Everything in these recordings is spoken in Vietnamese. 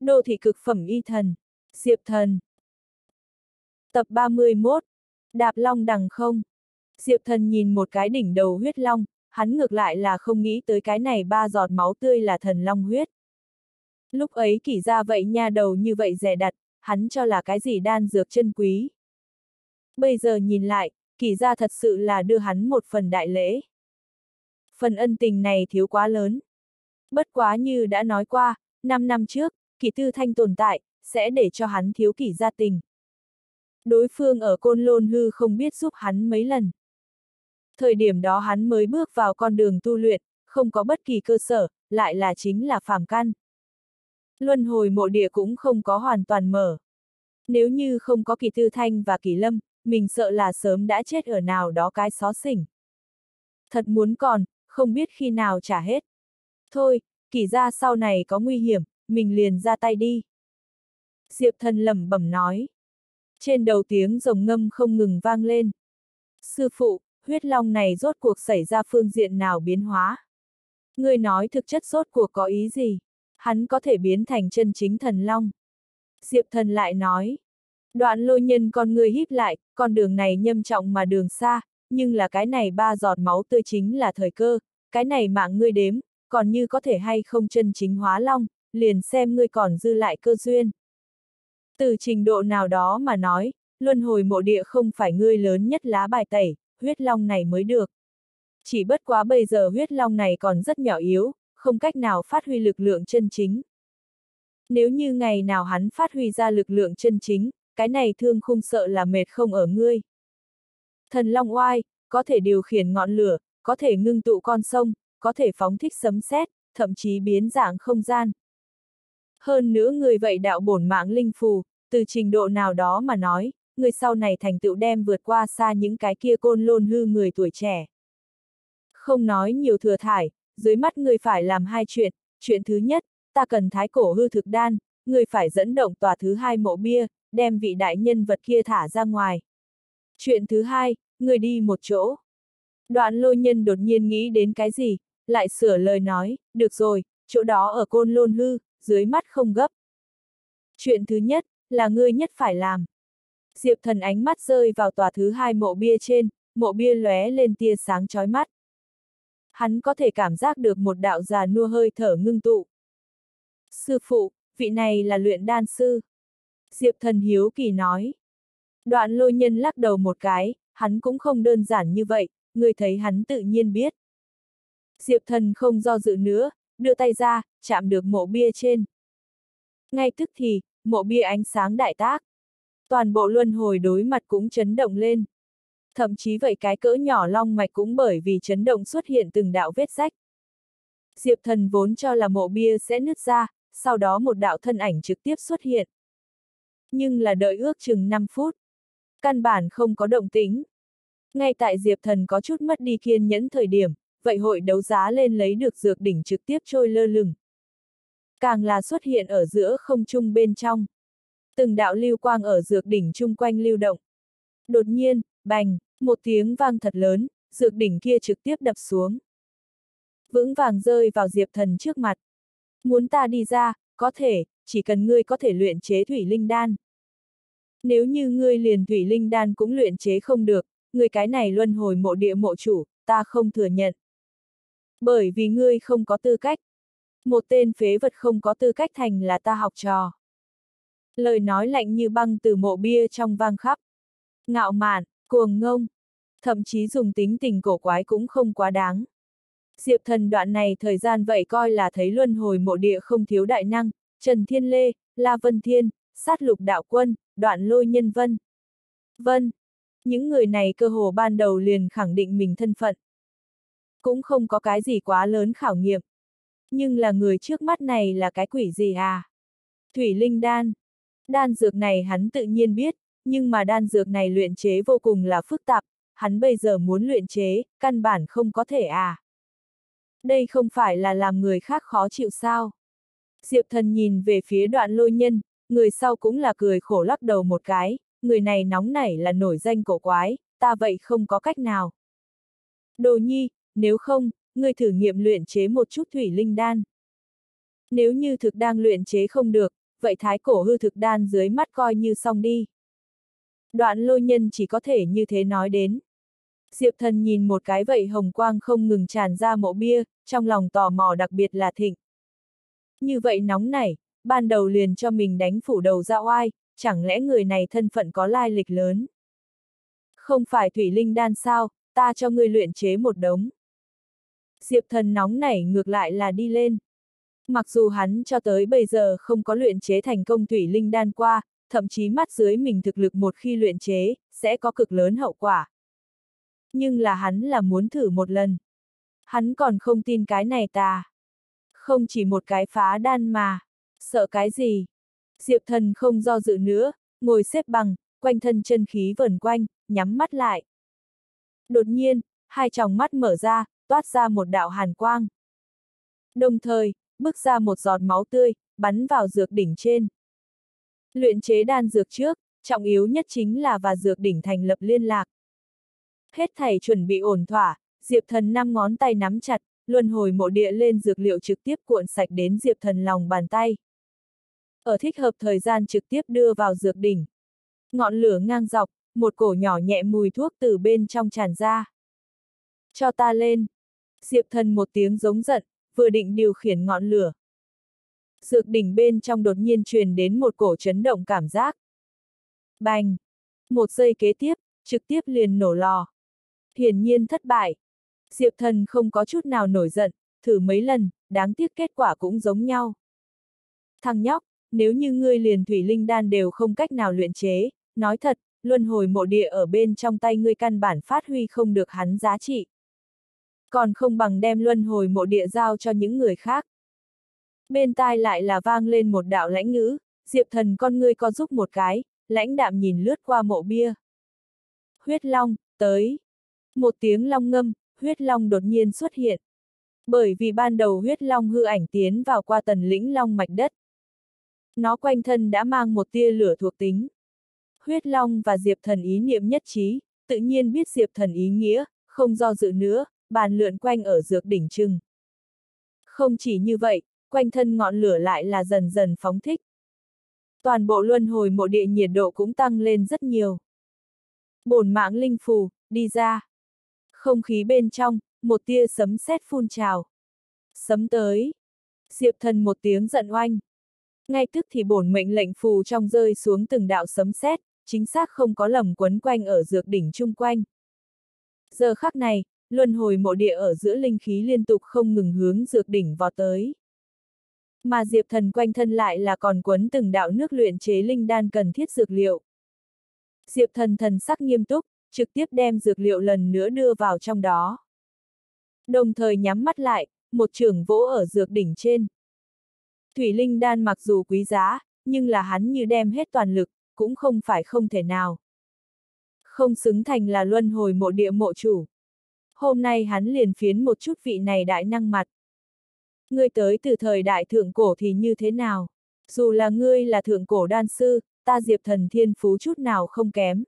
Đô thị cực phẩm y thần. Diệp Thần. Tập 31. Đạp long đằng không. Diệp Thần nhìn một cái đỉnh đầu huyết long, hắn ngược lại là không nghĩ tới cái này 3 giọt máu tươi là thần long huyết. Lúc ấy Kỷ gia vậy nha đầu như vậy rẻ đặt, hắn cho là cái gì đan dược chân quý. Bây giờ nhìn lại, Kỷ gia thật sự là đưa hắn một phần đại lễ. Phần ân tình này thiếu quá lớn. Bất quá như đã nói qua, 5 năm trước, Kỷ Tư Thanh tồn tại, sẽ để cho hắn thiếu Kỷ gia tình. Đối phương ở Côn Lôn Hư không biết giúp hắn mấy lần. Thời điểm đó hắn mới bước vào con đường tu luyện, không có bất kỳ cơ sở, lại là chính là phàm căn. Luân hồi mộ địa cũng không có hoàn toàn mở. Nếu như không có Kỷ Tư Thanh và Kỷ Lâm, mình sợ là sớm đã chết ở nào đó cái xó xỉnh. Thật muốn còn, không biết khi nào trả hết. Thôi, Kỷ gia sau này có nguy hiểm, mình liền ra tay đi. Diệp Thần lẩm bẩm nói. Trên đầu tiếng rồng ngâm không ngừng vang lên. Sư phụ, huyết long này rốt cuộc xảy ra phương diện nào biến hóa? Ngươi nói thực chất rốt cuộc có ý gì? Hắn có thể biến thành chân chính thần long. Diệp Thần lại nói. Đoạn Lôi Nhân con ngươi híp lại, con đường này nhâm trọng mà đường xa, nhưng là cái này 3 giọt máu tươi chính là thời cơ, cái này mạng ngươi đếm, còn như có thể hay không chân chính hóa long, liền xem ngươi còn dư lại cơ duyên. Từ trình độ nào đó mà nói, luân hồi mộ địa không phải ngươi lớn nhất lá bài tẩy, huyết long này mới được. Chỉ bất quá bây giờ huyết long này còn rất nhỏ yếu, không cách nào phát huy lực lượng chân chính. Nếu như ngày nào hắn phát huy ra lực lượng chân chính, cái này thương khung sợ là mệt không ở ngươi. Thần long oai, có thể điều khiển ngọn lửa, có thể ngưng tụ con sông, có thể phóng thích sấm sét, thậm chí biến dạng không gian. Hơn nữa người vậy đạo bổn mạng linh phù, từ trình độ nào đó mà nói, người sau này thành tựu đem vượt qua xa những cái kia Côn Lôn Hư người tuổi trẻ. Không nói nhiều thừa thải, dưới mắt người phải làm 2 chuyện, chuyện thứ nhất, ta cần thái cổ hư thực đan, người phải dẫn động tòa thứ 2 mộ bia, đem vị đại nhân vật kia thả ra ngoài. Chuyện thứ hai, người đi một chỗ. Đoạn Lôi Nhân đột nhiên nghĩ đến cái gì, lại sửa lời nói, được rồi, chỗ đó ở Côn Lôn Hư, dưới mắt không gấp. Chuyện thứ nhất, là ngươi nhất phải làm. Diệp Thần ánh mắt rơi vào tòa thứ 2 mộ bia trên, mộ bia lóe lên tia sáng chói mắt. Hắn có thể cảm giác được một đạo già nua hơi thở ngưng tụ. Sư phụ, vị này là luyện đan sư. Diệp Thần hiếu kỳ nói. Đoạn Lôi Nhân lắc đầu một cái, hắn cũng không đơn giản như vậy, người thấy hắn tự nhiên biết. Diệp Thần không do dự nữa, đưa tay ra, chạm được mộ bia trên. Ngay tức thì, mộ bia ánh sáng đại tác. Toàn bộ luân hồi đối mặt cũng chấn động lên. Thậm chí vậy cái cỡ nhỏ long mạch cũng bởi vì chấn động xuất hiện từng đạo vết rách. Diệp Thần vốn cho là mộ bia sẽ nứt ra, sau đó một đạo thân ảnh trực tiếp xuất hiện. Nhưng là đợi ước chừng 5 phút. Căn bản không có động tĩnh. Ngay tại Diệp Thần có chút mất đi kiên nhẫn thời điểm, vậy hội đấu giá lên lấy được dược đỉnh trực tiếp trôi lơ lửng. Càng là xuất hiện ở giữa không trung bên trong. Từng đạo lưu quang ở dược đỉnh chung quanh lưu động. Đột nhiên, bành, một tiếng vang thật lớn, dược đỉnh kia trực tiếp đập xuống. Vững vàng rơi vào Diệp Thần trước mặt. Muốn ta đi ra, có thể, chỉ cần ngươi có thể luyện chế thủy linh đan. Nếu như ngươi liền thủy linh đan cũng luyện chế không được, ngươi cái này luân hồi mộ địa mộ chủ, ta không thừa nhận. Bởi vì ngươi không có tư cách. Một tên phế vật không có tư cách thành là ta học trò. Lời nói lạnh như băng từ mộ bia trong vang khắp. Ngạo mạn, cuồng ngông, thậm chí dùng tính tình cổ quái cũng không quá đáng. Diệp Thần đoạn này thời gian vậy coi là thấy luân hồi mộ địa không thiếu đại năng, Trần Thiên Lê, La Vân Thiên, Sát Lục Đạo Quân, Đoạn Lôi Nhân Vân. Vân, những người này cơ hồ ban đầu liền khẳng định mình thân phận. Cũng không có cái gì quá lớn khảo nghiệm. Nhưng là người trước mắt này là cái quỷ gì à? Thủy linh đan. Đan dược này hắn tự nhiên biết, nhưng mà đan dược này luyện chế vô cùng là phức tạp, hắn bây giờ muốn luyện chế, căn bản không có thể à. Đây không phải là làm người khác khó chịu sao? Diệp Thần nhìn về phía Đoạn Lôi Nhân, người sau cũng là cười khổ lắc đầu một cái, người này nóng nảy là nổi danh cổ quái, ta vậy không có cách nào. Đồ Nhi, nếu không, ngươi thử nghiệm luyện chế một chút thủy linh đan. Nếu như thực đang luyện chế không được, vậy thái cổ hư thực đan dưới mắt coi như xong đi. Đoạn Lôi Nhân chỉ có thể như thế nói đến. Diệp Thần nhìn một cái vậy hồng quang không ngừng tràn ra mộ bia, trong lòng tò mò đặc biệt là thịnh. Như vậy nóng nảy, ban đầu liền cho mình đánh phủ đầu ra oai, chẳng lẽ người này thân phận có lai lịch lớn? Không phải thủy linh đan sao, ta cho ngươi luyện chế một đống. Diệp Thần nóng nảy ngược lại là đi lên. Mặc dù hắn cho tới bây giờ không có luyện chế thành công thủy linh đan qua, thậm chí mắt dưới mình thực lực một khi luyện chế, sẽ có cực lớn hậu quả. Nhưng là hắn là muốn thử một lần. Hắn còn không tin cái này ta. Không chỉ một cái phá đan mà. Sợ cái gì? Diệp Thần không do dự nữa, ngồi xếp bằng, quanh thân chân khí vẩn quanh, nhắm mắt lại. Đột nhiên, hai tròng mắt mở ra, toát ra một đạo hàn quang. Đồng thời, bước ra một giọt máu tươi, bắn vào dược đỉnh trên. Luyện chế đan dược trước, trọng yếu nhất chính là và dược đỉnh thành lập liên lạc. Hết thảy chuẩn bị ổn thỏa, Diệp Thần 5 ngón tay nắm chặt, luân hồi mộ địa lên dược liệu trực tiếp cuộn sạch đến Diệp Thần lòng bàn tay. Ở thích hợp thời gian trực tiếp đưa vào dược đỉnh. Ngọn lửa ngang dọc, một cổ nhỏ nhẹ mùi thuốc từ bên trong tràn ra. Cho ta lên. Diệp Thần một tiếng giống giận, vừa định điều khiển ngọn lửa. Dược đỉnh bên trong đột nhiên truyền đến một cổ chấn động cảm giác. Bành! Một giây kế tiếp, trực tiếp liền nổ lò. Hiển nhiên thất bại. Diệp Thần không có chút nào nổi giận, thử mấy lần, đáng tiếc kết quả cũng giống nhau. Thằng nhóc, nếu như ngươi liền thủy linh đan đều không cách nào luyện chế, nói thật, luân hồi mộ địa ở bên trong tay ngươi căn bản phát huy không được hắn giá trị. Còn không bằng đem luân hồi mộ địa giao cho những người khác. Bên tai lại là vang lên một đạo lãnh ngữ, Diệp Thần con ngươi co rúm một cái, lãnh đạm nhìn lướt qua mộ bia. Huyết long, tới. Một tiếng long ngâm, huyết long đột nhiên xuất hiện. Bởi vì ban đầu huyết long hư ảnh tiến vào qua tần lĩnh long mạch đất. Nó quanh thân đã mang một tia lửa thuộc tính. Huyết long và Diệp Thần ý niệm nhất trí, tự nhiên biết Diệp Thần ý nghĩa, không do dự nữa, bàn lượn quanh ở dược đỉnh trưng. Không chỉ như vậy, quanh thân ngọn lửa lại là dần dần phóng thích. Toàn bộ luân hồi mộ địa nhiệt độ cũng tăng lên rất nhiều. Bổn mạng linh phù, đi ra. Không khí bên trong, một tia sấm sét phun trào. Sấm tới. Diệp Thần một tiếng giận oanh. Ngay tức thì bổn mệnh lệnh phù trong rơi xuống từng đạo sấm sét, chính xác không có lầm quấn quanh ở dược đỉnh chung quanh. Giờ khắc này, luân hồi mộ địa ở giữa linh khí liên tục không ngừng hướng dược đỉnh vọt tới. Mà Diệp Thần quanh thân lại là còn quấn từng đạo nước luyện chế linh đan cần thiết dược liệu. Diệp Thần thần sắc nghiêm túc, trực tiếp đem dược liệu lần nữa đưa vào trong đó. Đồng thời nhắm mắt lại, một chưởng vỗ ở dược đỉnh trên. Thủy linh đan mặc dù quý giá, nhưng là hắn như đem hết toàn lực, cũng không phải không thể nào. Không xứng thành là luân hồi mộ địa mộ chủ. Hôm nay hắn liền phiến một chút vị này đại năng mặt. Ngươi tới từ thời đại thượng cổ thì như thế nào? Dù là ngươi là thượng cổ đan sư, ta Diệp Thần thiên phú chút nào không kém.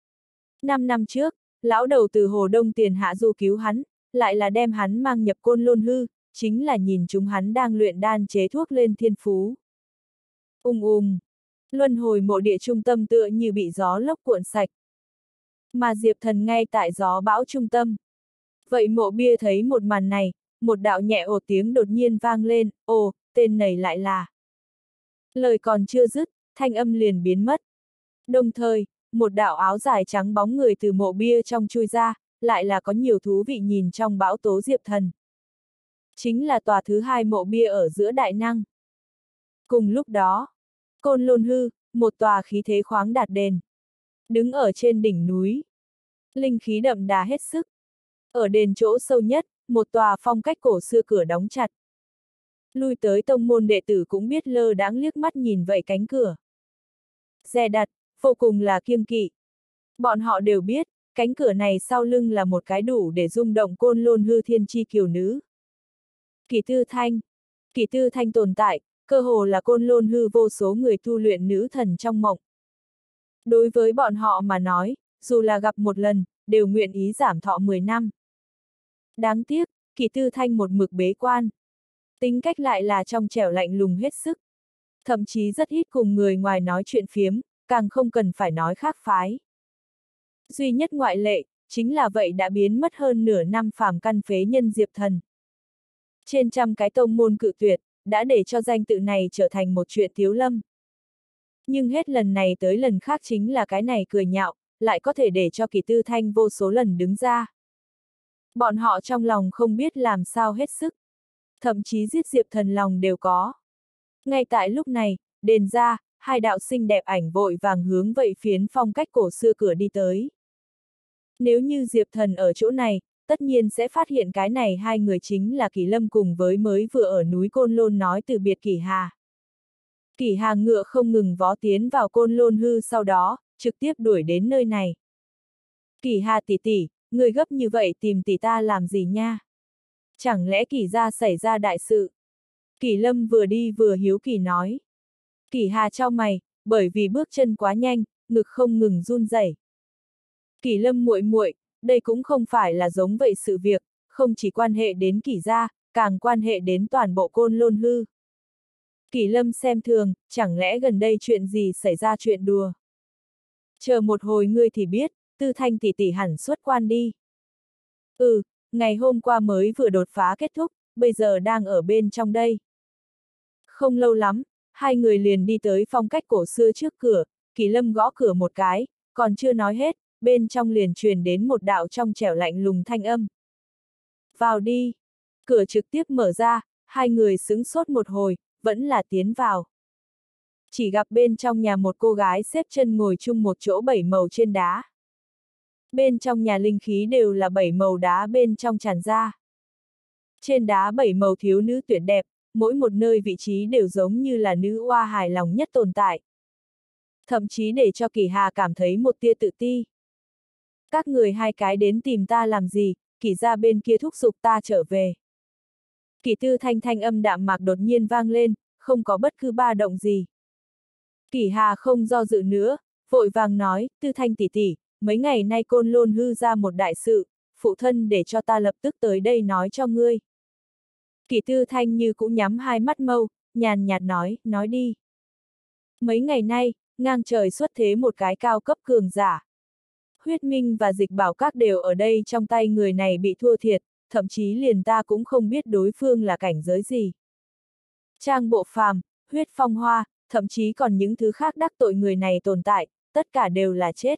5 năm trước, lão đầu từ Hồ Đông tiền hạ du cứu hắn, lại là đem hắn mang nhập Côn Lôn hư, chính là nhìn chúng hắn đang luyện đan chế thuốc lên thiên phú. Luân hồi mộ địa trung tâm tựa như bị gió lốc cuộn sạch. Mà Diệp Thần ngay tại gió bão trung tâm. Vậy mộ bia thấy một màn này, một đạo nhẹ ồ tiếng đột nhiên vang lên, ồ, tên này lại là. Lời còn chưa dứt, thanh âm liền biến mất. Đồng thời, một đạo áo dài trắng bóng người từ mộ bia trong chui ra, lại là có nhiều thú vị nhìn trong bão tố Diệp Thần. Chính là tòa thứ hai mộ bia ở giữa đại năng. Cùng lúc đó, Côn Lôn hư, một tòa khí thế khoáng đạt đền. Đứng ở trên đỉnh núi. Linh khí đậm đà hết sức. Ở đền chỗ sâu nhất, một tòa phong cách cổ xưa cửa đóng chặt. Lui tới tông môn đệ tử cũng biết lơ đãng liếc mắt nhìn vậy cánh cửa. Dè đặt, vô cùng là kiêng kỵ. Bọn họ đều biết, cánh cửa này sau lưng là một cái đủ để rung động Côn Lôn hư thiên chi kiều nữ. Kỷ Tư Thanh. Kỷ Tư Thanh tồn tại, cơ hồ là Côn Lôn hư vô số người tu luyện nữ thần trong mộng. Đối với bọn họ mà nói, dù là gặp một lần, đều nguyện ý giảm thọ 10 năm. Đáng tiếc, Kỷ Tư Thanh một mực bế quan. Tính cách lại là trong trẻo lạnh lùng hết sức. thậm chí rất ít cùng người ngoài nói chuyện phiếm, càng không cần phải nói khác phái. Duy nhất ngoại lệ, chính là vậy đã biến mất hơn nửa năm phàm căn phế nhân Diệp Thần. Trên trăm cái tông môn cự tuyệt, đã để cho danh tự này trở thành một chuyện thiếu lâm. Nhưng hết lần này tới lần khác chính là cái này cười nhạo, lại có thể để cho Kỷ Tư Thanh vô số lần đứng ra. Bọn họ trong lòng không biết làm sao hết sức. Thậm chí giết Diệp Thần lòng đều có. Ngay tại lúc này, đền ra, hai đạo xinh đẹp ảnh vội vàng hướng vậy phiến phong cách cổ xưa cửa đi tới. Nếu như Diệp Thần ở chỗ này, tất nhiên sẽ phát hiện cái này hai người chính là Kỷ Lâm cùng với mới vừa ở núi Côn Lôn nói từ biệt Kỷ Hà. Kỷ Hà ngựa không ngừng vó tiến vào Côn Lôn hư sau đó, trực tiếp đuổi đến nơi này. Kỷ Hà tỷ tỷ, người gấp như vậy tìm tỷ ta làm gì nha? Chẳng lẽ Kỷ gia xảy ra đại sự? Kỷ Lâm vừa đi vừa hiếu kỳ nói. Kỷ Hà chau mày, bởi vì bước chân quá nhanh, ngực không ngừng run rẩy. Kỷ Lâm muội muội, đây cũng không phải là giống vậy sự việc, không chỉ quan hệ đến Kỷ gia, càng quan hệ đến toàn bộ Côn Lôn hư. Kỷ Lâm xem thường, chẳng lẽ gần đây chuyện gì xảy ra chuyện đùa? Chờ một hồi ngươi thì biết, Tư Thanh tỷ tỷ hẳn xuất quan đi. Ừ, ngày hôm qua mới vừa đột phá kết thúc, bây giờ đang ở bên trong đây. Không lâu lắm, hai người liền đi tới phong cách cổ xưa trước cửa, Kỷ Lâm gõ cửa một cái, còn chưa nói hết, bên trong liền truyền đến một đạo trong trẻo lạnh lùng thanh âm. Vào đi. Cửa trực tiếp mở ra, hai người sững sốt một hồi, vẫn là tiến vào. Chỉ gặp bên trong nhà một cô gái xếp chân ngồi chung một chỗ bảy màu trên đá. Bên trong nhà linh khí đều là bảy màu đá bên trong tràn ra. Trên đá bảy màu thiếu nữ tuyệt đẹp, mỗi một nơi vị trí đều giống như là nữ oa hài lòng nhất tồn tại. Thậm chí để cho Kỷ Hà cảm thấy một tia tự ti. Các người hai cái đến tìm ta làm gì, Kỷ gia bên kia thúc giục ta trở về. Kỷ Tư Thanh thanh âm đạm mạc đột nhiên vang lên, không có bất cứ ba động gì. Kỷ Hà không do dự nữa, vội vàng nói, Tư Thanh tỷ tỷ, mấy ngày nay Côn Lôn hư ra một đại sự, phụ thân để cho ta lập tức tới đây nói cho ngươi. Kỷ Tư Thanh như cũng nhắm hai mắt mâu, nhàn nhạt nói đi. Mấy ngày nay, ngang trời xuất thế một cái cao cấp cường giả. Huyết Minh và Dịch Bảo Các đều ở đây trong tay người này bị thua thiệt, thậm chí liền ta cũng không biết đối phương là cảnh giới gì. Trang Bộ Phàm, Huyết Phong Hoa, thậm chí còn những thứ khác đắc tội người này tồn tại, tất cả đều là chết.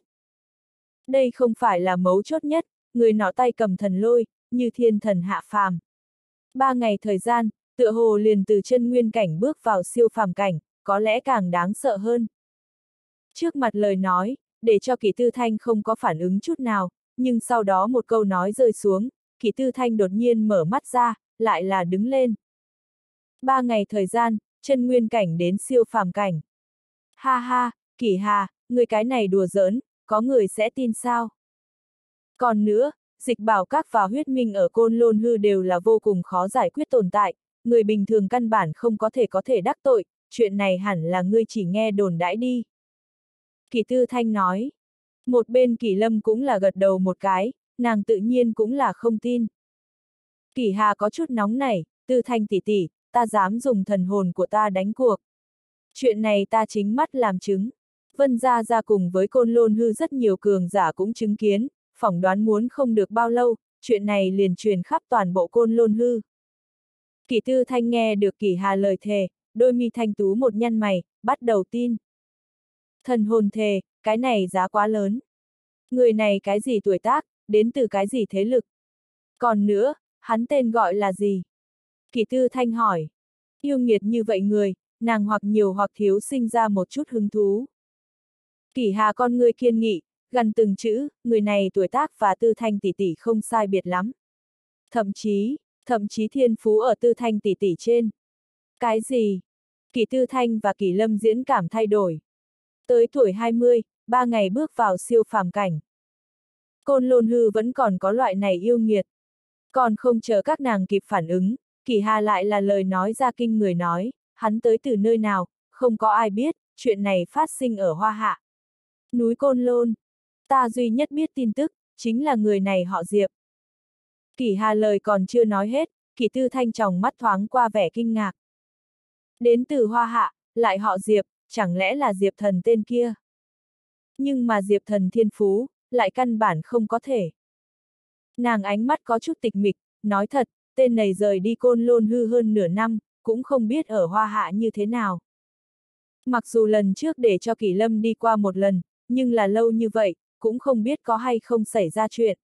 Đây không phải là mấu chốt nhất, người nọ tay cầm thần lôi, như thiên thần hạ phàm. 3 ngày thời gian, tựa hồ liền từ chân nguyên cảnh bước vào siêu phàm cảnh, có lẽ càng đáng sợ hơn. Trước mặt lời nói, để cho Kỷ Tư Thanh không có phản ứng chút nào, nhưng sau đó một câu nói rơi xuống, Kỷ Tư Thanh đột nhiên mở mắt ra, lại là đứng lên. 3 ngày thời gian, chân nguyên cảnh đến siêu phàm cảnh. Ha ha, Kỷ Hà, người cái này đùa giỡn, có người sẽ tin sao? Còn nữa, Dịch Bảo Các và Huyết Minh ở Côn Lôn hư đều là vô cùng khó giải quyết tồn tại, người bình thường căn bản không có thể đắc tội, chuyện này hẳn là ngươi chỉ nghe đồn đãi đi. Kỷ Tư Thanh nói. Một bên Kỷ Lâm cũng là gật đầu một cái, nàng tự nhiên cũng là không tin. Kỷ Hà có chút nóng nảy, Tư Thanh tỷ tỷ, ta dám dùng thần hồn của ta đánh cuộc. Chuyện này ta chính mắt làm chứng. Vân Gia Gia cùng với Côn Lôn hư rất nhiều cường giả cũng chứng kiến, phỏng đoán muốn không được bao lâu, chuyện này liền truyền khắp toàn bộ Côn Lôn hư. Kỷ Tư Thanh nghe được Kỷ Hà lời thề, đôi mi thanh tú một nhăn mày, bắt đầu tin. Thần hồn thề, cái này giá quá lớn. Người này cái gì tuổi tác, đến từ cái gì thế lực? Còn nữa, hắn tên gọi là gì? Kỷ Tư Thanh hỏi. Yêu nghiệt như vậy người, nàng hoặc nhiều hoặc thiếu sinh ra một chút hứng thú. Kỷ Hà con ngươi kiên nghị, gần từng chữ, người này tuổi tác và Tư Thanh tỷ tỷ không sai biệt lắm. Thậm chí thiên phú ở Tư Thanh tỷ tỷ trên. Cái gì? Kỷ Tư Thanh và Kỷ Lâm diễn cảm thay đổi. Tới tuổi 20, 3 ngày bước vào siêu phàm cảnh. Côn Lôn hư vẫn còn có loại này yêu nghiệt. Còn không chờ các nàng kịp phản ứng, Kỷ Hà lại là lời nói ra kinh người nói, hắn tới từ nơi nào, không có ai biết, chuyện này phát sinh ở Hoa Hạ. Núi Côn Lôn. Ta duy nhất biết tin tức, chính là người này họ Diệp. Kỷ Hà lời còn chưa nói hết, Kỷ Tư Thanh tròng mắt thoáng qua vẻ kinh ngạc. Đến từ Hoa Hạ, lại họ Diệp, chẳng lẽ là Diệp Thần tên kia? Nhưng mà Diệp Thần thiên phú, lại căn bản không có thể. Nàng ánh mắt có chút tịch mịch, nói thật, tên này rời đi Côn Lôn hư hơn nửa năm, cũng không biết ở Hoa Hạ như thế nào. Mặc dù lần trước để cho Kỷ Lâm đi qua một lần, nhưng là lâu như vậy, cũng không biết có hay không xảy ra chuyện.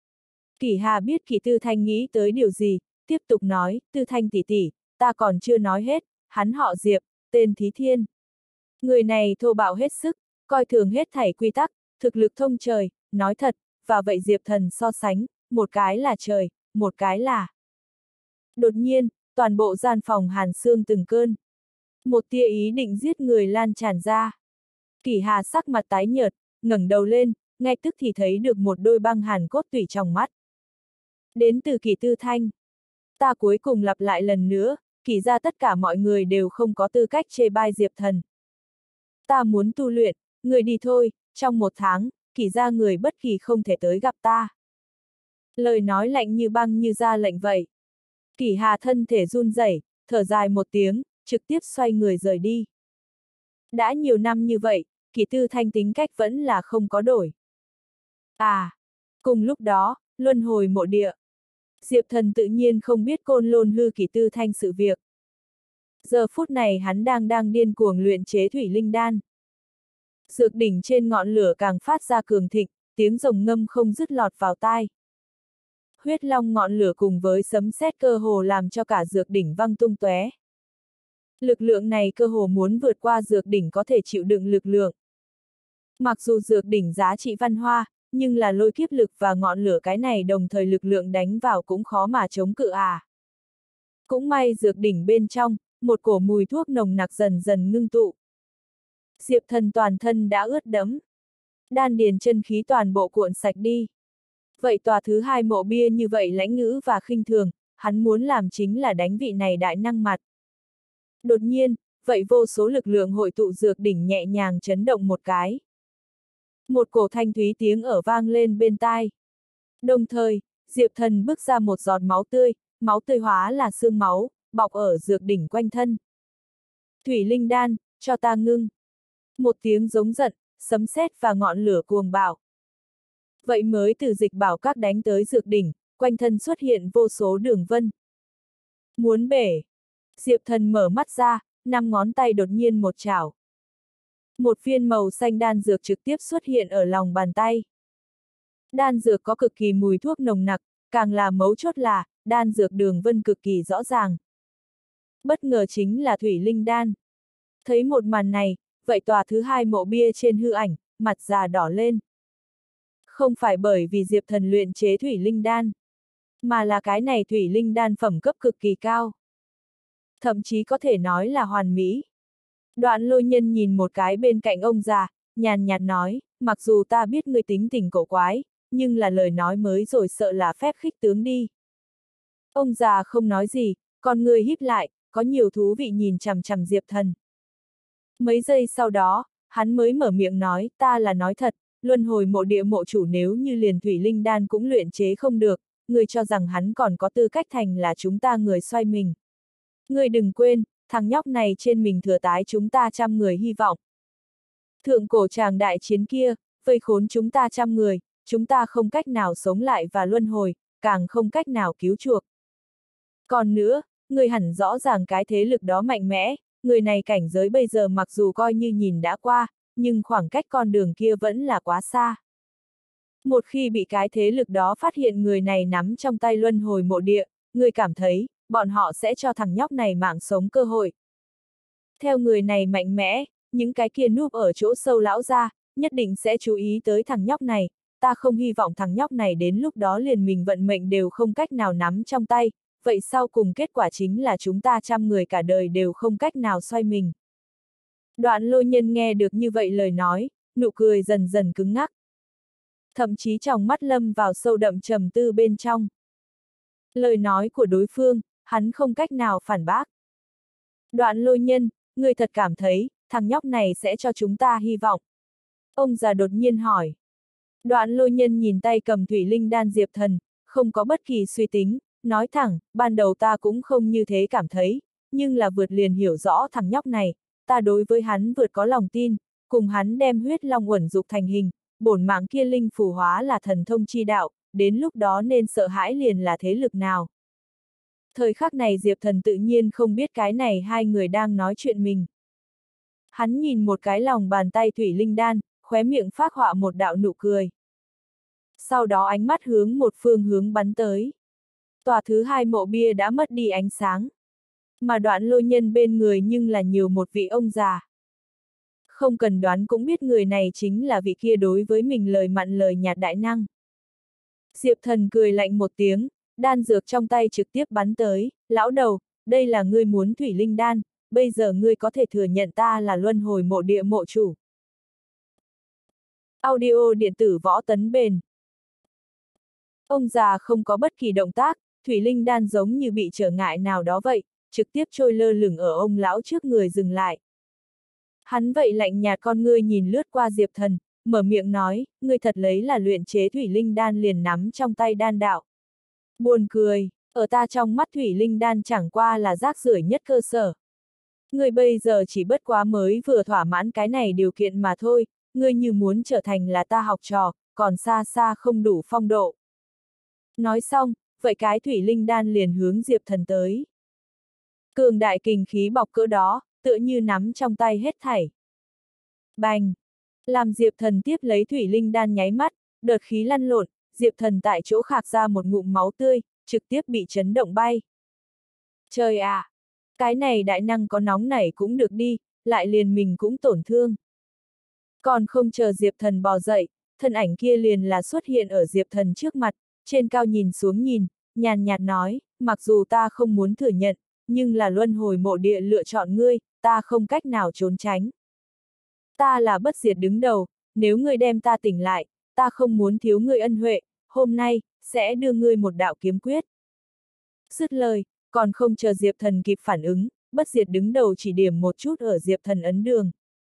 Kỷ Hà biết Kỷ Tư Thanh nghĩ tới điều gì, tiếp tục nói, Tư Thanh tỷ tỷ, ta còn chưa nói hết, hắn họ Diệp, tên Thí Thiên. Người này thô bạo hết sức, coi thường hết thảy quy tắc, thực lực thông trời, nói thật, và vậy Diệp Thần so sánh, một cái là trời, một cái là... Đột nhiên, toàn bộ gian phòng hàn xương từng cơn. Một tia ý định giết người lan tràn ra. Kỷ Hà sắc mặt tái nhợt, ngẩng đầu lên, ngay tức thì thấy được một đôi băng hàn cốt tủy trong mắt. Đến từ Kỷ Tư Thanh. Ta cuối cùng lặp lại lần nữa, Kỷ ra tất cả mọi người đều không có tư cách chê bai Diệp Thần. Ta muốn tu luyện, người đi thôi, trong 1 tháng, Kỷ ra người bất kỳ không thể tới gặp ta. Lời nói lạnh như băng như ra lệnh vậy. Kỷ Hà thân thể run rẩy, thở dài một tiếng, trực tiếp xoay người rời đi. Đã nhiều năm như vậy, Kỷ Tư Thanh tính cách vẫn là không có đổi. À, cùng lúc đó, luân hồi mộ địa. Diệp Thần tự nhiên không biết Côn Lôn hư Kỷ Tư Thanh sự việc. Giờ phút này hắn đang điên cuồng luyện chế thủy linh đan. Dược đỉnh trên ngọn lửa càng phát ra cường thịnh, tiếng rồng ngâm không dứt lọt vào tai. Huyết long ngọn lửa cùng với sấm sét cơ hồ làm cho cả dược đỉnh văng tung tóe. Lực lượng này cơ hồ muốn vượt qua dược đỉnh có thể chịu đựng lực lượng. Mặc dù dược đỉnh giá trị văn hoa, nhưng là lôi kiếp lực và ngọn lửa cái này đồng thời lực lượng đánh vào cũng khó mà chống cự à. Cũng may dược đỉnh bên trong, một cổ mùi thuốc nồng nặc dần dần ngưng tụ. Diệp Thần toàn thân đã ướt đẫm. Đan điền chân khí toàn bộ cuộn sạch đi. Vậy tòa thứ 2 mộ bia như vậy lãnh ngữ và khinh thường, hắn muốn làm chính là đánh vị này đại năng mặt. Đột nhiên, vậy vô số lực lượng hội tụ dược đỉnh nhẹ nhàng chấn động một cái. Một cổ thanh thúy tiếng ở vang lên bên tai. Đồng thời, Diệp Thần bước ra một giọt máu tươi hóa là xương máu, bọc ở dược đỉnh quanh thân. Thủy linh đan, cho ta ngưng. Một tiếng giống giận, sấm sét và ngọn lửa cuồng bạo. Vậy mới từ dịch bảo các đánh tới dược đỉnh, quanh thân xuất hiện vô số đường vân. Muốn bể. Diệp Thần mở mắt ra, 5 ngón tay đột nhiên một chảo. Một viên màu xanh đan dược trực tiếp xuất hiện ở lòng bàn tay. Đan dược có cực kỳ mùi thuốc nồng nặc, càng là mấu chốt là, đan dược đường vân cực kỳ rõ ràng. Bất ngờ chính là thủy linh đan. Thấy một màn này, vậy tòa thứ 2 mộ bia trên hư ảnh, mặt già đỏ lên. Không phải bởi vì Diệp Thần luyện chế thủy linh đan, mà là cái này thủy linh đan phẩm cấp cực kỳ cao. Thậm chí có thể nói là hoàn mỹ. Đoạn Lôi Nhân nhìn một cái bên cạnh ông già, nhàn nhạt nói, mặc dù ta biết ngươi tính tình cổ quái, nhưng là lời nói mới rồi sợ là phép khích tướng đi. Ông già không nói gì, con người híp lại, có nhiều thú vị nhìn chằm chằm Diệp Thần. Mấy giây sau đó, hắn mới mở miệng nói, ta là nói thật, luân hồi mộ địa mộ chủ nếu như liền thủy linh đan cũng luyện chế không được, ngươi cho rằng hắn còn có tư cách thành là chúng ta người xoay mình. Ngươi đừng quên, thằng nhóc này trên mình thừa tái chúng ta 100 người hy vọng. Thượng cổ tràng đại chiến kia, vây khốn chúng ta 100 người, chúng ta không cách nào sống lại và luân hồi, càng không cách nào cứu chuộc. Còn nữa, ngươi hẳn rõ ràng cái thế lực đó mạnh mẽ, người này cảnh giới bây giờ mặc dù coi như nhìn đã qua, nhưng khoảng cách con đường kia vẫn là quá xa. Một khi bị cái thế lực đó phát hiện người này nắm trong tay luân hồi mộ địa, ngươi cảm thấy, bọn họ sẽ cho thằng nhóc này mạng sống cơ hội. Theo người này mạnh mẽ, những cái kia núp ở chỗ sâu lão ra, nhất định sẽ chú ý tới thằng nhóc này, ta không hy vọng thằng nhóc này đến lúc đó liền mình vận mệnh đều không cách nào nắm trong tay, vậy sau cùng kết quả chính là chúng ta 100 người cả đời đều không cách nào xoay mình. Đoạn Lôi Nhân nghe được như vậy lời nói, nụ cười dần dần cứng ngắc. Thậm chí trong mắt lâm vào sâu đậm trầm tư bên trong. Lời nói của đối phương, hắn không cách nào phản bác. Đoạn Lôi Nhân, người thật cảm thấy, thằng nhóc này sẽ cho chúng ta hy vọng. Ông già đột nhiên hỏi. Đoạn Lôi Nhân nhìn tay cầm thủy linh đan Diệp Thần, không có bất kỳ suy tính, nói thẳng, ban đầu ta cũng không như thế cảm thấy, nhưng là vượt liền hiểu rõ thằng nhóc này, ta đối với hắn vượt có lòng tin, cùng hắn đem huyết long uẩn dục thành hình, bổn mạng kia linh phù hóa là thần thông chi đạo, đến lúc đó nên sợ hãi liền là thế lực nào. Thời khắc này Diệp Thần tự nhiên không biết cái này hai người đang nói chuyện mình. Hắn nhìn một cái lòng bàn tay thủy linh đan, khóe miệng phác họa một đạo nụ cười. Sau đó ánh mắt hướng một phương hướng bắn tới. Tòa thứ hai mộ bia đã mất đi ánh sáng. Mà Đoạn Lôi Nhân bên người nhưng là nhiều một vị ông già. Không cần đoán cũng biết người này chính là vị kia đối với mình lời mặn lời nhạt đại năng. Diệp Thần cười lạnh một tiếng, đan dược trong tay trực tiếp bắn tới, lão đầu, đây là ngươi muốn thủy linh đan, bây giờ ngươi có thể thừa nhận ta là luân hồi mộ địa mộ chủ. Audio điện tử Võ Tấn Bền. Ông già không có bất kỳ động tác, thủy linh đan giống như bị trở ngại nào đó vậy, trực tiếp trôi lơ lửng ở ông lão trước người dừng lại. Hắn vậy lạnh nhạt con ngươi nhìn lướt qua Diệp Thần, mở miệng nói, ngươi thật lấy là luyện chế thủy linh đan liền nắm trong tay đan đạo. Buồn cười, ở ta trong mắt thủy linh đan chẳng qua là rác rưởi nhất cơ sở. Ngươi bây giờ chỉ bất quá mới vừa thỏa mãn cái này điều kiện mà thôi, ngươi như muốn trở thành là ta học trò, còn xa xa không đủ phong độ. Nói xong, vậy cái thủy linh đan liền hướng Diệp Thần tới. Cường đại kình khí bọc cỡ đó, tựa như nắm trong tay hết thảy. Bành! Làm Diệp Thần tiếp lấy thủy linh đan nháy mắt, đợt khí lăn lộn, Diệp Thần tại chỗ khạc ra một ngụm máu tươi, trực tiếp bị chấn động bay. Trời ạ! Cái này đại năng có nóng nảy cũng được đi, lại liền mình cũng tổn thương. Còn không chờ Diệp Thần bò dậy, thân ảnh kia liền là xuất hiện ở Diệp Thần trước mặt, trên cao nhìn xuống nhìn, nhàn nhạt nói, mặc dù ta không muốn thừa nhận, nhưng là luân hồi mộ địa lựa chọn ngươi, ta không cách nào trốn tránh. Ta là bất diệt đứng đầu, nếu ngươi đem ta tỉnh lại, ta không muốn thiếu ngươi ân huệ, hôm nay, sẽ đưa ngươi một đạo kiếm quyết. Dứt lời, còn không chờ Diệp Thần kịp phản ứng, bất diệt đứng đầu chỉ điểm một chút ở Diệp Thần ấn đường.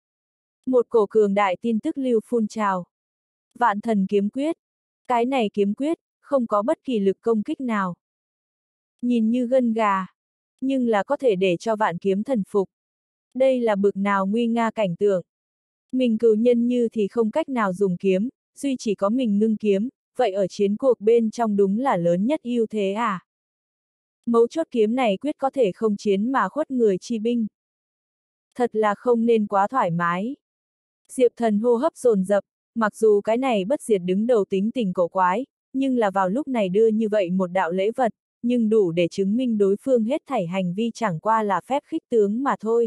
Một cổ cường đại tin tức lưu phun trào. Vạn thần kiếm quyết. Cái này kiếm quyết, không có bất kỳ lực công kích nào. Nhìn như gân gà, nhưng là có thể để cho vạn kiếm thần phục. Đây là bực nào nguy nga cảnh tượng. Mình cừu nhân như thì không cách nào dùng kiếm, duy chỉ có mình ngưng kiếm, vậy ở chiến cuộc bên trong đúng là lớn nhất ưu thế à? Mấu chốt kiếm này quyết có thể không chiến mà khuất người chi binh. Thật là không nên quá thoải mái. Diệp Thần hô hấp dồn dập, mặc dù cái này bất diệt đứng đầu tính tình cổ quái, nhưng là vào lúc này đưa như vậy một đạo lễ vật, nhưng đủ để chứng minh đối phương hết thảy hành vi chẳng qua là phép khích tướng mà thôi.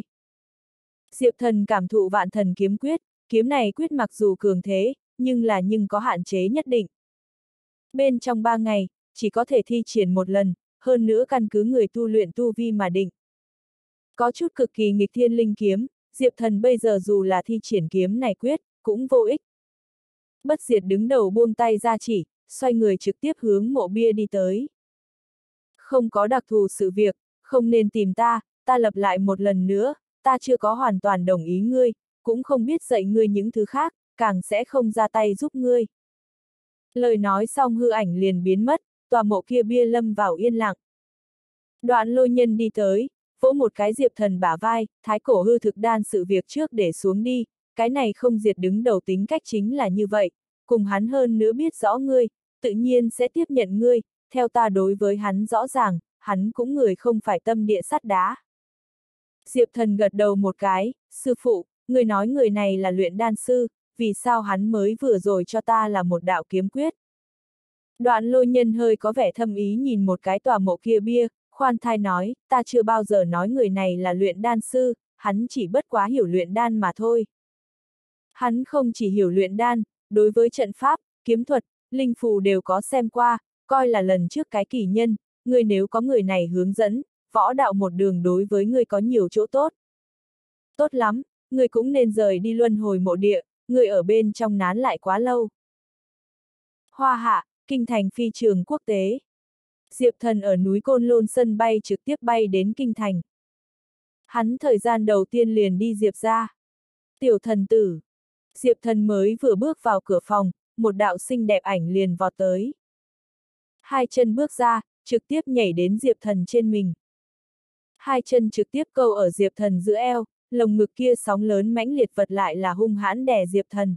Diệp Thần cảm thụ vạn thần kiếm quyết, kiếm này quyết mặc dù cường thế, nhưng có hạn chế nhất định. Bên trong 3 ngày, chỉ có thể thi triển một lần, hơn nữa căn cứ người tu luyện tu vi mà định. Có chút cực kỳ nghịch thiên linh kiếm, Diệp Thần bây giờ dù là thi triển kiếm này quyết, cũng vô ích. Bất diệt đứng đầu buông tay ra chỉ, xoay người trực tiếp hướng mộ bia đi tới. Không có đặc thù sự việc, không nên tìm ta, ta lặp lại một lần nữa, ta chưa có hoàn toàn đồng ý ngươi, cũng không biết dạy ngươi những thứ khác, càng sẽ không ra tay giúp ngươi. Lời nói xong hư ảnh liền biến mất, tòa mộ kia bia lâm vào yên lặng. Đoạn Lôi Nhân đi tới, vỗ một cái Diệp Thần bả vai, thái cổ hư thực đan sự việc trước để xuống đi, cái này không diệt đứng đầu tính cách chính là như vậy, cùng hắn hơn nữa biết rõ ngươi, tự nhiên sẽ tiếp nhận ngươi, theo ta đối với hắn rõ ràng, hắn cũng người không phải tâm địa sắt đá. Diệp Thần gật đầu một cái, sư phụ, người nói người này là luyện đan sư, vì sao hắn mới vừa rồi cho ta là một đạo kiếm quyết. Đoạn Lôi Nhân hơi có vẻ thâm ý nhìn một cái tòa mộ kia bia, khoan thai nói, ta chưa bao giờ nói người này là luyện đan sư, hắn chỉ bất quá hiểu luyện đan mà thôi. Hắn không chỉ hiểu luyện đan, đối với trận pháp, kiếm thuật, linh phù đều có xem qua, coi là lần trước cái kỳ nhân, người nếu có người này hướng dẫn, võ đạo một đường đối với người có nhiều chỗ tốt. Tốt lắm, người cũng nên rời đi luân hồi mộ địa, người ở bên trong nán lại quá lâu. Hoa Hạ, kinh thành phi trường quốc tế. Diệp Thần ở núi Côn Lôn sân bay trực tiếp bay đến kinh thành. Hắn thời gian đầu tiên liền đi Diệp ra. Tiểu thần tử. Diệp Thần mới vừa bước vào cửa phòng, một đạo xinh đẹp ảnh liền vọt tới. Hai chân bước ra, trực tiếp nhảy đến Diệp Thần trên mình. Hai chân trực tiếp câu ở Diệp Thần giữa eo, lồng ngực kia sóng lớn mãnh liệt vật lại là hung hãn đè Diệp Thần.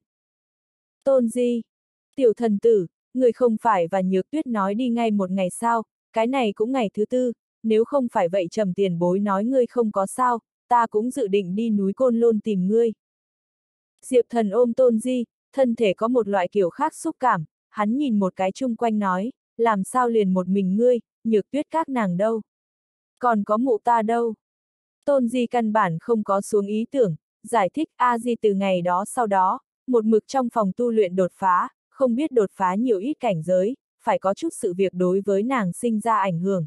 Tôn Di, tiểu thần tử, người không phải và Nhược Tuyết nói đi ngay một ngày sao, cái này cũng ngày thứ tư, nếu không phải vậy Trầm tiền bối nói ngươi không có sao, ta cũng dự định đi núi Côn Lôn tìm ngươi. Diệp Thần ôm Tôn Di, thân thể có một loại kiểu khác xúc cảm, hắn nhìn một cái chung quanh nói, làm sao liền một mình ngươi, Nhược Tuyết các nàng đâu? Còn có mụ ta đâu? Tôn Di căn bản không có xuống ý tưởng, giải thích A Di từ ngày đó sau đó, một mực trong phòng tu luyện đột phá, không biết đột phá nhiều ít cảnh giới, phải có chút sự việc đối với nàng sinh ra ảnh hưởng.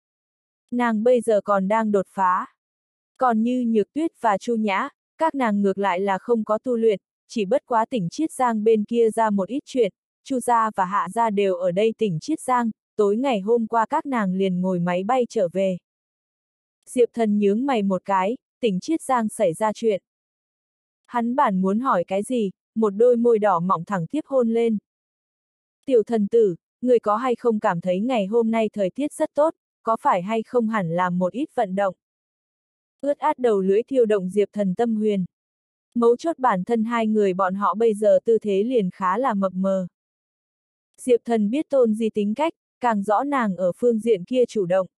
Nàng bây giờ còn đang đột phá. Còn như Nhược Tuyết và Chu Nhã, các nàng ngược lại là không có tu luyện, chỉ bất quá tỉnh Chiết Giang bên kia ra một ít chuyện, Chu gia và Hạ gia đều ở đây tỉnh Chiết Giang, tối ngày hôm qua các nàng liền ngồi máy bay trở về. Diệp Thần nhướng mày một cái, tỉnh Chiết Giang xảy ra chuyện. Hắn bản muốn hỏi cái gì, một đôi môi đỏ mọng thẳng tiếp hôn lên. Tiểu thần tử, người có hay không cảm thấy ngày hôm nay thời tiết rất tốt, có phải hay không hẳn làm một ít vận động? Ướt át đầu lưỡi thiêu động Diệp Thần tâm huyền. Mấu chốt bản thân hai người bọn họ bây giờ tư thế liền khá là mập mờ. Diệp Thần biết Tôn Di tính cách, càng rõ nàng ở phương diện kia chủ động.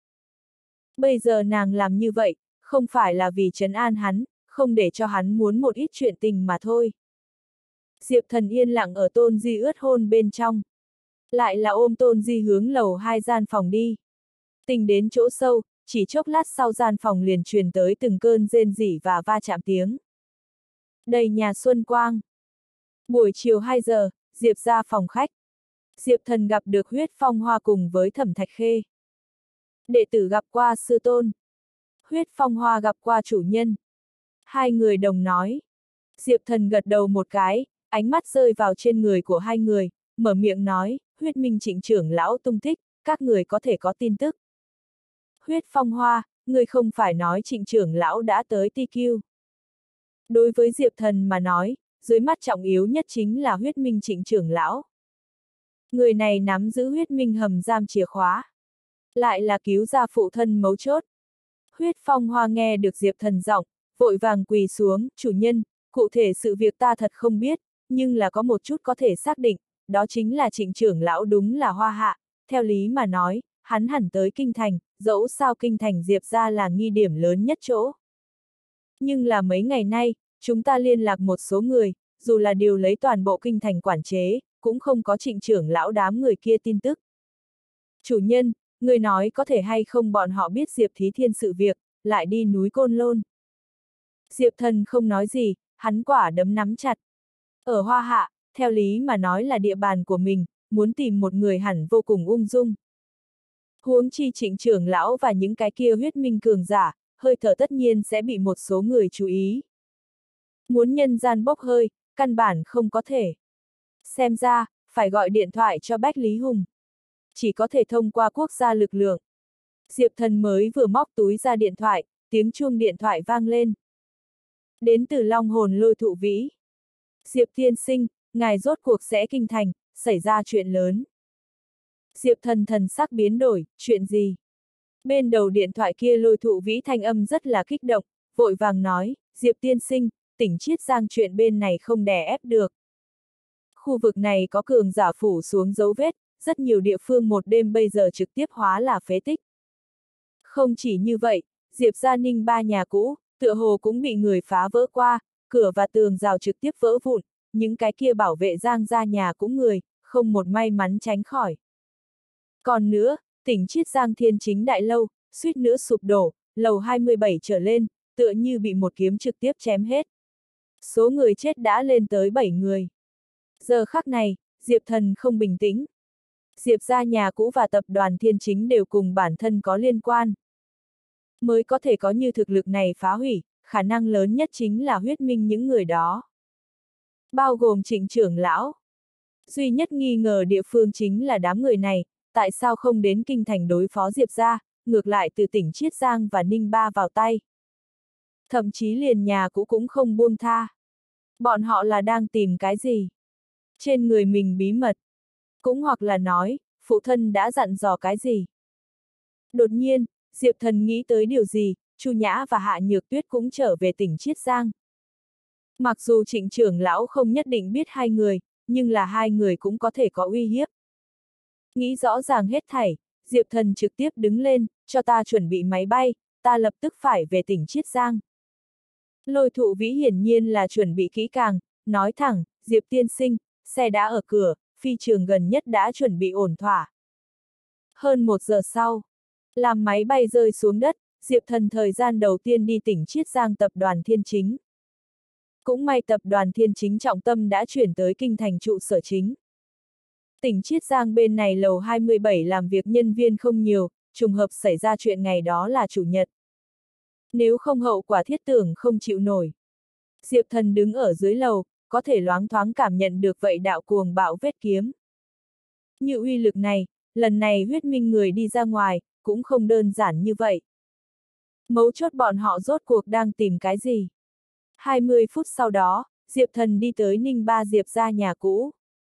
Bây giờ nàng làm như vậy, không phải là vì trấn an hắn, không để cho hắn muốn một ít chuyện tình mà thôi. Diệp Thần yên lặng ở Tôn Di ướt hôn bên trong. Lại là ôm Tôn Di hướng lầu 2 gian phòng đi. Tình đến chỗ sâu, chỉ chốc lát sau gian phòng liền truyền tới từng cơn rên rỉ và va chạm tiếng. Đầy nhà xuân quang. Buổi chiều 2 giờ, Diệp ra phòng khách. Diệp Thần gặp được Huyết Phong Hoa cùng với Thẩm Thạch Khê. Đệ tử gặp qua sư tôn. Huyết Phong Hoa gặp qua chủ nhân. Hai người đồng nói. Diệp Thần gật đầu một cái, ánh mắt rơi vào trên người của hai người, mở miệng nói, Huyết Minh Trịnh trưởng lão tung tích, các người có thể có tin tức. Huyết Phong Hoa, người không phải nói Trịnh trưởng lão đã tới TQ. Đối với Diệp Thần mà nói, dưới mắt trọng yếu nhất chính là Huyết Minh Trịnh trưởng lão. Người này nắm giữ Huyết Minh hầm giam chìa khóa. Lại là cứu ra phụ thân mấu chốt. Huyết Phong Hoa nghe được Diệp Thần giọng, vội vàng quỳ xuống, chủ nhân, cụ thể sự việc ta thật không biết, nhưng là có một chút có thể xác định, đó chính là Trịnh trưởng lão đúng là Hoa Hạ, theo lý mà nói, hắn hẳn tới Kinh Thành, dẫu sao Kinh Thành Diệp ra là nghi điểm lớn nhất chỗ. Nhưng là mấy ngày nay, chúng ta liên lạc một số người, dù là điều lấy toàn bộ Kinh Thành quản chế, cũng không có Trịnh trưởng lão đám người kia tin tức. Chủ nhân, người nói có thể hay không bọn họ biết Diệp Thí Thiên sự việc, lại đi núi Côn Lôn. Diệp Thần không nói gì, hắn quả đấm nắm chặt. Ở Hoa Hạ, theo lý mà nói là địa bàn của mình, muốn tìm một người hẳn vô cùng ung dung. Huống chi Trịnh trưởng lão và những cái kia huyết minh cường giả, hơi thở tất nhiên sẽ bị một số người chú ý. Muốn nhân gian bốc hơi, căn bản không có thể. Xem ra, phải gọi điện thoại cho Bách Lý Hùng. Chỉ có thể thông qua quốc gia lực lượng. Diệp Thần mới vừa móc túi ra điện thoại, tiếng chuông điện thoại vang lên. Đến từ Long Hồn Lôi Thụ Vĩ. Diệp tiên sinh, ngài rốt cuộc sẽ kinh thành, xảy ra chuyện lớn. Diệp Thần thần sắc biến đổi, chuyện gì? Bên đầu điện thoại kia Lôi Thụ Vĩ thanh âm rất là kích động, vội vàng nói, Diệp tiên sinh, tỉnh Chiết Giang chuyện bên này không đè ép được. Khu vực này có cường giả phủ xuống dấu vết, rất nhiều địa phương một đêm bây giờ trực tiếp hóa là phế tích. Không chỉ như vậy, Diệp gia Ninh ba nhà cũ, tựa hồ cũng bị người phá vỡ qua, cửa và tường rào trực tiếp vỡ vụn, những cái kia bảo vệ Giang gia nhà cũng người, không một may mắn tránh khỏi. Còn nữa, tỉnh Chiết Giang Thiên Chính Đại Lâu, suýt nữa sụp đổ, lầu 27 trở lên, tựa như bị một kiếm trực tiếp chém hết. Số người chết đã lên tới 7 người. Giờ khắc này, Diệp Thần không bình tĩnh. Diệp gia nhà cũ và tập đoàn Thiên Chính đều cùng bản thân có liên quan. Mới có thể có như thực lực này phá hủy, khả năng lớn nhất chính là huyết minh những người đó. Bao gồm Trịnh trưởng lão. Duy nhất nghi ngờ địa phương chính là đám người này, tại sao không đến kinh thành đối phó Diệp gia, ngược lại từ tỉnh Chiết Giang và Ninh Ba vào tay. Thậm chí liền nhà cũ cũng không buông tha. Bọn họ là đang tìm cái gì? Trên người mình bí mật. Cũng hoặc là nói, phụ thân đã dặn dò cái gì? Đột nhiên, Diệp Thần nghĩ tới điều gì, Chu Nhã và Hạ Nhược Tuyết cũng trở về tỉnh Chiết Giang. Mặc dù Trịnh trưởng lão không nhất định biết hai người, nhưng là hai người cũng có thể có uy hiếp. Nghĩ rõ ràng hết thảy, Diệp Thần trực tiếp đứng lên, cho ta chuẩn bị máy bay, ta lập tức phải về tỉnh Chiết Giang. Lôi Thụ Vĩ hiển nhiên là chuẩn bị kỹ càng, nói thẳng, Diệp tiên sinh, xe đã ở cửa, phi trường gần nhất đã chuẩn bị ổn thỏa. Hơn 1 giờ sau, làm máy bay rơi xuống đất, Diệp Thần thời gian đầu tiên đi tỉnh Chiết Giang tập đoàn Thiên Chính. Cũng may tập đoàn Thiên Chính trọng tâm đã chuyển tới kinh thành trụ sở chính. Tỉnh Chiết Giang bên này lầu 27 làm việc nhân viên không nhiều, trùng hợp xảy ra chuyện ngày đó là chủ nhật. Nếu không hậu quả thiết tưởng không chịu nổi. Diệp Thần đứng ở dưới lầu, có thể loáng thoáng cảm nhận được vậy đạo cuồng bạo vết kiếm. Như uy lực này, lần này huyết minh người đi ra ngoài, cũng không đơn giản như vậy. Mấu chốt bọn họ rốt cuộc đang tìm cái gì? 20 phút sau đó, Diệp Thần đi tới Ninh Ba Diệp ra nhà cũ.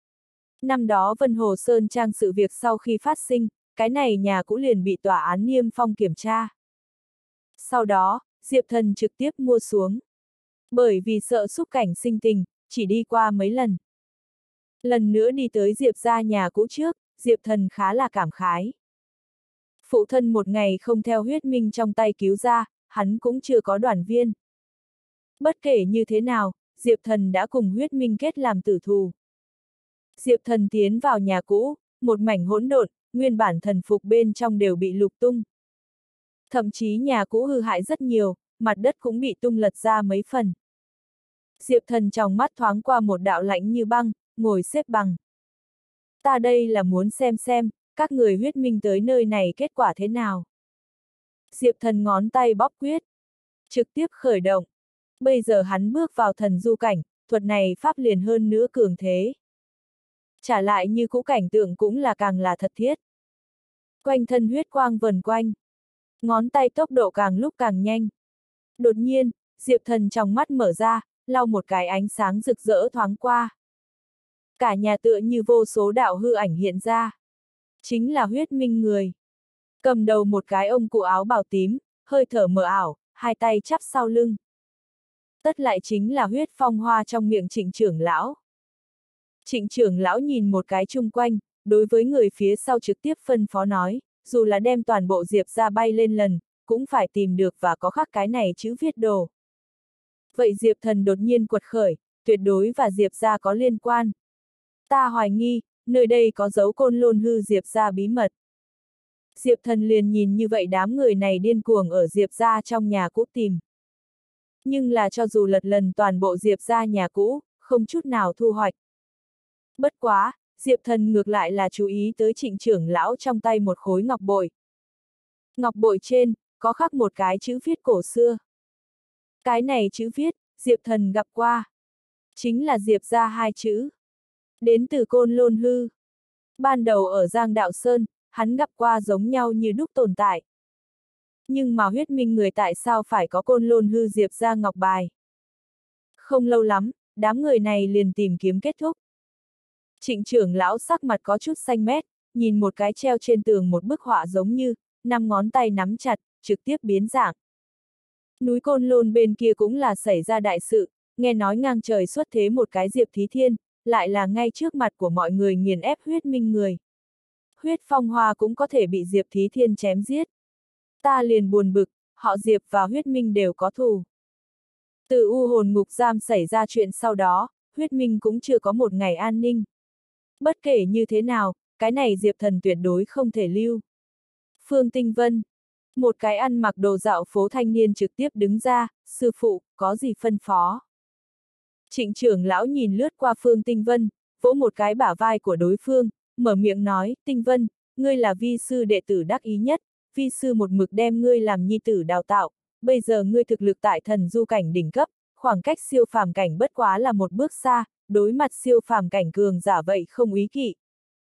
Năm đó Vân Hồ Sơn Trang sự việc sau khi phát sinh, cái này nhà cũ liền bị tòa án Niêm Phong kiểm tra. Sau đó, Diệp Thần trực tiếp mua xuống. Bởi vì sợ xúc cảnh sinh tình, chỉ đi qua mấy lần. Lần nữa đi tới Diệp ra nhà cũ trước, Diệp Thần khá là cảm khái. Phụ thân một ngày không theo huyết minh trong tay cứu ra, hắn cũng chưa có đoàn viên. Bất kể như thế nào, Diệp Thần đã cùng huyết minh kết làm tử thù. Diệp Thần tiến vào nhà cũ, một mảnh hỗn độn, nguyên bản thần phục bên trong đều bị lục tung. Thậm chí nhà cũ hư hại rất nhiều, mặt đất cũng bị tung lật ra mấy phần. Diệp Thần trong mắt thoáng qua một đạo lạnh như băng, ngồi xếp bằng. Ta đây là muốn xem, các người huyết minh tới nơi này kết quả thế nào. Diệp Thần ngón tay bóp quyết, trực tiếp khởi động. Bây giờ hắn bước vào thần du cảnh, thuật này pháp liền hơn nữa cường thế. Trả lại như cũ cảnh tượng cũng là càng là thật thiết. Quanh thân huyết quang vần quanh. Ngón tay tốc độ càng lúc càng nhanh. Đột nhiên, Diệp Thần trong mắt mở ra, lau một cái ánh sáng rực rỡ thoáng qua. Cả nhà tựa như vô số đạo hư ảnh hiện ra. Chính là huyết minh người. Cầm đầu một cái ông cụ áo bào tím, hơi thở mờ ảo, hai tay chắp sau lưng. Tất lại chính là huyết phong hoa trong miệng Trịnh trưởng lão. Trịnh trưởng lão nhìn một cái chung quanh, đối với người phía sau trực tiếp phân phó nói, dù là đem toàn bộ Diệp ra bay lên lần, cũng phải tìm được và có khắc cái này chữ viết đồ. Vậy Diệp Thần đột nhiên quật khởi, tuyệt đối và Diệp ra có liên quan. Ta hoài nghi, nơi đây có dấu Côn Lôn hư Diệp ra bí mật. Diệp Thần liền nhìn như vậy đám người này điên cuồng ở Diệp ra trong nhà cũ tìm. Nhưng là cho dù lật lần toàn bộ Diệp ra nhà cũ, không chút nào thu hoạch. Bất quá, Diệp Thần ngược lại là chú ý tới Trịnh trưởng lão trong tay một khối ngọc bội. Ngọc bội trên, có khắc một cái chữ viết cổ xưa. Cái này chữ viết, Diệp Thần gặp qua. Chính là Diệp ra 2 chữ. Đến từ Côn Lôn hư. Ban đầu ở Giang Đạo Sơn, hắn gặp qua giống nhau như đúc tồn tại. Nhưng mà huyết minh người tại sao phải có Côn Lôn hư Diệp ra ngọc bài? Không lâu lắm, đám người này liền tìm kiếm kết thúc. Trịnh trưởng lão sắc mặt có chút xanh mét, nhìn một cái treo trên tường một bức họa giống như, 5 ngón tay nắm chặt, trực tiếp biến dạng. Núi Côn Lôn bên kia cũng là xảy ra đại sự, nghe nói ngang trời xuất thế một cái Diệp Thí Thiên, lại là ngay trước mặt của mọi người nghiền ép huyết minh người. Huyết phong hoa cũng có thể bị Diệp Thí Thiên chém giết. Ta liền buồn bực, họ Diệp và huyết minh đều có thù. Từ U hồn ngục giam xảy ra chuyện sau đó, huyết minh cũng chưa có một ngày an ninh. Bất kể như thế nào, cái này Diệp Thần tuyệt đối không thể lưu. Phương Tinh Vân. Một cái ăn mặc đồ dạo phố thanh niên trực tiếp đứng ra, sư phụ, có gì phân phó. Trịnh trưởng lão nhìn lướt qua Phương Tinh Vân, vỗ một cái bả vai của đối phương, mở miệng nói, Tinh Vân, ngươi là vi sư đệ tử đắc ý nhất, vi sư một mực đem ngươi làm nhi tử đào tạo, bây giờ ngươi thực lực tại thần du cảnh đỉnh cấp, khoảng cách siêu phàm cảnh bất quá là một bước xa, đối mặt siêu phàm cảnh cường giả vậy không úy kỵ.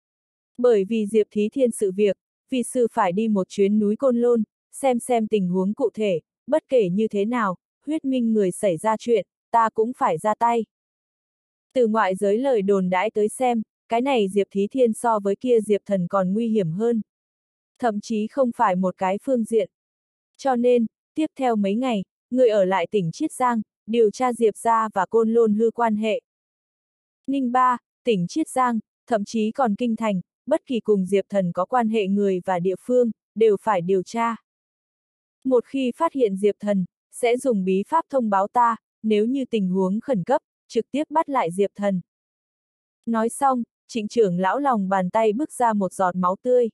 Bởi vì Diệp Thí Thiên sự việc, vi sư phải đi một chuyến núi Côn Lôn, xem tình huống cụ thể, bất kể như thế nào, huyết minh người xảy ra chuyện, ta cũng phải ra tay. Từ ngoại giới lời đồn đãi tới xem, cái này Diệp Thí Thiên so với kia Diệp Thần còn nguy hiểm hơn. Thậm chí không phải một cái phương diện. Cho nên, Tiếp theo mấy ngày, người ở lại tỉnh Chiết Giang, điều tra Diệp gia và Côn Lôn Hư quan hệ. Ninh Ba, tỉnh Chiết Giang, thậm chí còn kinh thành, bất kỳ cùng Diệp Thần có quan hệ người và địa phương, đều phải điều tra. Một khi phát hiện Diệp Thần, sẽ dùng bí pháp thông báo ta, nếu như tình huống khẩn cấp, trực tiếp bắt lại Diệp Thần. Nói xong, Trịnh trưởng lão lòng bàn tay bước ra một giọt máu tươi.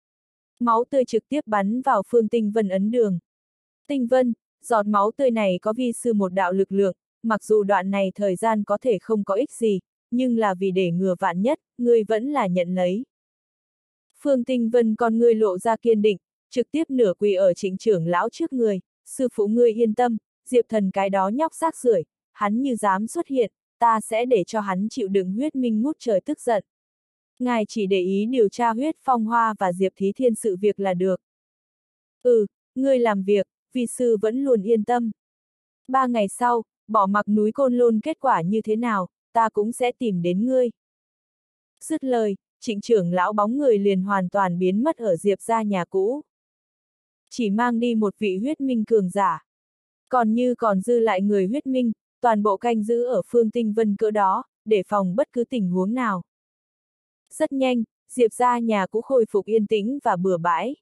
Máu tươi trực tiếp bắn vào Phương Tinh Vân ấn đường. Tinh Vân, giọt máu tươi này có vi sư một đạo lực lượng, mặc dù đoạn này thời gian có thể không có ích gì, nhưng là vì để ngừa vạn nhất, ngươi vẫn là nhận lấy. Phương Tinh Vân con ngươi lộ ra kiên định, trực tiếp nửa quỳ ở Trịnh trưởng lão trước người, sư phụ ngươi yên tâm, Diệp Thần cái đó nhóc rác rưởi, hắn như dám xuất hiện, ta sẽ để cho hắn chịu đựng huyết minh ngút trời tức giận. Ngài chỉ để ý điều tra huyết phong hoa và Diệp Thí Thiên sự việc là được. Ngươi làm việc, vi sư vẫn luôn yên tâm. 3 ngày sau, bỏ mặc núi Côn Lôn kết quả như thế nào, ta cũng sẽ tìm đến ngươi. Dứt lời, Trịnh trưởng lão bóng người liền hoàn toàn biến mất ở Diệp gia nhà cũ. Chỉ mang đi một vị huyết minh cường giả. Còn dư lại người huyết minh, toàn bộ canh giữ ở Phương Tinh Vân cỡ đó, để phòng bất cứ tình huống nào. Rất nhanh, Diệp gia nhà cũ khôi phục yên tĩnh và bừa bãi.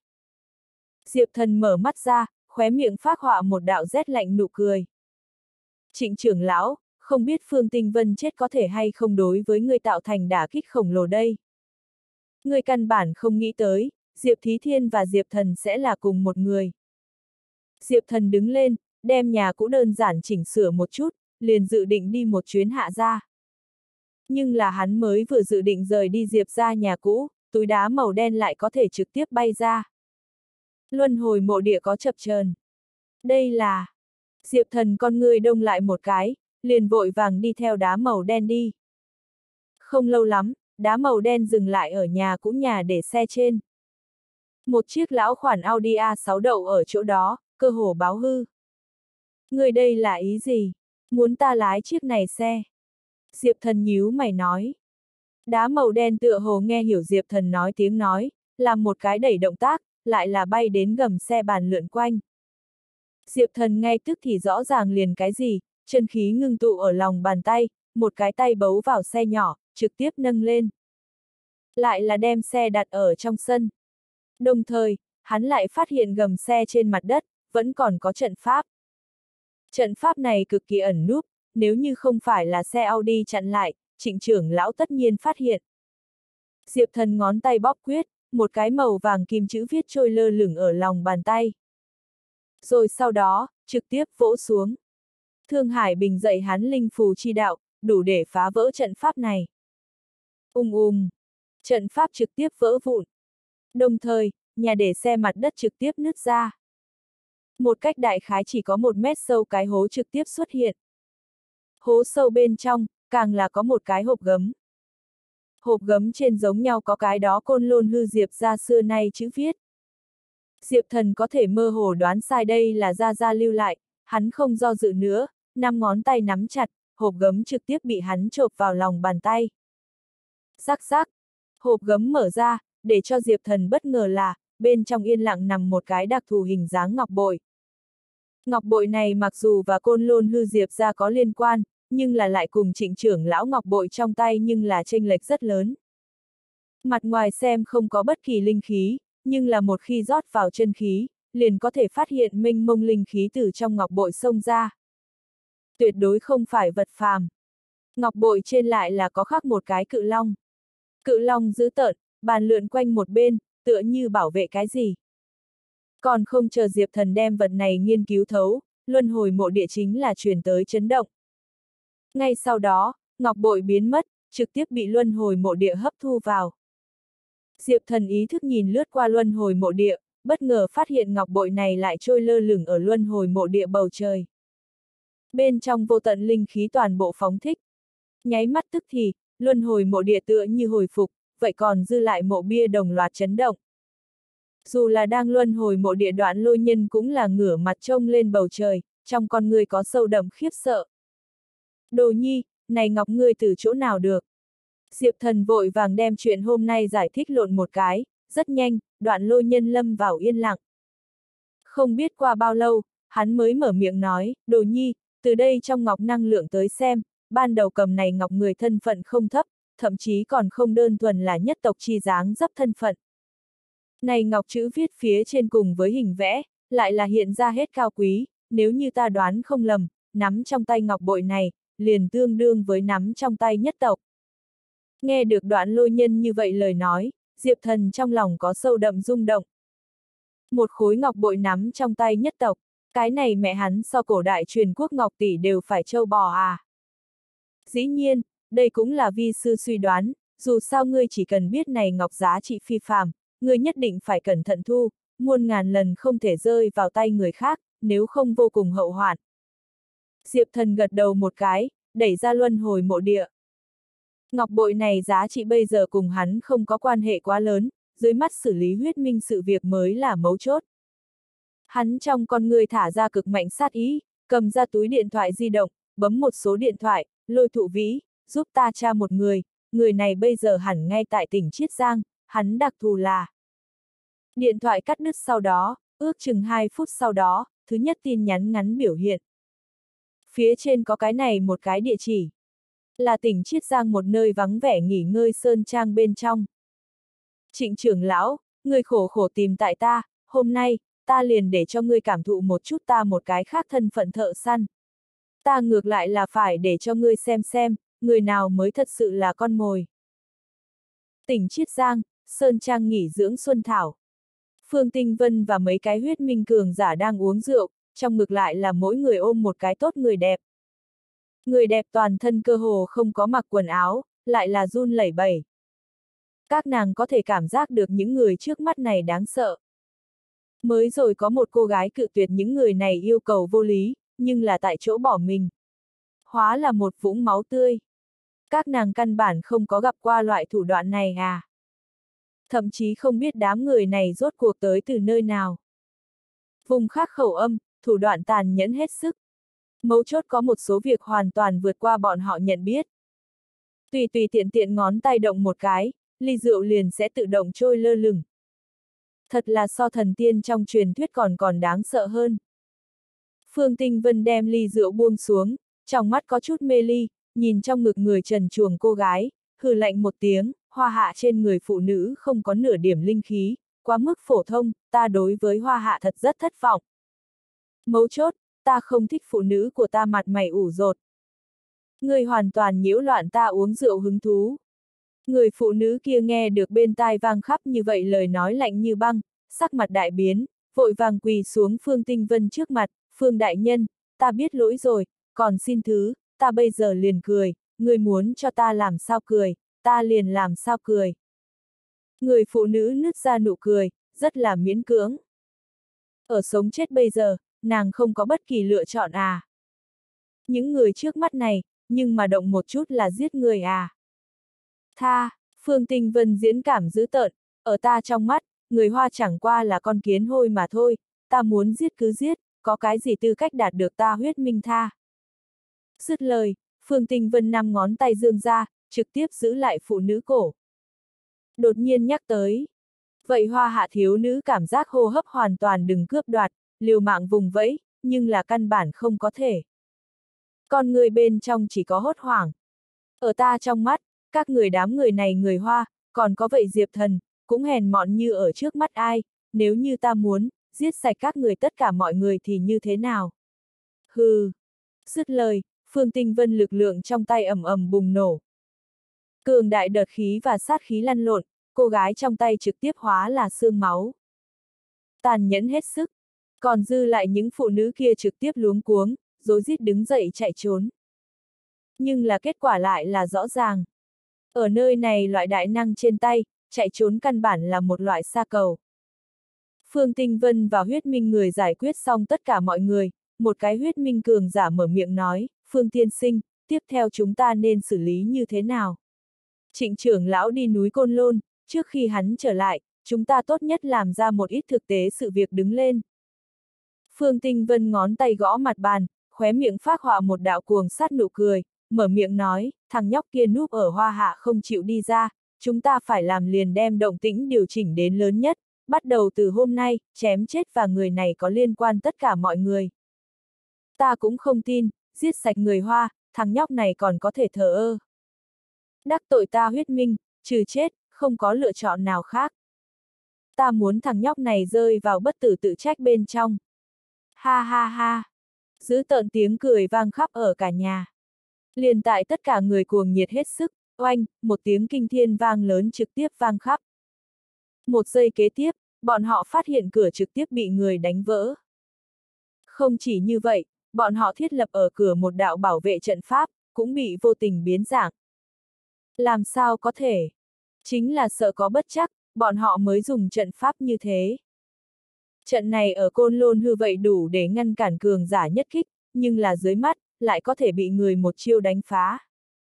Diệp Thần mở mắt ra, khóe miệng phác họa một đạo rét lạnh nụ cười. Trịnh trưởng lão, không biết Phương Tinh Vân chết có thể hay không đối với người tạo thành đả kích khổng lồ đây. Người căn bản không nghĩ tới, Diệp Thí Thiên và Diệp Thần sẽ là cùng một người. Diệp Thần đứng lên, đem nhà cũ đơn giản chỉnh sửa một chút, liền dự định đi một chuyến hạ gia. Nhưng là hắn mới vừa dự định rời đi Diệp gia nhà cũ, túi đá màu đen lại có thể trực tiếp bay ra. Luân hồi mộ địa có chập chờn. Đây là... Diệp Thần con người đông lại một cái, liền vội vàng đi theo đá màu đen đi. Không lâu lắm, đá màu đen dừng lại ở nhà cũ nhà để xe trên. Một chiếc lão khoản Audi A6 đậu ở chỗ đó, cơ hồ báo hư. Người đây là ý gì? Muốn ta lái chiếc này xe? Diệp Thần nhíu mày nói. Đá màu đen tựa hồ nghe hiểu Diệp Thần nói tiếng nói, làm một cái đẩy động tác, lại là bay đến gầm xe bàn lượn quanh. Diệp Thần ngay tức thì rõ ràng liền cái gì, chân khí ngưng tụ ở lòng bàn tay, một cái tay bấu vào xe nhỏ, trực tiếp nâng lên. Lại là đem xe đặt ở trong sân. Đồng thời, hắn lại phát hiện gầm xe trên mặt đất, vẫn còn có trận pháp. Trận pháp này cực kỳ ẩn núp, nếu như không phải là xe Audi chặn lại, Trịnh trưởng lão tất nhiên phát hiện. Diệp Thần ngón tay bóp quyết, một cái màu vàng kim chữ viết trôi lơ lửng ở lòng bàn tay. Rồi sau đó, trực tiếp vỗ xuống. Thương Hải Bình dạy hắn linh phù chi đạo, đủ để phá vỡ trận pháp này. Trận pháp trực tiếp vỡ vụn. Đồng thời, nhà để xe mặt đất trực tiếp nứt ra. Một cách đại khái chỉ có 1 mét sâu cái hố trực tiếp xuất hiện. Hố sâu bên trong, càng là có một cái hộp gấm. Hộp gấm trên giống nhau có cái đó Côn Lôn Hư Diệp gia xưa nay chữ viết. Diệp Thần có thể mơ hồ đoán sai đây là Gia lưu lại, hắn không do dự nữa, 5 ngón tay nắm chặt, hộp gấm trực tiếp bị hắn chộp vào lòng bàn tay. Rắc rắc, hộp gấm mở ra, để cho Diệp Thần bất ngờ là, bên trong yên lặng nằm một cái đặc thù hình dáng ngọc bội. Ngọc bội này mặc dù và Côn Lôn Hư Diệp gia có liên quan, nhưng là lại cùng Trịnh trưởng lão ngọc bội trong tay nhưng là chênh lệch rất lớn. Mặt ngoài xem không có bất kỳ linh khí, nhưng là một khi rót vào chân khí, liền có thể phát hiện mênh mông linh khí từ trong ngọc bội xông ra. Tuyệt đối không phải vật phàm. Ngọc bội trên lại là có khắc một cái cự long. Cự long dữ tợn, bàn lượn quanh một bên, tựa như bảo vệ cái gì. Còn không chờ Diệp Thần đem vật này nghiên cứu thấu, luân hồi mộ địa chính là truyền tới chấn động. Ngay sau đó, ngọc bội biến mất, trực tiếp bị luân hồi mộ địa hấp thu vào. Diệp Thần ý thức nhìn lướt qua luân hồi mộ địa, bất ngờ phát hiện ngọc bội này lại trôi lơ lửng ở luân hồi mộ địa bầu trời. Bên trong vô tận linh khí toàn bộ phóng thích. Nháy mắt tức thì, luân hồi mộ địa tựa như hồi phục, vậy còn dư lại mộ bia đồng loạt chấn động. Dù là đang luân hồi mộ địa Đoạn Lôi Nhân cũng là ngửa mặt trông lên bầu trời, trong con người có sâu đậm khiếp sợ. Đồ nhi, này ngọc ngươi từ chỗ nào được? Diệp Thần vội vàng đem chuyện hôm nay giải thích lộn một cái, rất nhanh, Đoạn Lôi Nhân lâm vào yên lặng. Không biết qua bao lâu, hắn mới mở miệng nói, Đồ Nhi, từ đây trong ngọc năng lượng tới xem, ban đầu cầm này ngọc người thân phận không thấp, thậm chí còn không đơn thuần là nhất tộc chi dáng dấp thân phận. Này ngọc chữ viết phía trên cùng với hình vẽ, lại là hiện ra hết cao quý, nếu như ta đoán không lầm, nắm trong tay ngọc bội này, liền tương đương với nắm trong tay nhất tộc. Nghe được Đoạn Lôi Nhân như vậy lời nói, Diệp Thần trong lòng có sâu đậm rung động. Một khối ngọc bội nắm trong tay nhất tộc, cái này mẹ hắn so cổ đại truyền quốc ngọc tỷ đều phải trâu bò à. Dĩ nhiên, đây cũng là vi sư suy đoán, dù sao ngươi chỉ cần biết này ngọc giá trị phi phàm, ngươi nhất định phải cẩn thận thu, muôn ngàn lần không thể rơi vào tay người khác, nếu không vô cùng hậu hoạn. Diệp Thần gật đầu một cái, đẩy ra luân hồi mộ địa. Ngọc bội này giá trị bây giờ cùng hắn không có quan hệ quá lớn, dưới mắt xử lý huyết minh sự việc mới là mấu chốt. Hắn trong con người thả ra cực mạnh sát ý, cầm ra túi điện thoại di động, bấm một số điện thoại, Lôi Thụ Vĩ, giúp ta tra một người này bây giờ hẳn ngay tại tỉnh Chiết Giang, hắn đặc thù là. Điện thoại cắt đứt sau đó, ước chừng 2 phút sau đó, thứ nhất tin nhắn ngắn biểu hiện. Phía trên có cái này một cái địa chỉ. Là tỉnh Chiết Giang một nơi vắng vẻ nghỉ ngơi sơn trang bên trong. Trịnh trưởng lão, ngươi khổ khổ tìm tại ta, hôm nay, ta liền để cho ngươi cảm thụ một chút ta một cái khác thân phận thợ săn. Ta ngược lại là phải để cho ngươi xem, người nào mới thật sự là con mồi. Tỉnh Chiết Giang, sơn trang nghỉ dưỡng Xuân Thảo. Phương Tinh Vân và mấy cái huyết minh cường giả đang uống rượu, trong ngược lại là mỗi người ôm một cái tốt người đẹp. Người đẹp toàn thân cơ hồ không có mặc quần áo, lại là run lẩy bẩy. Các nàng có thể cảm giác được những người trước mắt này đáng sợ. Mới rồi có một cô gái cự tuyệt những người này yêu cầu vô lý, nhưng là tại chỗ bỏ mình. Hóa là một vũng máu tươi. Các nàng căn bản không có gặp qua loại thủ đoạn này à. Thậm chí không biết đám người này rốt cuộc tới từ nơi nào. Vùng khác khẩu âm, thủ đoạn tàn nhẫn hết sức. Mấu chốt có một số việc hoàn toàn vượt qua bọn họ nhận biết. Tùy tiện ngón tay động một cái, ly rượu liền sẽ tự động trôi lơ lửng. Thật là so thần tiên trong truyền thuyết còn đáng sợ hơn. Phương Tinh Vân đem ly rượu buông xuống, trong mắt có chút mê ly, nhìn trong ngực người trần truồng cô gái, hừ lạnh một tiếng, hoa hạ trên người phụ nữ không có nửa điểm linh khí, quá mức phổ thông, ta đối với hoa hạ thật rất thất vọng. Mấu chốt, ta không thích phụ nữ của ta mặt mày ủ rột. Người hoàn toàn nhiễu loạn ta uống rượu hứng thú. Người phụ nữ kia nghe được bên tai vang khắp như vậy lời nói lạnh như băng, sắc mặt đại biến, vội vàng quỳ xuống Phương Tinh Vân trước mặt, Phương đại nhân, ta biết lỗi rồi, còn xin thứ, ta bây giờ liền cười, người muốn cho ta làm sao cười, ta liền làm sao cười. Người phụ nữ nứt ra nụ cười, rất là miễn cưỡng. Ở sống chết bây giờ, nàng không có bất kỳ lựa chọn à. Những người trước mắt này, nhưng mà động một chút là giết người à. Tha, Phương Tinh Vân diễn cảm dữ tợn, ở ta trong mắt, người Hoa chẳng qua là con kiến hôi mà thôi, ta muốn giết cứ giết, có cái gì tư cách đạt được ta huyết minh tha. Dứt lời, Phương Tinh Vân 5 ngón tay dương ra, trực tiếp giữ lại phụ nữ cổ. Đột nhiên nhắc tới. Vậy Hoa hạ thiếu nữ cảm giác hô hấp hoàn toàn đừng cướp đoạt, liều mạng vùng vẫy, nhưng là căn bản không có thể. Con người bên trong chỉ có hốt hoảng. Ở ta trong mắt, các người đám người này người Hoa, còn có vậy Diệp Thần, cũng hèn mọn như ở trước mắt ai, nếu như ta muốn, giết sạch các người tất cả mọi người thì như thế nào? Hừ. Dứt lời, Phương Tinh Vân lực lượng trong tay ầm ầm bùng nổ. Cường đại đợt khí và sát khí lăn lộn, cô gái trong tay trực tiếp hóa là xương máu. Tàn nhẫn hết sức, còn dư lại những phụ nữ kia trực tiếp luống cuống, rối rít đứng dậy chạy trốn. Nhưng là kết quả lại là rõ ràng. Ở nơi này loại đại năng trên tay, chạy trốn căn bản là một loại sa cầu. Phương Tinh Vân và huyết minh người giải quyết xong tất cả mọi người, một cái huyết minh cường giả mở miệng nói, Phương tiên sinh, tiếp theo chúng ta nên xử lý như thế nào? Trịnh trưởng lão đi núi Côn Lôn, trước khi hắn trở lại, chúng ta tốt nhất làm ra một ít thực tế sự việc đứng lên. Phương Tinh Vân ngón tay gõ mặt bàn, khóe miệng phác họa một đạo cuồng sát nụ cười, mở miệng nói, thằng nhóc kia núp ở Hoa hạ không chịu đi ra, chúng ta phải làm liền đem động tĩnh điều chỉnh đến lớn nhất, bắt đầu từ hôm nay, chém chết và người này có liên quan tất cả mọi người. Ta cũng không tin, giết sạch người Hoa, thằng nhóc này còn có thể thờ ơ. Đắc tội ta huyết minh, trừ chết, không có lựa chọn nào khác. Ta muốn thằng nhóc này rơi vào bất tử tự trách bên trong. Ha ha ha. Dữ tợn tiếng cười vang khắp ở cả nhà. Liền tại tất cả người cuồng nhiệt hết sức, oanh, một tiếng kinh thiên vang lớn trực tiếp vang khắp. Một giây kế tiếp, bọn họ phát hiện cửa trực tiếp bị người đánh vỡ. Không chỉ như vậy, bọn họ thiết lập ở cửa một đạo bảo vệ trận pháp, cũng bị vô tình biến dạng. Làm sao có thể? Chính là sợ có bất trắc, bọn họ mới dùng trận pháp như thế. Trận này ở Côn Lôn hư vậy đủ để ngăn cản cường giả nhất kích, nhưng là dưới mắt, lại có thể bị người một chiêu đánh phá.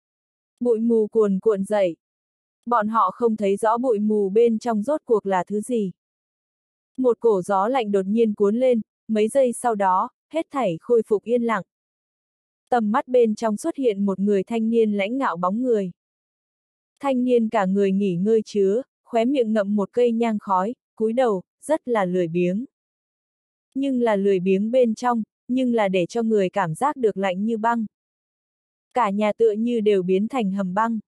Bụi mù cuồn cuộn dậy. Bọn họ không thấy rõ bụi mù bên trong rốt cuộc là thứ gì. Một cổ gió lạnh đột nhiên cuốn lên, mấy giây sau đó, hết thảy khôi phục yên lặng. Tầm mắt bên trong xuất hiện một người thanh niên lãnh ngạo bóng người. Thanh niên cả người nghỉ ngơi chứa, khóe miệng ngậm một cây nhang khói, cúi đầu, rất là lười biếng. Nhưng là lười biếng bên trong, nhưng là để cho người cảm giác được lạnh như băng. Cả nhà tựa như đều biến thành hầm băng.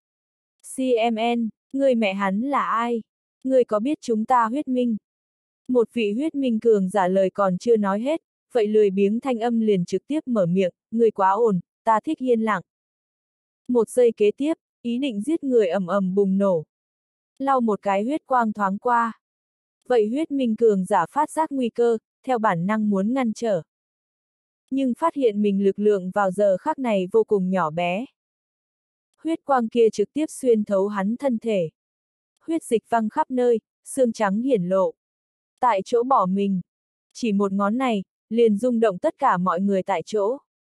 CMN, người mẹ hắn là ai? Người có biết chúng ta huyết minh? Một vị huyết minh cường giả lời còn chưa nói hết, vậy lười biếng thanh âm liền trực tiếp mở miệng, người quá ồn, ta thích yên lặng. Một giây kế tiếp, ý định giết người ầm ầm bùng nổ. Lau một cái huyết quang thoáng qua. Vậy huyết minh cường giả phát giác nguy cơ, theo bản năng muốn ngăn trở. Nhưng phát hiện mình lực lượng vào giờ khắc này vô cùng nhỏ bé. Huyết quang kia trực tiếp xuyên thấu hắn thân thể. Huyết dịch văng khắp nơi, xương trắng hiển lộ. Tại chỗ bỏ mình. Chỉ một ngón này, liền rung động tất cả mọi người tại chỗ.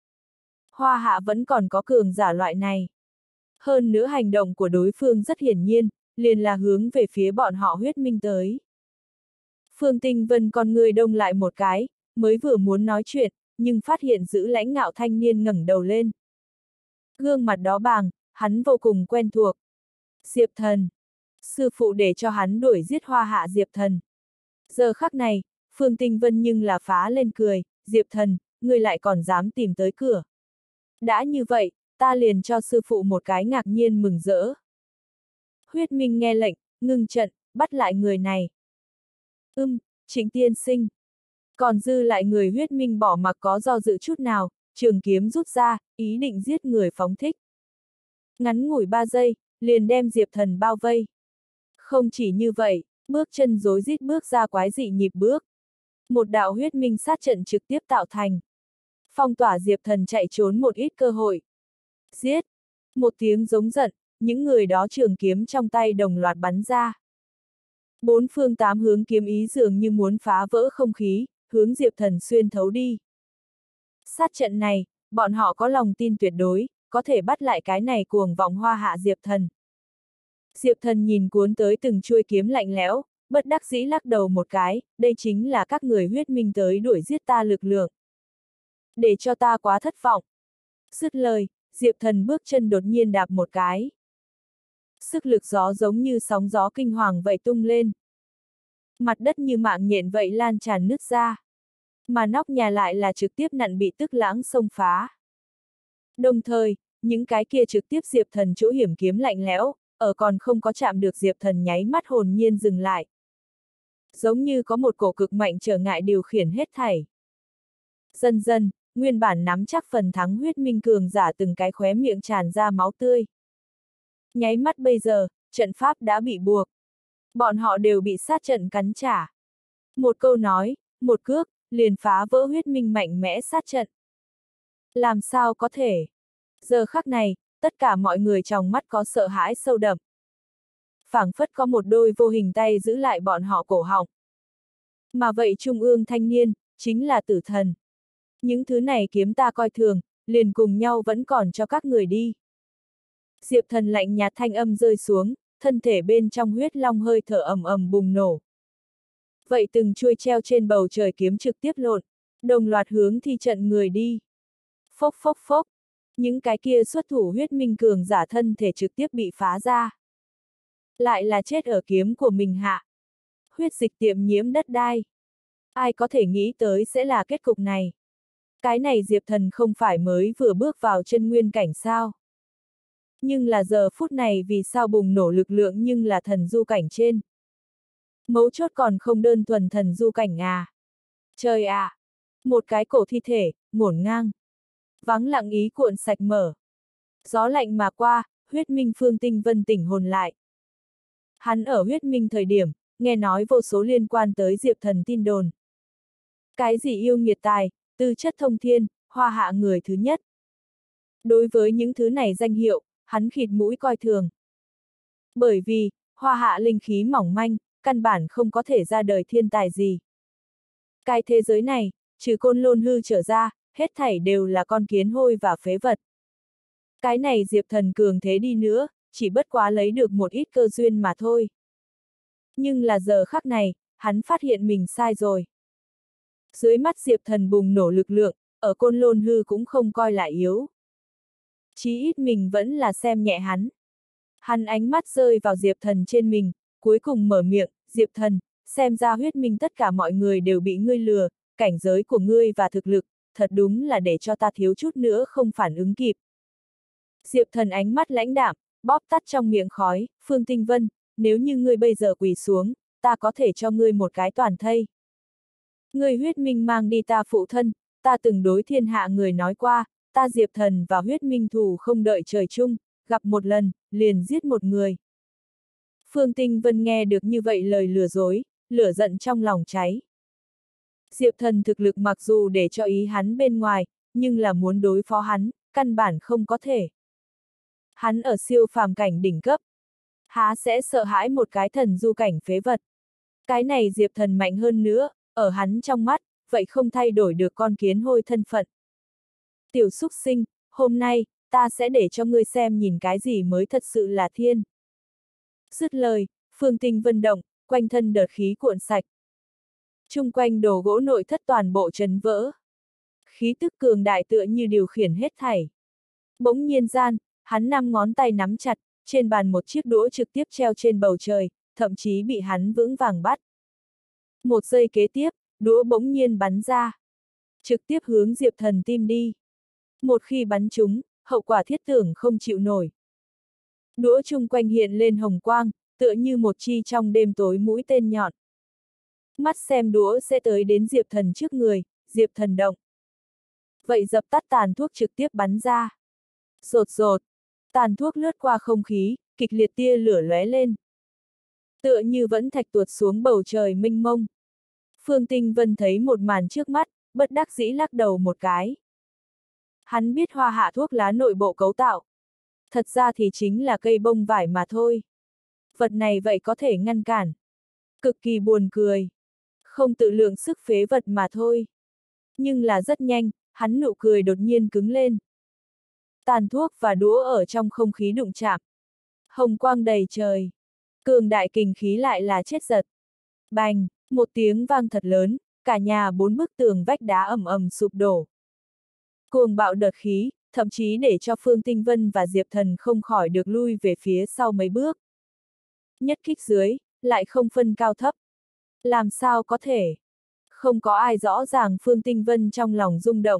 Hoa Hạ vẫn còn có cường giả loại này. Hơn nữa hành động của đối phương rất hiển nhiên, liền là hướng về phía bọn họ huyết minh tới. Phương Tinh Vân con người đông lại một cái, mới vừa muốn nói chuyện, nhưng phát hiện giữ lãnh ngạo thanh niên ngẩng đầu lên. Gương mặt đó bàng, hắn vô cùng quen thuộc. Diệp Thần. Sư phụ để cho hắn đuổi giết Hoa Hạ Diệp Thần. Giờ khắc này, Phương Tinh Vân nhưng là phá lên cười, Diệp Thần, ngươi lại còn dám tìm tới cửa. Đã như vậy, ta liền cho sư phụ một cái ngạc nhiên mừng rỡ. Huyết Minh nghe lệnh, ngưng trận, bắt lại người này. Trịnh tiên sinh. Còn dư lại người huyết minh bỏ mặc có do dự chút nào, trường kiếm rút ra, ý định giết người phóng thích. Ngắn ngủi 3 giây, liền đem Diệp Thần bao vây. Không chỉ như vậy, bước chân rối rít bước ra quái dị nhịp bước. Một đạo huyết minh sát trận trực tiếp tạo thành. Phong tỏa Diệp Thần chạy trốn một ít cơ hội. Giết! Một tiếng giống giận, những người đó trường kiếm trong tay đồng loạt bắn ra. Bốn phương tám hướng kiếm ý dường như muốn phá vỡ không khí, hướng Diệp Thần xuyên thấu đi. Sát trận này, bọn họ có lòng tin tuyệt đối, có thể bắt lại cái này cuồng vọng Hoa Hạ Diệp Thần. Diệp Thần nhìn cuốn tới từng chuôi kiếm lạnh lẽo, bất đắc dĩ lắc đầu một cái, đây chính là các người huyết minh tới đuổi giết ta lực lượng. Để cho ta quá thất vọng. Dứt lời, Diệp Thần bước chân đột nhiên đạp một cái. Sức lực gió giống như sóng gió kinh hoàng vậy tung lên. Mặt đất như mạng nhện vậy lan tràn nứt ra. Mà nóc nhà lại là trực tiếp nặn bị tức lãng xông phá. Đồng thời, những cái kia trực tiếp Diệp Thần chỗ hiểm kiếm lạnh lẽo, ở còn không có chạm được Diệp Thần nháy mắt hồn nhiên dừng lại. Giống như có một cổ cực mạnh trở ngại điều khiển hết thảy. Dần dần, nguyên bản nắm chắc phần thắng huyết minh cường giả từng cái khóe miệng tràn ra máu tươi. Nháy mắt bây giờ, trận pháp đã bị buộc. Bọn họ đều bị sát trận cắn trả. Một câu nói, một cước, liền phá vỡ huyết minh mạnh mẽ sát trận. Làm sao có thể? Giờ khắc này, tất cả mọi người trong mắt có sợ hãi sâu đậm. Phảng phất có một đôi vô hình tay giữ lại bọn họ cổ họng. Mà vậy trung ương thanh niên, chính là tử thần. Những thứ này kiếm ta coi thường, liền cùng nhau vẫn còn cho các người đi. Diệp Thần lạnh nhạt thanh âm rơi xuống, thân thể bên trong huyết long hơi thở ầm ầm bùng nổ. Vậy từng chuôi treo trên bầu trời kiếm trực tiếp lộn, đồng loạt hướng thi trận người đi. Phốc phốc phốc, những cái kia xuất thủ huyết minh cường giả thân thể trực tiếp bị phá ra. Lại là chết ở kiếm của mình hạ. Huyết dịch tiệm nhiễm đất đai. Ai có thể nghĩ tới sẽ là kết cục này. Cái này Diệp Thần không phải mới vừa bước vào chân nguyên cảnh sao? Nhưng là giờ phút này vì sao bùng nổ lực lượng nhưng là thần du cảnh trên. Mấu chốt còn không đơn thuần thần du cảnh à. Trời ạ! Một cái cổ thi thể, ngổn ngang. Vắng lặng ý cuộn sạch mở. Gió lạnh mà qua, huyết minh Phương Tinh Vân tỉnh hồn lại. Hắn ở huyết minh thời điểm, nghe nói vô số liên quan tới Diệp Thần tin đồn. Cái gì yêu nghiệt tài, tư chất thông thiên, hoa hạ người thứ nhất. Đối với những thứ này danh hiệu, hắn khịt mũi coi thường. Bởi vì, hoa hạ linh khí mỏng manh, căn bản không có thể ra đời thiên tài gì. Cái thế giới này, trừ Côn Lôn Hư trở ra, hết thảy đều là con kiến hôi và phế vật. Cái này Diệp Thần cường thế đi nữa, chỉ bất quá lấy được một ít cơ duyên mà thôi. Nhưng là giờ khắc này, hắn phát hiện mình sai rồi. Dưới mắt Diệp Thần bùng nổ lực lượng, ở Côn Lôn Hư cũng không coi là yếu. Chí ít mình vẫn là xem nhẹ hắn. Hắn ánh mắt rơi vào Diệp Thần trên mình, cuối cùng mở miệng, Diệp Thần, xem ra huyết minh tất cả mọi người đều bị ngươi lừa, cảnh giới của ngươi và thực lực, thật đúng là để cho ta thiếu chút nữa không phản ứng kịp. Diệp Thần ánh mắt lãnh đạm, bóp tắt trong miệng khói, Phương Tinh Vân, nếu như ngươi bây giờ quỳ xuống, ta có thể cho ngươi một cái toàn thây. Ngươi huyết minh mang đi ta phụ thân, ta từng đối thiên hạ người nói qua, ta Diệp Thần và huyết minh thù không đợi trời chung, gặp một lần, liền giết một người. Phương Tinh Vân nghe được như vậy lời lừa dối, lửa giận trong lòng cháy. Diệp Thần thực lực mặc dù để cho ý hắn bên ngoài, nhưng là muốn đối phó hắn, căn bản không có thể. Hắn ở siêu phàm cảnh đỉnh cấp. Há sẽ sợ hãi một cái thần du cảnh phế vật. Cái này Diệp Thần mạnh hơn nữa, ở hắn trong mắt, vậy không thay đổi được con kiến hôi thân phận. Tiểu súc sinh, hôm nay, ta sẽ để cho ngươi xem nhìn cái gì mới thật sự là thiên. Dứt lời, Phương Tinh Vân động, quanh thân đợt khí cuộn sạch. Chung quanh đồ gỗ nội thất toàn bộ trấn vỡ. Khí tức cường đại tựa như điều khiển hết thảy. Bỗng nhiên gian, hắn 5 ngón tay nắm chặt, trên bàn một chiếc đũa trực tiếp treo trên bầu trời, thậm chí bị hắn vững vàng bắt. Một giây kế tiếp, đũa bỗng nhiên bắn ra. Trực tiếp hướng Diệp Thần tim đi. Một khi bắn trúng, hậu quả thiết tưởng không chịu nổi. Đũa chung quanh hiện lên hồng quang, tựa như một chi trong đêm tối mũi tên nhọn. Mắt xem đũa sẽ tới đến Diệp Thần trước người, Diệp Thần động. Vậy dập tắt tàn thuốc trực tiếp bắn ra. Rột rột, tàn thuốc lướt qua không khí, kịch liệt tia lửa lóe lên. Tựa như vẫn thạch tuột xuống bầu trời mênh mông. Phương Tinh Vân thấy một màn trước mắt, bất đắc dĩ lắc đầu một cái. Hắn biết hoa hạ thuốc lá nội bộ cấu tạo. Thật ra thì chính là cây bông vải mà thôi. Vật này vậy có thể ngăn cản. Cực kỳ buồn cười. Không tự lượng sức phế vật mà thôi. Nhưng là rất nhanh, hắn nụ cười đột nhiên cứng lên. Tàn thuốc và đũa ở trong không khí đụng chạm. Hồng quang đầy trời. Cường đại kình khí lại là chết giật. Bành, một tiếng vang thật lớn, cả nhà 4 bức tường vách đá ầm ầm sụp đổ. Cuồng bạo đợt khí, thậm chí để cho Phương Tinh Vân và Diệp Thần không khỏi được lui về phía sau mấy bước. Nhất kích dưới, lại không phân cao thấp. Làm sao có thể? Không có ai rõ ràng Phương Tinh Vân trong lòng rung động.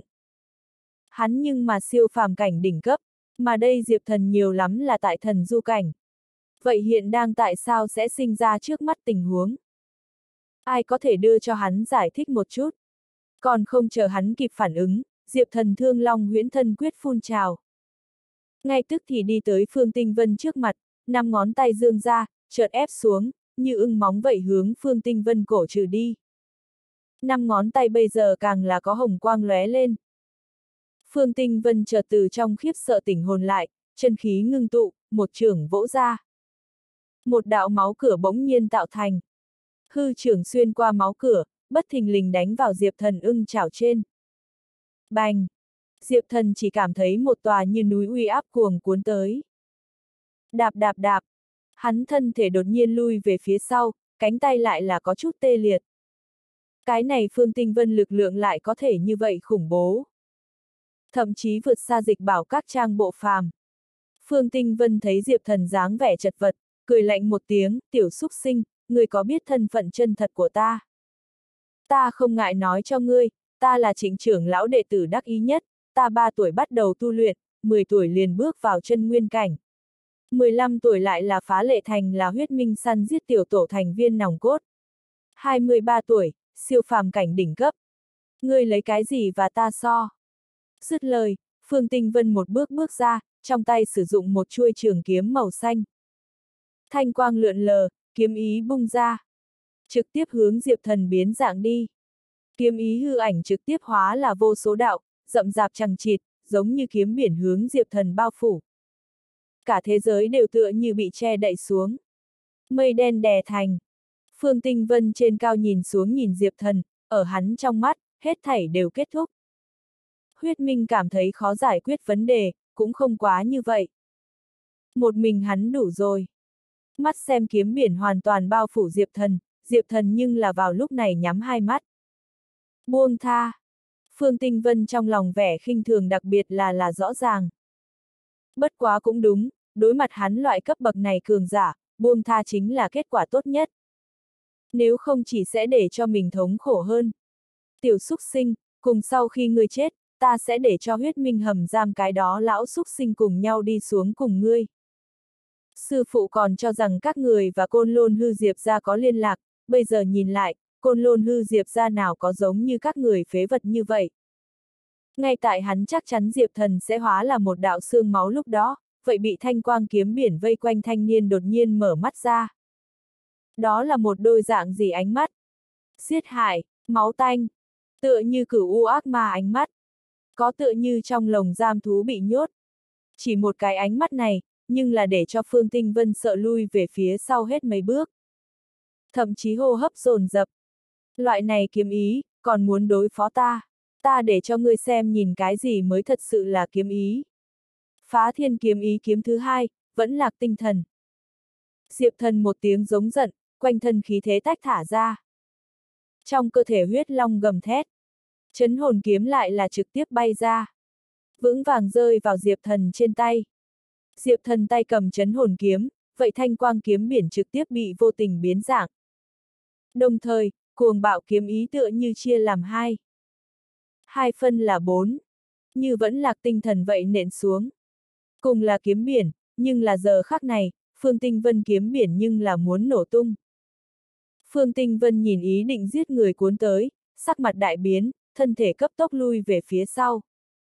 Hắn nhưng mà siêu phàm cảnh đỉnh cấp, mà đây Diệp Thần nhiều lắm là tại thần du cảnh. Vậy hiện đang tại sao sẽ sinh ra trước mắt tình huống? Ai có thể đưa cho hắn giải thích một chút? Còn không chờ hắn kịp phản ứng, Diệp Thần Thương Long huyễn thân quyết phun trào. Ngay tức thì đi tới Phương Tinh Vân trước mặt, 5 ngón tay dương ra, chợt ép xuống, như ưng móng vậy hướng Phương Tinh Vân cổ trừ đi. 5 ngón tay bây giờ càng là có hồng quang lóe lên. Phương Tinh Vân chợt từ trong khiếp sợ tỉnh hồn lại, chân khí ngưng tụ, một chưởng vỗ ra. Một đạo máu cửa bỗng nhiên tạo thành. Hư chưởng xuyên qua máu cửa, bất thình lình đánh vào Diệp Thần ưng chảo trên. Bành! Diệp Thần chỉ cảm thấy một tòa như núi uy áp cuồng cuốn tới. Đạp đạp đạp! Hắn thân thể đột nhiên lui về phía sau, cánh tay lại là có chút tê liệt. Cái này Phương Tinh Vân lực lượng lại có thể như vậy khủng bố. Thậm chí vượt xa dịch bảo các trang bộ phàm. Phương Tinh Vân thấy Diệp Thần dáng vẻ chật vật, cười lạnh một tiếng, tiểu súc sinh, ngươi có biết thân phận chân thật của ta? Ta không ngại nói cho ngươi, ta là Trịnh trưởng lão đệ tử đắc ý nhất, ta 3 tuổi bắt đầu tu luyện, 10 tuổi liền bước vào chân nguyên cảnh. 15 tuổi lại là phá lệ thành là huyết minh săn giết tiểu tổ thành viên nòng cốt. 23 tuổi, siêu phàm cảnh đỉnh cấp. Ngươi lấy cái gì và ta so? Dứt lời, Phương Tinh Vân một bước bước ra, trong tay sử dụng một chuôi trường kiếm màu xanh. Thanh quang lượn lờ, kiếm ý bung ra. Trực tiếp hướng Diệp Thần biến dạng đi. Kiếm ý hư ảnh trực tiếp hóa là vô số đạo, rậm rạp chằng chịt, giống như kiếm biển hướng Diệp Thần bao phủ. Cả thế giới đều tựa như bị che đậy xuống. Mây đen đè thành. Phương Tinh Vân trên cao nhìn xuống nhìn Diệp Thần, ở hắn trong mắt, hết thảy đều kết thúc. Huyết Minh cảm thấy khó giải quyết vấn đề, cũng không quá như vậy. Một mình hắn đủ rồi. Mắt xem kiếm biển hoàn toàn bao phủ Diệp Thần nhưng là vào lúc này nhắm hai mắt. Buông tha. Phương Tinh Vân trong lòng vẻ khinh thường đặc biệt là rõ ràng. Bất quá cũng đúng, đối mặt hắn loại cấp bậc này cường giả, buông tha chính là kết quả tốt nhất. Nếu không chỉ sẽ để cho mình thống khổ hơn. Tiểu xúc sinh, cùng sau khi ngươi chết, ta sẽ để cho huyết minh hầm giam cái đó lão xúc sinh cùng nhau đi xuống cùng ngươi. Sư phụ còn cho rằng các người và Côn Lôn Hư Diệp gia có liên lạc, bây giờ nhìn lại, Côn Lôn Hư Diệp gia nào có giống như các người phế vật như vậy. Ngay tại hắn chắc chắn Diệp Thần sẽ hóa là một đạo xương máu lúc đó, vậy bị thanh quang kiếm biển vây quanh thanh niên đột nhiên mở mắt ra. Đó là một đôi dạng gì ánh mắt? Giết hại, máu tanh, tựa như cửu u ác ma ánh mắt. Có tựa như trong lồng giam thú bị nhốt. Chỉ một cái ánh mắt này, nhưng là để cho Phương Tinh Vân sợ lui về phía sau hết mấy bước. Thậm chí hô hấp dồn dập. Loại này kiếm ý, còn muốn đối phó ta. Ta để cho ngươi xem nhìn cái gì mới thật sự là kiếm ý. Phá thiên kiếm ý kiếm thứ hai, vẫn lạc tinh thần. Diệp Thần một tiếng giống giận, quanh thân khí thế tách thả ra. Trong cơ thể huyết long gầm thét. Chấn hồn kiếm lại là trực tiếp bay ra. Vững vàng rơi vào Diệp Thần trên tay. Diệp Thần tay cầm chấn hồn kiếm, vậy thanh quang kiếm biển trực tiếp bị vô tình biến dạng. Đồng thời, cuồng bạo kiếm ý tựa như chia làm hai. Hai phân là 4. Như vẫn lạc tinh thần vậy nện xuống. Cùng là kiếm biển, nhưng là giờ khắc này, Phương Tinh Vân kiếm biển nhưng là muốn nổ tung. Phương Tinh Vân nhìn ý định giết người cuốn tới, sắc mặt đại biến, thân thể cấp tốc lui về phía sau.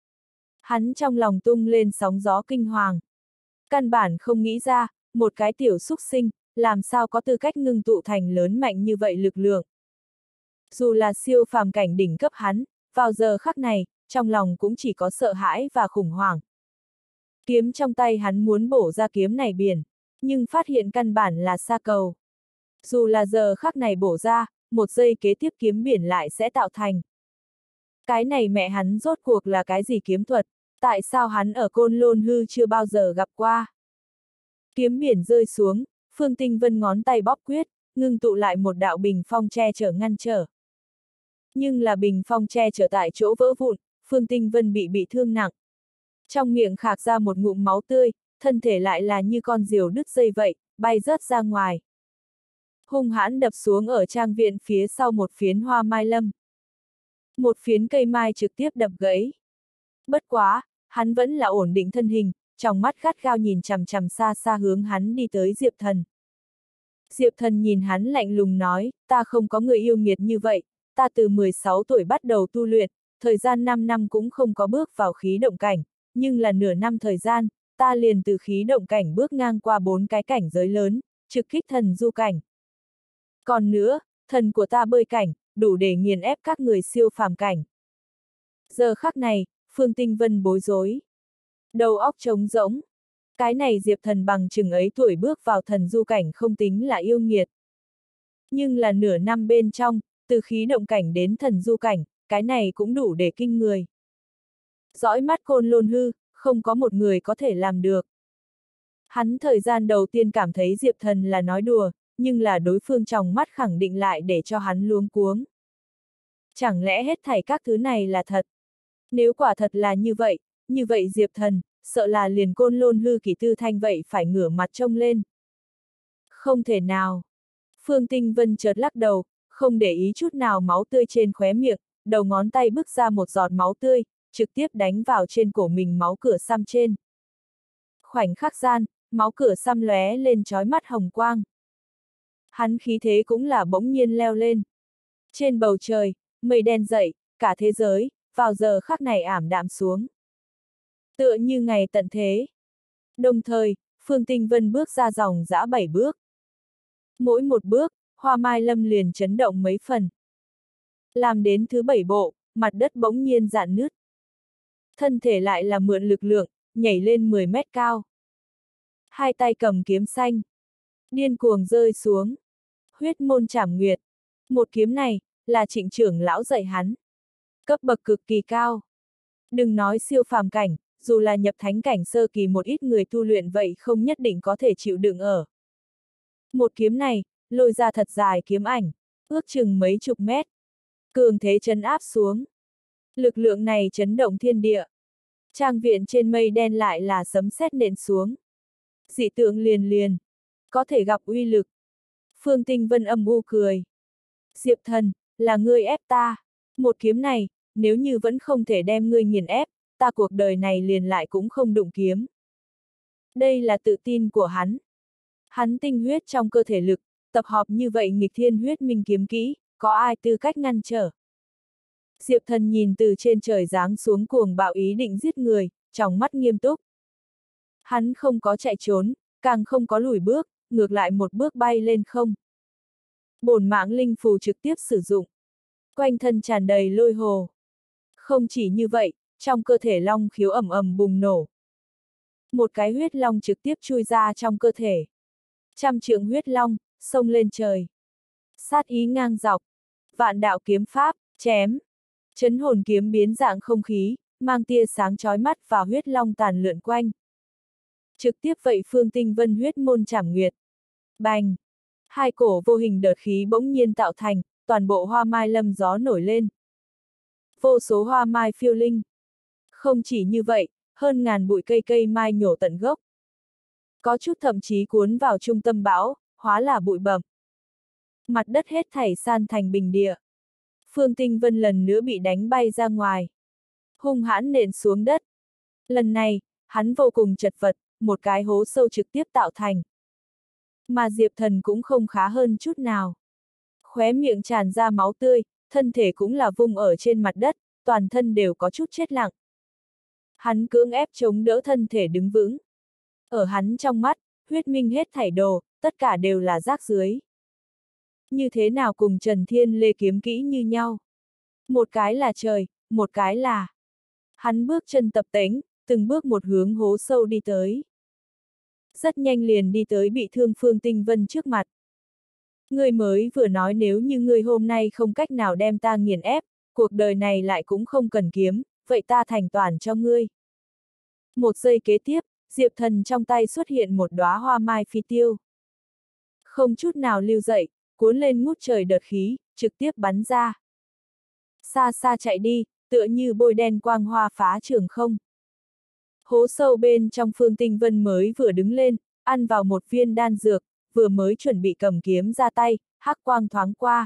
Hắn trong lòng tung lên sóng gió kinh hoàng. Căn bản không nghĩ ra, một cái tiểu xúc sinh, làm sao có tư cách ngưng tụ thành lớn mạnh như vậy lực lượng. Dù là siêu phàm cảnh đỉnh cấp hắn, vào giờ khắc này, trong lòng cũng chỉ có sợ hãi và khủng hoảng. Kiếm trong tay hắn muốn bổ ra kiếm này biển, nhưng phát hiện căn bản là sa cầu. Dù là giờ khắc này bổ ra, một giây kế tiếp kiếm biển lại sẽ tạo thành. Cái này mẹ hắn rốt cuộc là cái gì kiếm thuật, tại sao hắn ở Côn Lôn Hư chưa bao giờ gặp qua. Kiếm biển rơi xuống, Phương Tinh Vân ngón tay bóp quyết, ngưng tụ lại một đạo bình phong che chở ngăn trở. Nhưng là bình phong che chở tại chỗ vỡ vụn, Phương Tinh Vân bị thương nặng. Trong miệng khạc ra một ngụm máu tươi, thân thể lại là như con diều đứt dây vậy, bay rớt ra ngoài. Hung hãn đập xuống ở trang viện phía sau một phiến hoa mai lâm. Một phiến cây mai trực tiếp đập gãy. Bất quá, hắn vẫn là ổn định thân hình, trong mắt gắt gao nhìn chằm chằm xa xa hướng hắn đi tới Diệp Thần. Diệp Thần nhìn hắn lạnh lùng nói, ta không có người yêu nghiệt như vậy, ta từ 16 tuổi bắt đầu tu luyện, thời gian 5 năm cũng không có bước vào khí động cảnh, nhưng là nửa năm thời gian, ta liền từ khí động cảnh bước ngang qua 4 cái cảnh giới lớn, trực kích thần du cảnh. Còn nữa, thần của ta bơi cảnh, đủ để nghiền ép các người siêu phàm cảnh. Giờ khắc này, Phương Tinh Vân bối rối. Đầu óc trống rỗng. Cái này Diệp Thần bằng chừng ấy tuổi bước vào thần du cảnh không tính là yêu nghiệt. Nhưng là nửa năm bên trong, từ khí động cảnh đến thần du cảnh, cái này cũng đủ để kinh người. Dõi mắt Côn Lôn Hư, không có một người có thể làm được. Hắn thời gian đầu tiên cảm thấy Diệp Thần là nói đùa, nhưng là đối phương trong mắt khẳng định lại để cho hắn luống cuống. Chẳng lẽ hết thảy các thứ này là thật? Nếu quả thật là như vậy Diệp Thần, sợ là liền Côn Lôn Hư Kỷ Tư Thanh vậy phải ngửa mặt trông lên. Không thể nào. Phương Tinh Vân chợt lắc đầu, không để ý chút nào máu tươi trên khóe miệng, đầu ngón tay bứt ra một giọt máu tươi, trực tiếp đánh vào trên cổ mình máu cửa xăm trên. Khoảnh khắc gian, máu cửa xăm lóe lên chói mắt hồng quang. Hắn khí thế cũng là bỗng nhiên leo lên. Trên bầu trời, mây đen dậy, cả thế giới, vào giờ khắc này ảm đạm xuống. Tựa như ngày tận thế. Đồng thời, Phương Tinh Vân bước ra dòng dã 7 bước. Mỗi một bước, Hoa Mai Lâm liền chấn động mấy phần. Làm đến thứ 7 bộ, mặt đất bỗng nhiên rạn nứt. Thân thể lại là mượn lực lượng, nhảy lên 10 mét cao. Hai tay cầm kiếm xanh. Điên cuồng rơi xuống. Huyết môn trảm nguyệt. Một kiếm này, là Trịnh trưởng lão dạy hắn. Cấp bậc cực kỳ cao. Đừng nói siêu phàm cảnh, dù là nhập thánh cảnh sơ kỳ một ít người tu luyện vậy không nhất định có thể chịu đựng ở. Một kiếm này, lôi ra thật dài kiếm ảnh, ước chừng mấy chục mét. Cường thế trấn áp xuống. Lực lượng này chấn động thiên địa. Trang viện trên mây đen lại là sấm sét nện xuống. Dị tượng liền liền. Có thể gặp uy lực. Phương Tinh Vân âm u cười. Diệp Thần, là ngươi ép ta. Một kiếm này, nếu như vẫn không thể đem ngươi nghiền ép, ta cuộc đời này liền lại cũng không đụng kiếm. Đây là tự tin của hắn. Hắn tinh huyết trong cơ thể lực, tập hợp như vậy nghịch thiên huyết minh kiếm kỹ, có ai tư cách ngăn trở. Diệp Thần nhìn từ trên trời giáng xuống cuồng bạo ý định giết người, trong mắt nghiêm túc. Hắn không có chạy trốn, càng không có lùi bước, ngược lại một bước bay lên không. Bổn mạng linh phù trực tiếp sử dụng. Quanh thân tràn đầy lôi hồ. Không chỉ như vậy, trong cơ thể long khiếu ầm ầm bùng nổ. Một cái huyết long trực tiếp chui ra trong cơ thể. Trăm trượng huyết long, xông lên trời. Sát ý ngang dọc. Vạn đạo kiếm pháp, chém. Chấn hồn kiếm biến dạng không khí, mang tia sáng chói mắt và huyết long tàn lượn quanh. Trực tiếp vậy Phương Tinh Vân huyết môn trảm nguyệt. Bành! Hai cổ vô hình đợt khí bỗng nhiên tạo thành, toàn bộ Hoa Mai Lâm gió nổi lên. Vô số hoa mai phiêu linh. Không chỉ như vậy, hơn ngàn bụi cây mai nhổ tận gốc. Có chút thậm chí cuốn vào trung tâm bão, hóa là bụi bẩm. Mặt đất hết thảy san thành bình địa. Phương Tinh Vân lần nữa bị đánh bay ra ngoài. Hung hãn nện xuống đất. Lần này, hắn vô cùng chật vật, một cái hố sâu trực tiếp tạo thành. Mà Diệp Thần cũng không khá hơn chút nào. Khóe miệng tràn ra máu tươi, thân thể cũng là vung ở trên mặt đất, toàn thân đều có chút chết lặng. Hắn cưỡng ép chống đỡ thân thể đứng vững. Ở hắn trong mắt, huyết minh hết thảy đồ, tất cả đều là rác rưới. Như thế nào cùng Trần Thiên Lê kiếm kỹ như nhau? Một cái là trời, một cái là... Hắn bước chân tập tễnh, từng bước một hướng hố sâu đi tới. Rất nhanh liền đi tới bị thương Phương Tinh Vân trước mặt. Ngươi mới vừa nói nếu như ngươi hôm nay không cách nào đem ta nghiền ép, cuộc đời này lại cũng không cần kiếm, vậy ta thành toàn cho ngươi. Một giây kế tiếp, Diệp Thần trong tay xuất hiện một đóa hoa mai phi tiêu. Không chút nào lưu dậy, cuốn lên ngút trời đợt khí, trực tiếp bắn ra. Xa xa chạy đi, tựa như bôi đen quang hoa phá trường không. Hố sâu bên trong Phương Tinh Vân mới vừa đứng lên, ăn vào một viên đan dược, vừa mới chuẩn bị cầm kiếm ra tay, hắc quang thoáng qua.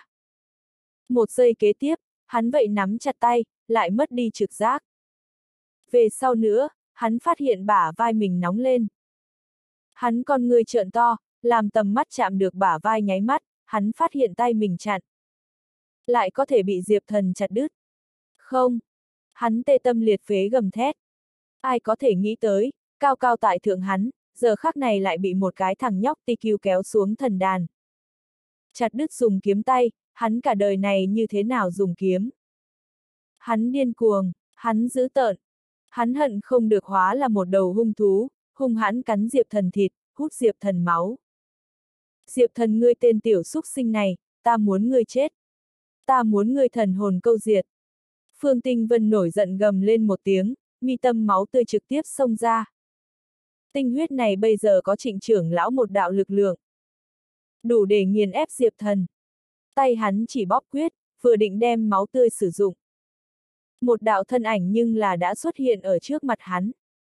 Một giây kế tiếp, hắn vậy nắm chặt tay, lại mất đi trực giác. Về sau nữa, hắn phát hiện bả vai mình nóng lên. Hắn con người trợn to, làm tầm mắt chạm được bả vai nháy mắt, hắn phát hiện tay mình chặn. Lại có thể bị Diệp Thần chặt đứt. Không! Hắn tê tâm liệt phế gầm thét. Ai có thể nghĩ tới, cao cao tại thượng hắn, giờ khắc này lại bị một cái thằng nhóc TQ kéo xuống thần đàn. Chặt đứt dùng kiếm tay, hắn cả đời này như thế nào dùng kiếm. Hắn điên cuồng, hắn dữ tợn. Hắn hận không được hóa là một đầu hung thú, hung hãn cắn Diệp Thần thịt, hút Diệp Thần máu. Diệp Thần ngươi tên tiểu súc sinh này, ta muốn ngươi chết. Ta muốn ngươi thần hồn câu diệt. Phương Tinh Vân nổi giận gầm lên một tiếng, mi tâm máu tươi trực tiếp xông ra. Tinh huyết này bây giờ có Trịnh trưởng lão một đạo lực lượng. Đủ để nghiền ép Diệp Thần. Tay hắn chỉ bóp quyết, vừa định đem máu tươi sử dụng. Một đạo thân ảnh nhưng là đã xuất hiện ở trước mặt hắn.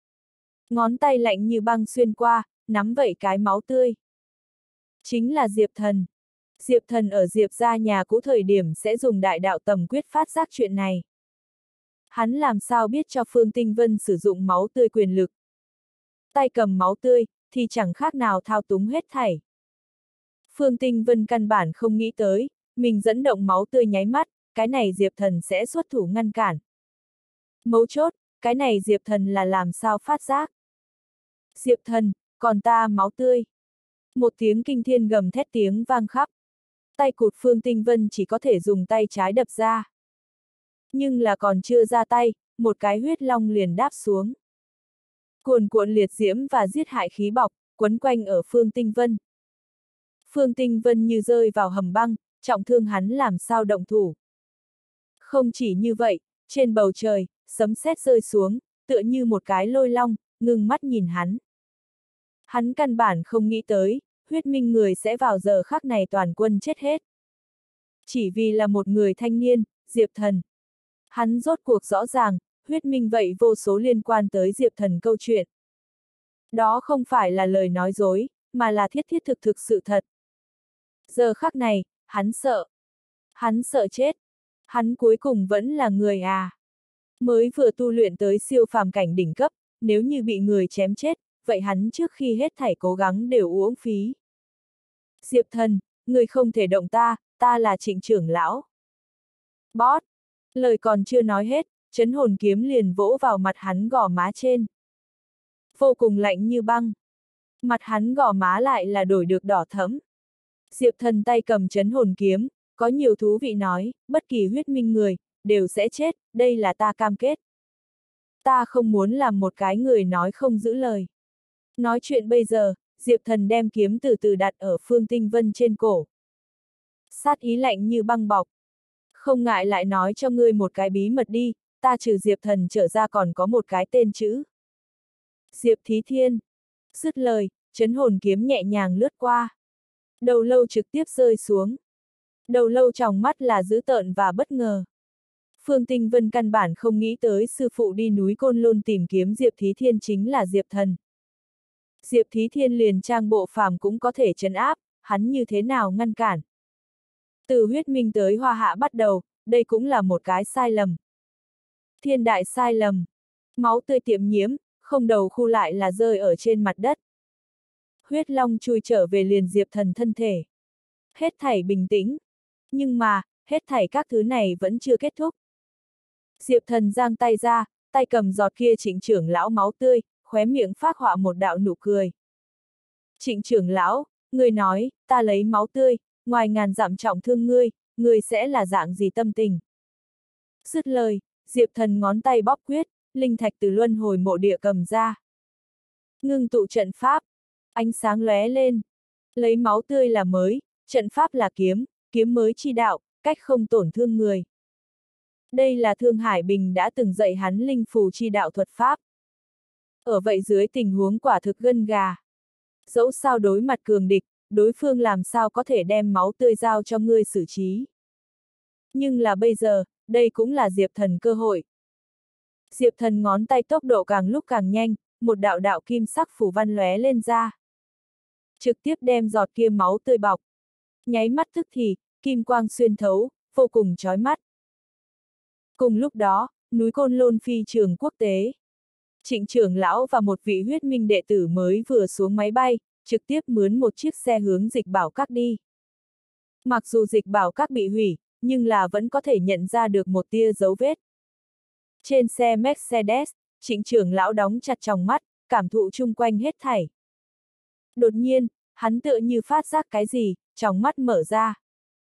Ngón tay lạnh như băng xuyên qua, nắm vẩy cái máu tươi. Chính là Diệp Thần. Diệp Thần ở Diệp gia nhà cũ thời điểm sẽ dùng đại đạo tầm quyết phát giác chuyện này. Hắn làm sao biết cho Phương Tinh Vân sử dụng máu tươi quyền lực. Tay cầm máu tươi, thì chẳng khác nào thao túng hết thảy. Phương Tinh Vân căn bản không nghĩ tới, mình dẫn động máu tươi nháy mắt, cái này Diệp Thần sẽ xuất thủ ngăn cản. Mấu chốt, cái này Diệp Thần là làm sao phát giác. Diệp Thần, còn ta máu tươi. Một tiếng kinh thiên gầm thét tiếng vang khắp. Tay cụt Phương Tinh Vân chỉ có thể dùng tay trái đập ra. Nhưng là còn chưa ra tay, một cái huyết long liền đáp xuống. Cuồn cuộn liệt diễm và giết hại khí bọc, quấn quanh ở Phương Tinh Vân. Phương Tinh Vân như rơi vào hầm băng, trọng thương hắn làm sao động thủ. Không chỉ như vậy, trên bầu trời, sấm sét rơi xuống, tựa như một cái lôi long, ngưng mắt nhìn hắn. Hắn căn bản không nghĩ tới, huyết minh người sẽ vào giờ khắc này toàn quân chết hết. Chỉ vì là một người thanh niên, Diệp Thần. Hắn rốt cuộc rõ ràng, huyết minh vậy vô số liên quan tới Diệp Thần câu chuyện. Đó không phải là lời nói dối, mà là thiết thiết thực thực sự thật. Giờ khắc này, hắn sợ. Hắn sợ chết. Hắn cuối cùng vẫn là người à. Mới vừa tu luyện tới siêu phàm cảnh đỉnh cấp, nếu như bị người chém chết, vậy hắn trước khi hết thảy cố gắng đều uổng phí. Diệp Thần, người không thể động ta, ta là Trịnh trưởng lão. Bót! Lời còn chưa nói hết, chấn hồn kiếm liền vỗ vào mặt hắn gò má trên. Vô cùng lạnh như băng. Mặt hắn gò má lại là đổi được đỏ thẫm. Diệp Thần tay cầm chấn hồn kiếm, có nhiều thú vị nói, bất kỳ huyết minh người, đều sẽ chết, đây là ta cam kết. Ta không muốn làm một cái người nói không giữ lời. Nói chuyện bây giờ, Diệp Thần đem kiếm từ từ đặt ở Phương Tinh Vân trên cổ. Sát ý lạnh như băng bọc. Không ngại lại nói cho ngươi một cái bí mật đi, ta trừ Diệp Thần trở ra còn có một cái tên chữ. Diệp Thí Thiên. Dứt lời, chấn hồn kiếm nhẹ nhàng lướt qua. Đầu lâu trực tiếp rơi xuống. Đầu lâu trong mắt là dữ tợn và bất ngờ. Phương Tinh Vân căn bản không nghĩ tới sư phụ đi núi Côn Lôn tìm kiếm Diệp Thí Thiên chính là Diệp Thần. Diệp Thí Thiên liền trang bộ phàm cũng có thể trấn áp, hắn như thế nào ngăn cản. Từ huyết minh tới hoa hạ bắt đầu, đây cũng là một cái sai lầm. Thiên đại sai lầm. Máu tươi tiệm nhiễm, không đầu khu lại là rơi ở trên mặt đất. Huyết long chui trở về liền Diệp Thần thân thể. Hết thảy bình tĩnh. Nhưng mà, hết thảy các thứ này vẫn chưa kết thúc. Diệp Thần giang tay ra, tay cầm giọt kia Trịnh trưởng lão máu tươi, khóe miệng phác họa một đạo nụ cười. Trịnh trưởng lão, người nói, ta lấy máu tươi, ngoài ngàn dặm trọng thương ngươi sẽ là dạng gì tâm tình? Dứt lời, Diệp Thần ngón tay bóp quyết, linh thạch từ luân hồi mộ địa cầm ra. Ngưng tụ trận pháp, ánh sáng lóe lên. Lấy máu tươi là mới, trận pháp là kiếm, kiếm mới chi đạo, cách không tổn thương người. Đây là Thương Hải Bình đã từng dạy hắn linh phù chi đạo thuật pháp. Ở vậy dưới tình huống quả thực gân gà. Dẫu sao đối mặt cường địch, đối phương làm sao có thể đem máu tươi giao cho ngươi xử trí. Nhưng là bây giờ, đây cũng là Diệp Thần cơ hội. Diệp Thần ngón tay tốc độ càng lúc càng nhanh, một đạo đạo kim sắc phù văn lóe lên ra. Trực tiếp đem giọt kia máu tươi bọc. Nháy mắt tức thì, kim quang xuyên thấu, vô cùng chói mắt. Cùng lúc đó, núi Côn Lôn phi trường quốc tế. Trịnh trưởng lão và một vị huyết minh đệ tử mới vừa xuống máy bay, trực tiếp mướn một chiếc xe hướng Dịch Bảo Các đi. Mặc dù Dịch Bảo Các bị hủy, nhưng là vẫn có thể nhận ra được một tia dấu vết. Trên xe Mercedes, Trịnh trưởng lão đóng chặt tròng mắt, cảm thụ chung quanh hết thảy. Đột nhiên, hắn tựa như phát giác cái gì, tròng mắt mở ra.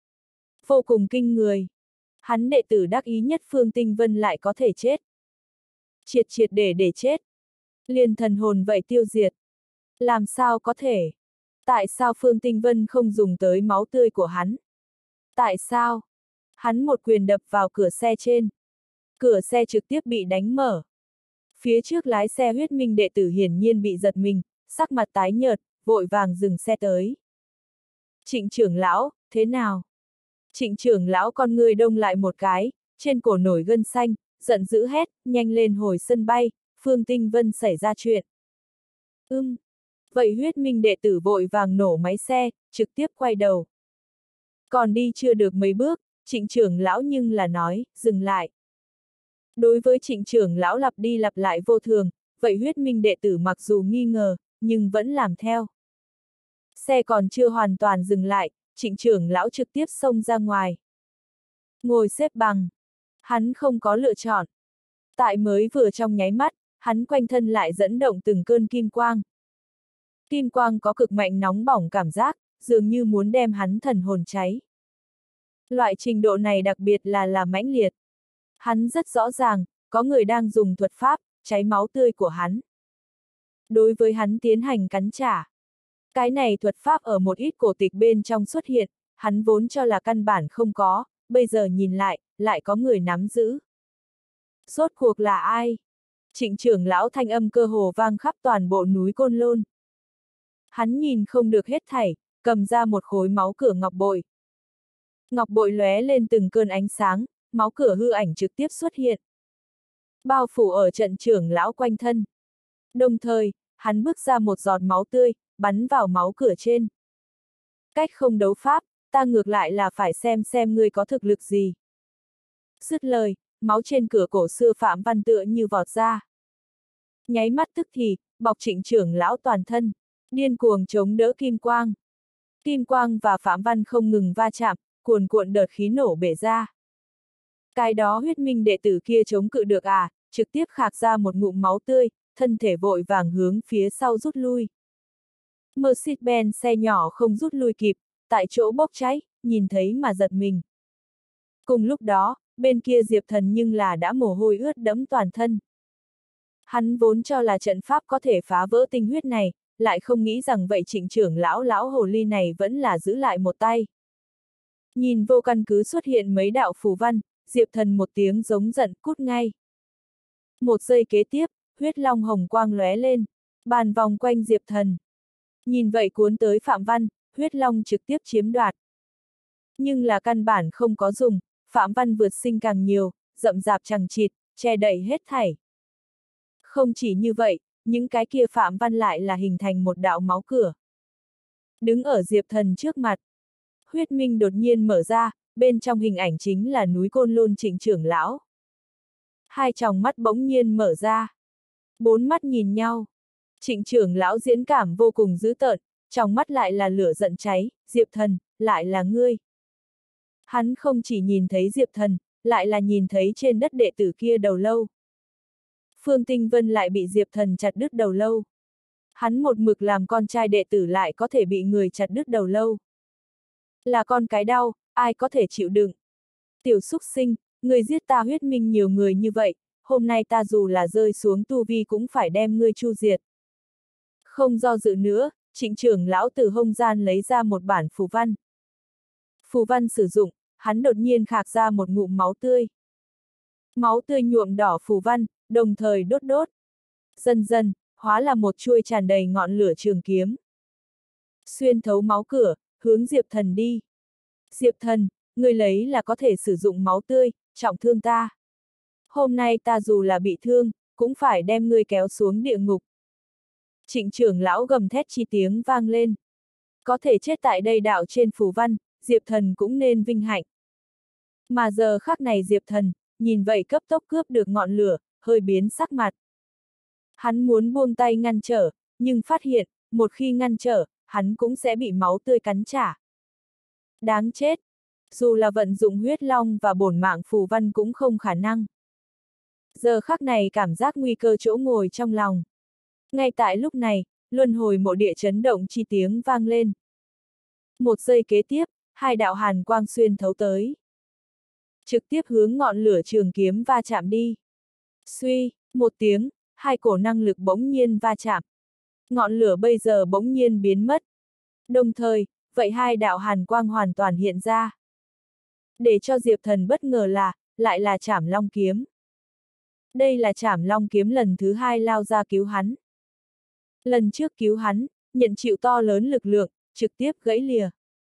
Vô cùng kinh người. Hắn đệ tử đắc ý nhất Phương Tinh Vân lại có thể chết. Triệt triệt để chết. Liền thần hồn vậy tiêu diệt. Làm sao có thể? Tại sao Phương Tinh Vân không dùng tới máu tươi của hắn? Tại sao? Hắn một quyền đập vào cửa xe trên. Cửa xe trực tiếp bị đánh mở. Phía trước lái xe huyết minh đệ tử hiển nhiên bị giật mình, sắc mặt tái nhợt, vội vàng dừng xe tới. Trịnh trưởng lão, thế nào? Trịnh trưởng lão con người đông lại một cái, trên cổ nổi gân xanh, giận dữ hét, nhanh lên hồi sân bay, Phương Tinh Vân xảy ra chuyện. Vậy huyết minh đệ tử vội vàng nổ máy xe, trực tiếp quay đầu. Còn đi chưa được mấy bước, Trịnh trưởng lão nhưng là nói, dừng lại. Đối với Trịnh trưởng lão lặp đi lặp lại vô thường, vậy huyết minh đệ tử mặc dù nghi ngờ, nhưng vẫn làm theo. Xe còn chưa hoàn toàn dừng lại, Trịnh trưởng lão trực tiếp xông ra ngoài. Ngồi xếp bằng. Hắn không có lựa chọn. Tại mới vừa trong nháy mắt, hắn quanh thân lại dẫn động từng cơn kim quang. Kim quang có cực mạnh nóng bỏng cảm giác, dường như muốn đem hắn thần hồn cháy. Loại trình độ này đặc biệt là mãnh liệt. Hắn rất rõ ràng, có người đang dùng thuật pháp, cháy máu tươi của hắn. Đối với hắn tiến hành cắn trả. Cái này thuật pháp ở một ít cổ tịch bên trong xuất hiện, hắn vốn cho là căn bản không có, bây giờ nhìn lại có người nắm giữ. Rốt cuộc là ai? Trịnh trưởng lão thanh âm cơ hồ vang khắp toàn bộ núi Côn Lôn. Hắn nhìn không được hết thảy, cầm ra một khối máu cửa ngọc bội. Ngọc bội lóe lên từng cơn ánh sáng, máu cửa hư ảnh trực tiếp xuất hiện. Bao phủ ở trận trưởng lão quanh thân. Đồng thời, hắn bước ra một giọt máu tươi, bắn vào máu cửa trên. Cách không đấu pháp, ta ngược lại là phải xem ngươi có thực lực gì. Dứt lời, máu trên cửa cổ xưa Phạm Văn tựa như vọt ra. Nháy mắt tức thì, bọc Trịnh trưởng lão toàn thân, điên cuồng chống đỡ kim quang. Kim quang và Phạm Văn không ngừng va chạm, cuồn cuộn đợt khí nổ bể ra. Cái đó huyết minh đệ tử kia chống cự được à, trực tiếp khạc ra một ngụm máu tươi, thân thể vội vàng hướng phía sau rút lui. Mercedes-Benz xe nhỏ không rút lui kịp, tại chỗ bốc cháy, nhìn thấy mà giật mình. Cùng lúc đó, bên kia Diệp Thần nhưng là đã mồ hôi ướt đẫm toàn thân. Hắn vốn cho là trận pháp có thể phá vỡ tinh huyết này, lại không nghĩ rằng vậy Trịnh trưởng lão hồ ly này vẫn là giữ lại một tay. Nhìn vô căn cứ xuất hiện mấy đạo phù văn, Diệp Thần một tiếng giống giận cút ngay. Một giây kế tiếp, huyết long hồng quang lóe lên, bàn vòng quanh Diệp Thần. Nhìn vậy cuốn tới Phạm Văn, huyết long trực tiếp chiếm đoạt. Nhưng là căn bản không có dùng, Phạm Văn vượt sinh càng nhiều, rậm rạp chằng chịt, che đậy hết thảy. Không chỉ như vậy, những cái kia Phạm Văn lại là hình thành một đạo máu cửa. Đứng ở Diệp Thần trước mặt. Huyết minh đột nhiên mở ra, bên trong hình ảnh chính là núi Côn Lôn Trịnh trưởng lão. Hai tròng mắt bỗng nhiên mở ra. Bốn mắt nhìn nhau. Trịnh trưởng lão diễn cảm vô cùng dữ tợn, trong mắt lại là lửa giận cháy, Diệp Thần, lại là ngươi. Hắn không chỉ nhìn thấy Diệp Thần, lại là nhìn thấy trên đất đệ tử kia đầu lâu. Phương Tinh Vân lại bị Diệp Thần chặt đứt đầu lâu. Hắn một mực làm con trai đệ tử lại có thể bị người chặt đứt đầu lâu. Là con cái đau, ai có thể chịu đựng. Tiểu súc sinh, người giết ta huyết minh nhiều người như vậy, hôm nay ta dù là rơi xuống tu vi cũng phải đem ngươi chu diệt. Không do dự nữa, Trịnh trưởng lão từ hông gian lấy ra một bản phù văn. Phù văn sử dụng, hắn đột nhiên khạc ra một ngụm máu tươi. Máu tươi nhuộm đỏ phù văn, đồng thời đốt đốt. Dần dần, hóa là một chuôi tràn đầy ngọn lửa trường kiếm. Xuyên thấu máu cửa, hướng Diệp Thần đi. Diệp Thần, người lấy là có thể sử dụng máu tươi, trọng thương ta. Hôm nay ta dù là bị thương, cũng phải đem ngươi kéo xuống địa ngục. Trịnh trưởng lão gầm thét chi tiếng vang lên. Có thể chết tại đây đạo trên phù văn, Diệp Thần cũng nên vinh hạnh. Mà giờ khắc này Diệp Thần, nhìn vậy cấp tốc cướp được ngọn lửa, hơi biến sắc mặt. Hắn muốn buông tay ngăn trở, nhưng phát hiện, một khi ngăn trở, hắn cũng sẽ bị máu tươi cắn trả. Đáng chết! Dù là vận dụng huyết long và bổn mạng phù văn cũng không khả năng. Giờ khắc này cảm giác nguy cơ chỗ ngồi trong lòng. Ngay tại lúc này, luân hồi mộ địa chấn động chi tiếng vang lên. Một giây kế tiếp, hai đạo hàn quang xuyên thấu tới. Trực tiếp hướng ngọn lửa trường kiếm va chạm đi. Suy, một tiếng, hai cổ năng lực bỗng nhiên va chạm. Ngọn lửa bây giờ bỗng nhiên biến mất. Đồng thời, vậy hai đạo hàn quang hoàn toàn hiện ra. Để cho Diệp Thần bất ngờ là, lại là Trảm Long kiếm. Đây là Trảm Long kiếm lần thứ hai lao ra cứu hắn. Lần trước cứu hắn, nhận chịu to lớn lực lượng, trực tiếp gãy lìa.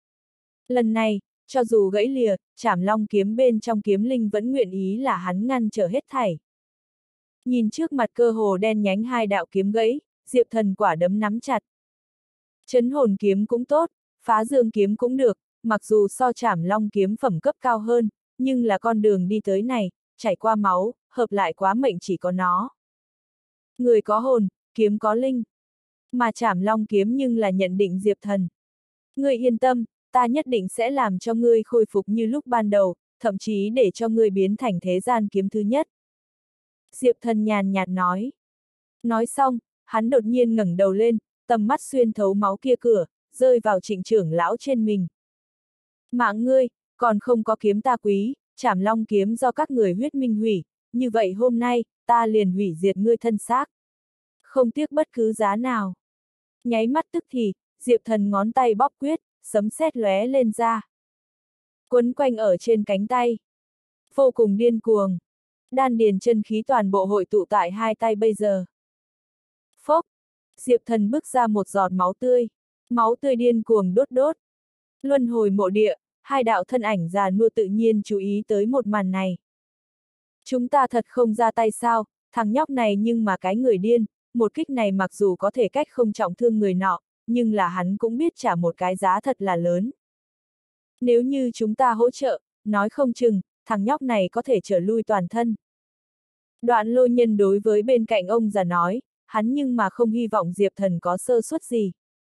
Lần này, cho dù gãy lìa, Trảm Long kiếm bên trong kiếm linh vẫn nguyện ý là hắn ngăn trở hết thảy. Nhìn trước mặt cơ hồ đen nhánh hai đạo kiếm gãy, Diệp Thần quả đấm nắm chặt. Chấn hồn kiếm cũng tốt, phá dương kiếm cũng được, mặc dù so Trảm Long kiếm phẩm cấp cao hơn, nhưng là con đường đi tới này, chảy qua máu, hợp lại quá mệnh chỉ có nó. Người có hồn, kiếm có linh. Mà Trảm Long kiếm nhưng là nhận định Diệp Thần. Ngươi yên tâm, ta nhất định sẽ làm cho ngươi khôi phục như lúc ban đầu, thậm chí để cho ngươi biến thành thế gian kiếm thứ nhất. Diệp Thần nhàn nhạt nói. Nói xong, hắn đột nhiên ngẩng đầu lên, tầm mắt xuyên thấu máu kia cửa, rơi vào Trịnh trưởng lão trên mình. Mạng ngươi, còn không có kiếm ta quý, Trảm Long kiếm do các người huyết minh hủy, như vậy hôm nay, ta liền hủy diệt ngươi thân xác. Không tiếc bất cứ giá nào. Nháy mắt tức thì, Diệp Thần ngón tay bóp quyết, sấm sét lóe lên ra. Quấn quanh ở trên cánh tay. Vô cùng điên cuồng. Đan điền chân khí toàn bộ hội tụ tại hai tay bây giờ. Phốc! Diệp Thần bức ra một giọt máu tươi. Máu tươi điên cuồng đốt đốt. Luân hồi mộ địa, hai đạo thân ảnh già nua tự nhiên chú ý tới một màn này. Chúng ta thật không ra tay sao, thằng nhóc này nhưng mà cái người điên, một kích này mặc dù có thể cách không trọng thương người nọ, nhưng là hắn cũng biết trả một cái giá thật là lớn. Nếu như chúng ta hỗ trợ, nói không chừng, thằng nhóc này có thể trở lui toàn thân. Đoạn Lôi Nhân đối với bên cạnh ông già nói, hắn nhưng mà không hy vọng Diệp Thần có sơ suất gì.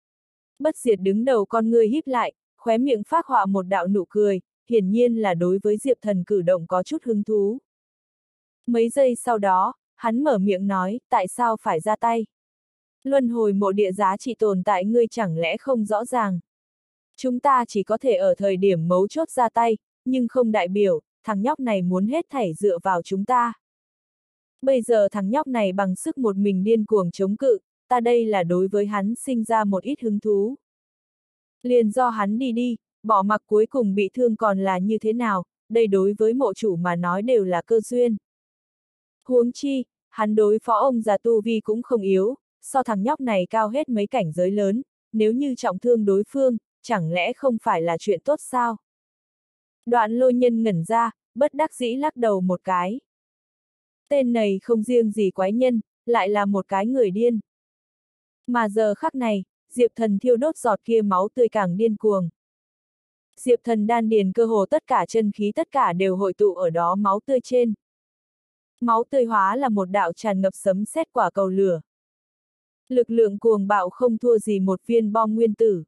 Bất diệt đứng đầu con ngươi híp lại, khóe miệng phác họa một đạo nụ cười, hiển nhiên là đối với Diệp Thần cử động có chút hứng thú. Mấy giây sau đó, hắn mở miệng nói, tại sao phải ra tay? Luân hồi mộ địa giá trị tồn tại ngươi chẳng lẽ không rõ ràng? Chúng ta chỉ có thể ở thời điểm mấu chốt ra tay, nhưng không đại biểu, thằng nhóc này muốn hết thảy dựa vào chúng ta. Bây giờ thằng nhóc này bằng sức một mình điên cuồng chống cự, ta đây là đối với hắn sinh ra một ít hứng thú. Liền do hắn đi đi, bỏ mặc cuối cùng bị thương còn là như thế nào, đây đối với mộ chủ mà nói đều là cơ duyên. Huống chi, hắn đối phó ông già tu vi cũng không yếu, so thằng nhóc này cao hết mấy cảnh giới lớn, nếu như trọng thương đối phương, chẳng lẽ không phải là chuyện tốt sao? Đoạn Lôi Nhân ngẩn ra, bất đắc dĩ lắc đầu một cái. Tên này không riêng gì quái nhân, lại là một cái người điên. Mà giờ khắc này, Diệp Thần thiêu đốt giọt kia máu tươi càng điên cuồng. Diệp Thần đan điền cơ hồ tất cả chân khí tất cả đều hội tụ ở đó máu tươi trên. Máu tươi hóa là một đạo tràn ngập sấm sét quả cầu lửa. Lực lượng cuồng bạo không thua gì một viên bom nguyên tử.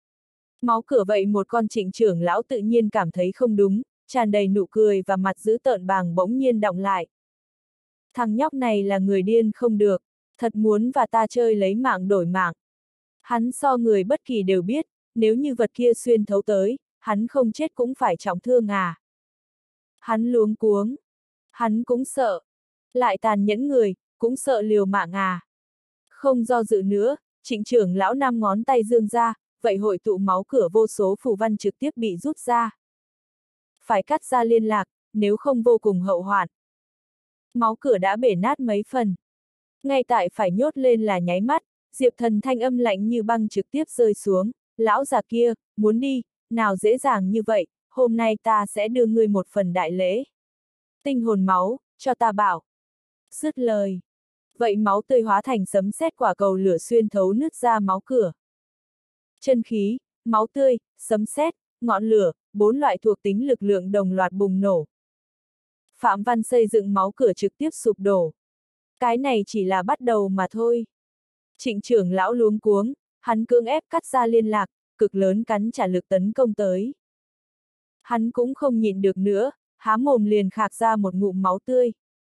Máu cửa vậy một con Trịnh trưởng lão tự nhiên cảm thấy không đúng, tràn đầy nụ cười và mặt dữ tợn bàng bỗng nhiên đọng lại. Thằng nhóc này là người điên không được, thật muốn và ta chơi lấy mạng đổi mạng. Hắn so người bất kỳ đều biết, nếu như vật kia xuyên thấu tới, hắn không chết cũng phải trọng thương à. Hắn luống cuống. Hắn cũng sợ. Lại tàn nhẫn người, cũng sợ liều mạng à. Không do dự nữa, Trịnh trưởng lão năm ngón tay dương ra, vậy hội tụ máu cửa vô số phù văn trực tiếp bị rút ra. Phải cắt ra liên lạc, nếu không vô cùng hậu hoạn. Máu cửa đã bể nát mấy phần. Ngay tại phải nhốt lên là nháy mắt, Diệp Thần thanh âm lạnh như băng trực tiếp rơi xuống, lão già kia, muốn đi, nào dễ dàng như vậy, hôm nay ta sẽ đưa ngươi một phần đại lễ. Tinh hồn máu, cho ta bảo. Dứt lời. Vậy máu tươi hóa thành sấm sét quả cầu lửa xuyên thấu nứt ra máu cửa. Chân khí, máu tươi, sấm sét, ngọn lửa, 4 loại thuộc tính lực lượng đồng loạt bùng nổ. Phạm Văn xây dựng máu cửa trực tiếp sụp đổ. Cái này chỉ là bắt đầu mà thôi. Trịnh trưởng lão luống cuống, hắn cưỡng ép cắt ra liên lạc, cực lớn cắn trả lực tấn công tới. Hắn cũng không nhịn được nữa, há mồm liền khạc ra một ngụm máu tươi.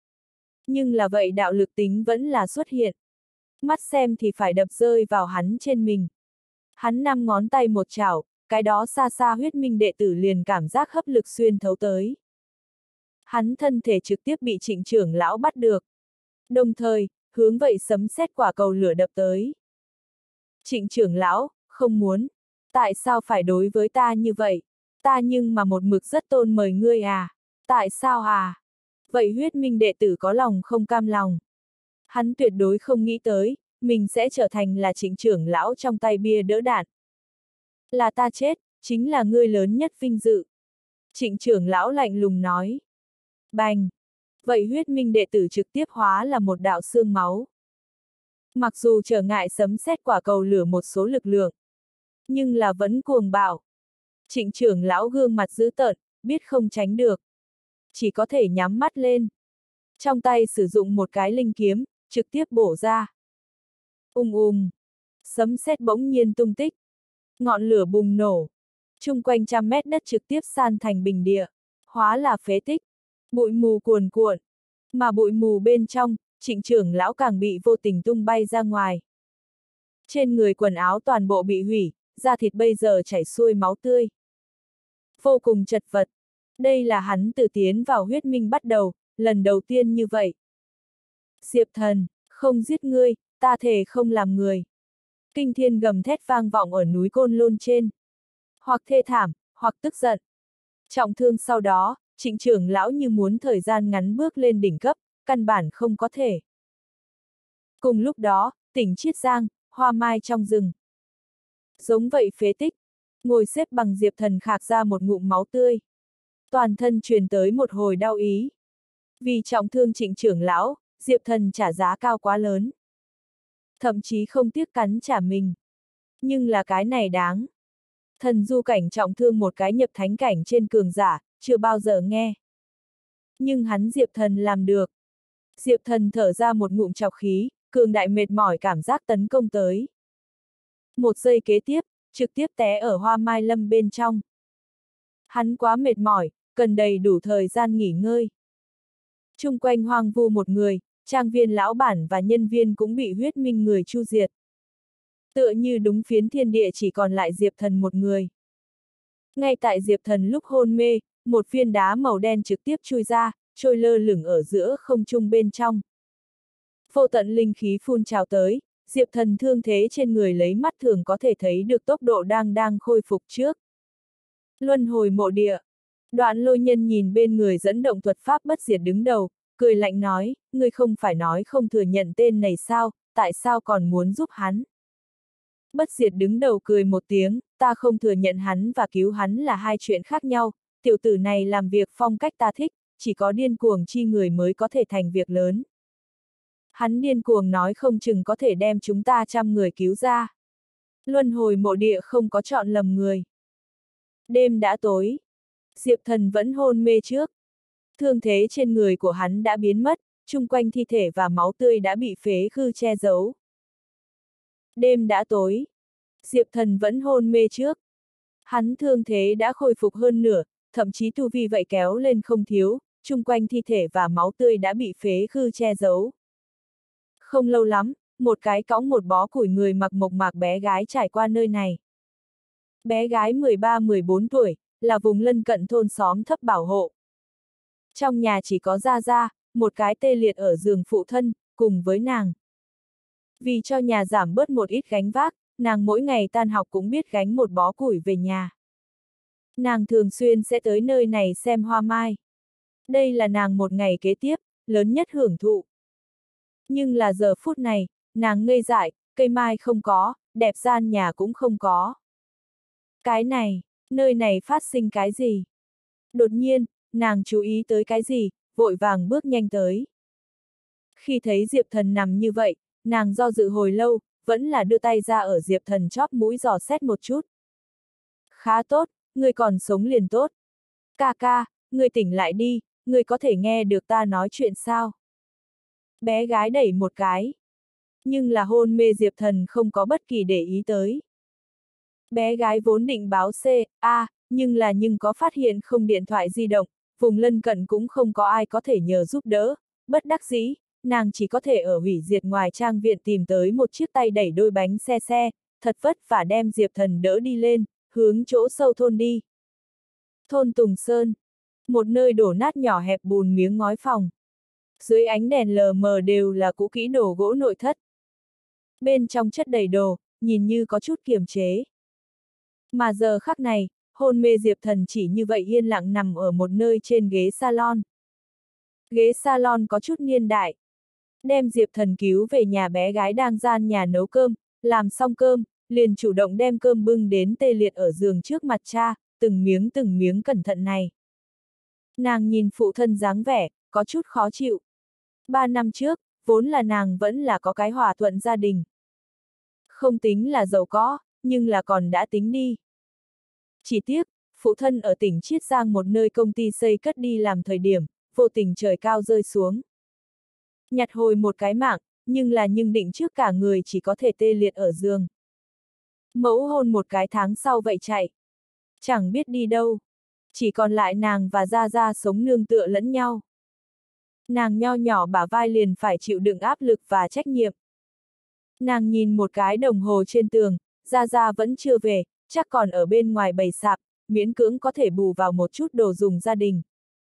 Nhưng là vậy đạo lực tính vẫn là xuất hiện. Mắt xem thì phải đập rơi vào hắn trên mình. Hắn 5 ngón tay một chảo, cái đó xa xa huyết minh đệ tử liền cảm giác hấp lực xuyên thấu tới. Hắn thân thể trực tiếp bị Trịnh trưởng lão bắt được. Đồng thời, hướng vậy sấm sét quả cầu lửa đập tới. Trịnh trưởng lão, không muốn. Tại sao phải đối với ta như vậy? Ta nhưng mà một mực rất tôn mời ngươi à? Tại sao à? Vậy huyết minh đệ tử có lòng không cam lòng. Hắn tuyệt đối không nghĩ tới, mình sẽ trở thành là Trịnh trưởng lão trong tay bia đỡ đạn. Là ta chết, chính là ngươi lớn nhất vinh dự. Trịnh trưởng lão lạnh lùng nói. Bành! Vậy huyết minh đệ tử trực tiếp hóa là một đạo xương máu. Mặc dù trở ngại sấm sét quả cầu lửa một số lực lượng, nhưng là vẫn cuồng bạo. Trịnh trưởng lão gương mặt dữ tợn, biết không tránh được. Chỉ có thể nhắm mắt lên. Trong tay sử dụng một cái linh kiếm, trực tiếp bổ ra. Sấm sét bỗng nhiên tung tích. Ngọn lửa bùng nổ. Chung quanh trăm mét đất trực tiếp san thành bình địa, hóa là phế tích. Bụi mù cuồn cuộn. Mà bụi mù bên trong, Trịnh trưởng lão càng bị vô tình tung bay ra ngoài. Trên người quần áo toàn bộ bị hủy, da thịt bây giờ chảy xuôi máu tươi. Vô cùng chật vật. Đây là hắn từ tiến vào huyết minh bắt đầu, lần đầu tiên như vậy. Diệp Thần, không giết ngươi, ta thề không làm người. Kinh thiên gầm thét vang vọng ở núi Côn Lôn trên. Hoặc thê thảm, hoặc tức giận. Trọng thương sau đó, Trịnh trưởng lão như muốn thời gian ngắn bước lên đỉnh cấp, căn bản không có thể. Cùng lúc đó, tỉnh Chiết Giang, hoa mai trong rừng. Giống vậy phế tích, ngồi xếp bằng Diệp Thần khạc ra một ngụm máu tươi. Toàn thân truyền tới một hồi đau ý. Vì trọng thương Trịnh trưởng lão, Diệp Thần trả giá cao quá lớn. Thậm chí không tiếc cắn trả mình. Nhưng là cái này đáng. Thần du cảnh trọng thương một cái nhập thánh cảnh trên cường giả, chưa bao giờ nghe. Nhưng hắn Diệp Thần làm được. Diệp Thần thở ra một ngụm trọc khí, cường đại mệt mỏi cảm giác tấn công tới. Một giây kế tiếp, trực tiếp té ở hoa mai lâm bên trong. Hắn quá mệt mỏi, cần đầy đủ thời gian nghỉ ngơi. Chung quanh hoang vu một người, trang viên lão bản và nhân viên cũng bị huyết minh người chu diệt. Tựa như đúng phiến thiên địa chỉ còn lại Diệp Thần một người. Ngay tại Diệp Thần lúc hôn mê, một viên đá màu đen trực tiếp chui ra, trôi lơ lửng ở giữa không trung bên trong. Vô tận linh khí phun trào tới, Diệp Thần thương thế trên người lấy mắt thường có thể thấy được tốc độ đang khôi phục trước. Luân hồi mộ địa. Đoạn Lôi Nhân nhìn bên người dẫn động thuật pháp bất diệt đứng đầu, cười lạnh nói, ngươi không phải nói không thừa nhận tên này sao, tại sao còn muốn giúp hắn? Bất diệt đứng đầu cười một tiếng, ta không thừa nhận hắn và cứu hắn là hai chuyện khác nhau, tiểu tử này làm việc phong cách ta thích, chỉ có điên cuồng chi người mới có thể thành việc lớn. Hắn điên cuồng nói không chừng có thể đem chúng ta 100 người cứu ra. Luân hồi mộ địa không có chọn lầm người. Đêm đã tối. Diệp Thần vẫn hôn mê trước. Thương thế trên người của hắn đã biến mất, chung quanh thi thể và máu tươi đã bị phế khư che giấu. Đêm đã tối. Diệp Thần vẫn hôn mê trước. Hắn thương thế đã khôi phục hơn nửa, thậm chí tu vi vậy kéo lên không thiếu, chung quanh thi thể và máu tươi đã bị phế khư che giấu. Không lâu lắm, một cái cõng một bó củi người mặc mộc mạc bé gái trải qua nơi này. Bé gái 13-14 tuổi, là vùng lân cận thôn xóm thấp bảo hộ. Trong nhà chỉ có Gia Gia, một cái tê liệt ở giường phụ thân, cùng với nàng. Vì cho nhà giảm bớt một ít gánh vác, nàng mỗi ngày tan học cũng biết gánh một bó củi về nhà. Nàng thường xuyên sẽ tới nơi này xem hoa mai. Đây là nàng một ngày kế tiếp, lớn nhất hưởng thụ. Nhưng là giờ phút này, nàng ngây dại, cây mai không có, đẹp gian nhà cũng không có. Cái này, nơi này phát sinh cái gì? Đột nhiên, nàng chú ý tới cái gì, vội vàng bước nhanh tới. Khi thấy Diệp Thần nằm như vậy, nàng do dự hồi lâu, vẫn là đưa tay ra ở Diệp Thần chóp mũi dò xét một chút. Khá tốt, ngươi còn sống liền tốt. Ca ca, ngươi tỉnh lại đi, ngươi có thể nghe được ta nói chuyện sao? Bé gái đẩy một cái. Nhưng là hôn mê Diệp Thần không có bất kỳ để ý tới. Bé gái vốn định báo nhưng có phát hiện không điện thoại di động, vùng lân cận cũng không có ai có thể nhờ giúp đỡ, bất đắc dĩ, nàng chỉ có thể ở hủy diệt ngoài trang viện tìm tới một chiếc tay đẩy đôi bánh xe, thật vất vả đem Diệp Thần đỡ đi lên, hướng chỗ sâu thôn đi. Thôn Tùng Sơn, một nơi đổ nát nhỏ hẹp bùn miếng ngói phòng. Dưới ánh đèn lờ mờ đều là cũ kỹ đồ gỗ nội thất. Bên trong chất đầy đồ, nhìn như có chút kiềm chế. Mà giờ khắc này, hôn mê Diệp Thần chỉ như vậy yên lặng nằm ở một nơi trên ghế salon. Ghế salon có chút niên đại. Đem Diệp Thần cứu về nhà bé gái đang gian nhà nấu cơm, làm xong cơm, liền chủ động đem cơm bưng đến tê liệt ở giường trước mặt cha, từng miếng cẩn thận này. Nàng nhìn phụ thân dáng vẻ, có chút khó chịu. 3 năm trước, vốn là nàng vẫn là có cái hòa thuận gia đình. Không tính là giàu có, nhưng là còn đã tính đi. Chỉ tiếc, phụ thân ở tỉnh Chiết Giang một nơi công ty xây cất đi làm thời điểm, vô tình trời cao rơi xuống. Nhặt hồi một cái mạng, nhưng định trước cả người chỉ có thể tê liệt ở giường. Mẫu hôn một cái tháng sau vậy chạy. Chẳng biết đi đâu. Chỉ còn lại nàng và Gia Gia sống nương tựa lẫn nhau. Nàng nho nhỏ bả vai liền phải chịu đựng áp lực và trách nhiệm. Nàng nhìn một cái đồng hồ trên tường, Gia Gia vẫn chưa về, chắc còn ở bên ngoài bày sạp, miễn cưỡng có thể bù vào một chút đồ dùng gia đình.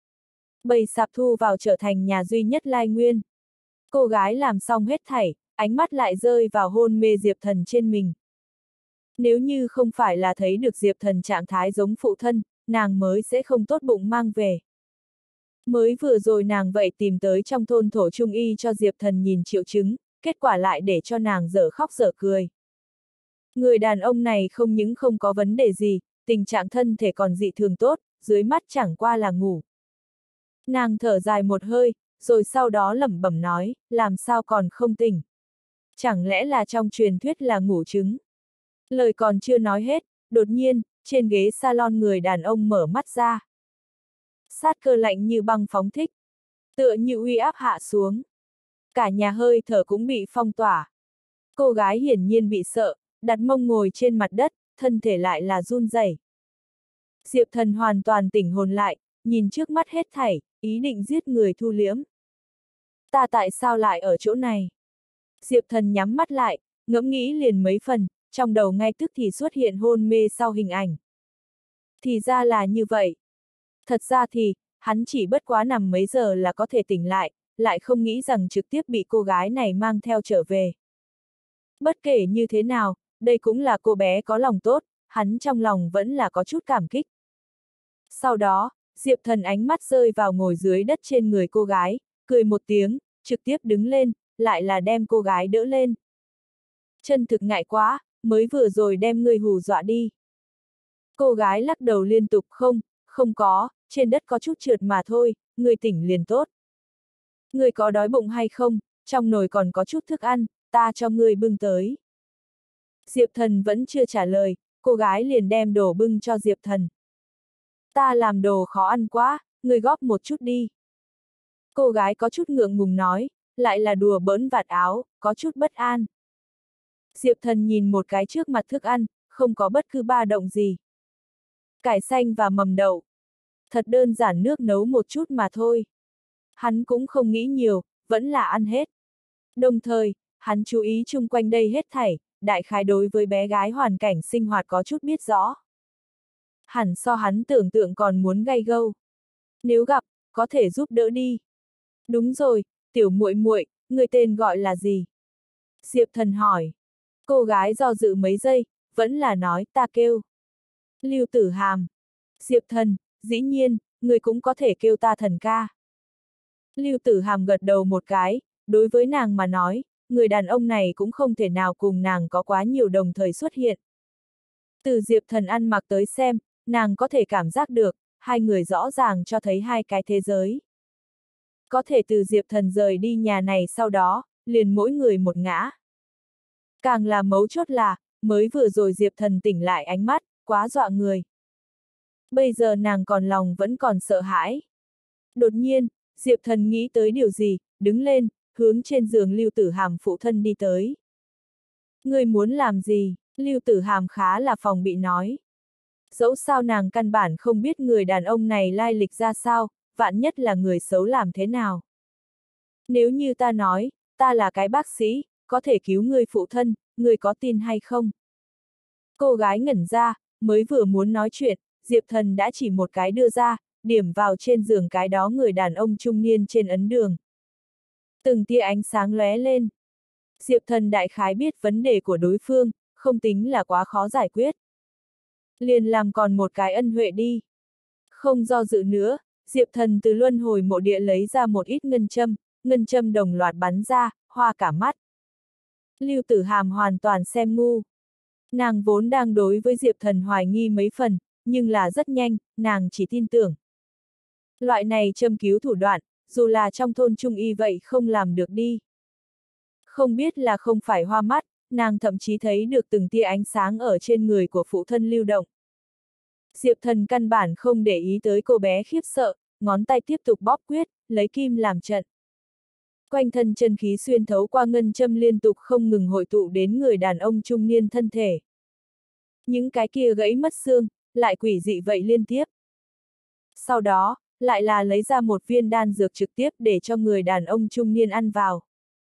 Bày sạp thu vào trở thành nhà duy nhất lai nguyên. Cô gái làm xong hết thảy, ánh mắt lại rơi vào hôn mê Diệp Thần trên mình. Nếu như không phải là thấy được Diệp Thần trạng thái giống phụ thân, nàng mới sẽ không tốt bụng mang về. Mới vừa rồi nàng vậy tìm tới trong thôn thổ trung y cho Diệp Thần nhìn triệu chứng, kết quả lại để cho nàng dở khóc dở cười. Người đàn ông này không những không có vấn đề gì, tình trạng thân thể còn dị thường tốt, dưới mắt chẳng qua là ngủ. Nàng thở dài một hơi, rồi sau đó lẩm bẩm nói, làm sao còn không tỉnh? Chẳng lẽ là trong truyền thuyết là ngủ trứng? Lời còn chưa nói hết, đột nhiên, trên ghế salon người đàn ông mở mắt ra. Sát cơ lạnh như băng phóng thích, tựa như uy áp hạ xuống. Cả nhà hơi thở cũng bị phong tỏa. Cô gái hiển nhiên bị sợ, đặt mông ngồi trên mặt đất, thân thể lại là run rẩy. Diệp Thần hoàn toàn tỉnh hồn lại, nhìn trước mắt hết thảy, ý định giết người thu liễm. Ta tại sao lại ở chỗ này? Diệp Thần nhắm mắt lại, ngẫm nghĩ liền mấy phần, trong đầu ngay tức thì xuất hiện hôn mê sau hình ảnh. Thì ra là như vậy. Thật ra thì, hắn chỉ bất quá nằm mấy giờ là có thể tỉnh lại không nghĩ rằng trực tiếp bị cô gái này mang theo trở về. Bất kể như thế nào, đây cũng là cô bé có lòng tốt, hắn trong lòng vẫn là có chút cảm kích. Sau đó, Diệp Thần ánh mắt rơi vào ngồi dưới đất trên người cô gái, cười một tiếng, trực tiếp đứng lên, lại là đem cô gái đỡ lên. Chân thực ngại quá, mới vừa rồi đem ngươi hù dọa đi. Cô gái lắc đầu liên tục không có, trên đất có chút trượt mà thôi, ngươi tỉnh liền tốt. Ngươi có đói bụng hay không, trong nồi còn có chút thức ăn, ta cho ngươi bưng tới. Diệp Thần vẫn chưa trả lời, cô gái liền đem đồ bưng cho Diệp Thần. Ta làm đồ khó ăn quá, ngươi góp một chút đi. Cô gái có chút ngượng ngùng nói, lại là đùa bỡn vạt áo, có chút bất an. Diệp Thần nhìn một cái trước mặt thức ăn, không có bất cứ ba động gì. Cải xanh và mầm đậu. Thật đơn giản nước nấu một chút mà thôi. Hắn cũng không nghĩ nhiều, vẫn là ăn hết. Đồng thời, hắn chú ý chung quanh đây hết thảy, đại khái đối với bé gái hoàn cảnh sinh hoạt có chút biết rõ. Hẳn so hắn tưởng tượng còn muốn gay gâu. Nếu gặp, có thể giúp đỡ đi. Đúng rồi, tiểu muội muội, người tên gọi là gì? Diệp Thần hỏi. Cô gái do dự mấy giây, vẫn là nói ta kêu. Lưu Tử Hàm. Diệp Thần, dĩ nhiên, người cũng có thể kêu ta Thần ca. Lưu Tử Hàm gật đầu một cái, đối với nàng mà nói, người đàn ông này cũng không thể nào cùng nàng có quá nhiều đồng thời xuất hiện. Từ Diệp Thần ăn mặc tới xem, nàng có thể cảm giác được, hai người rõ ràng cho thấy hai cái thế giới. Có thể từ Diệp Thần rời đi nhà này sau đó, liền mỗi người một ngã. Càng là mấu chốt là, mới vừa rồi Diệp Thần tỉnh lại ánh mắt, quá dọa người. Bây giờ nàng còn lòng vẫn còn sợ hãi. Đột nhiên, Diệp Thần nghĩ tới điều gì, đứng lên, hướng trên giường Lưu Tử Hàm phụ thân đi tới. Người muốn làm gì? Lưu Tử Hàm khá là phòng bị nói. Dẫu sao nàng căn bản không biết người đàn ông này lai lịch ra sao, vạn nhất là người xấu làm thế nào. Nếu như ta nói, ta là cái bác sĩ, có thể cứu người phụ thân, người có tin hay không? Cô gái ngẩn ra, mới vừa muốn nói chuyện, Diệp Thần đã chỉ một cái đưa ra, điểm vào trên giường cái đó người đàn ông trung niên trên ấn đường. Từng tia ánh sáng lóe lên. Diệp Thần đại khái biết vấn đề của đối phương, không tính là quá khó giải quyết. Liền làm còn một cái ân huệ đi. Không do dự nữa, Diệp Thần từ luân hồi mộ địa lấy ra một ít ngân châm đồng loạt bắn ra, hoa cả mắt. Lưu Tử Hàm hoàn toàn xem ngu. Nàng vốn đang đối với Diệp Thần hoài nghi mấy phần, nhưng là rất nhanh, nàng chỉ tin tưởng. Loại này châm cứu thủ đoạn, dù là trong thôn trung y vậy không làm được đi. Không biết là không phải hoa mắt, nàng thậm chí thấy được từng tia ánh sáng ở trên người của phụ thân lưu động. Diệp Thần căn bản không để ý tới cô bé khiếp sợ, ngón tay tiếp tục bóp quyết, lấy kim làm trận. Quanh thân chân khí xuyên thấu qua ngân châm liên tục không ngừng hội tụ đến người đàn ông trung niên thân thể. Những cái kia gãy mất xương, lại quỷ dị vậy liên tiếp. Sau đó, lại là lấy ra một viên đan dược trực tiếp để cho người đàn ông trung niên ăn vào.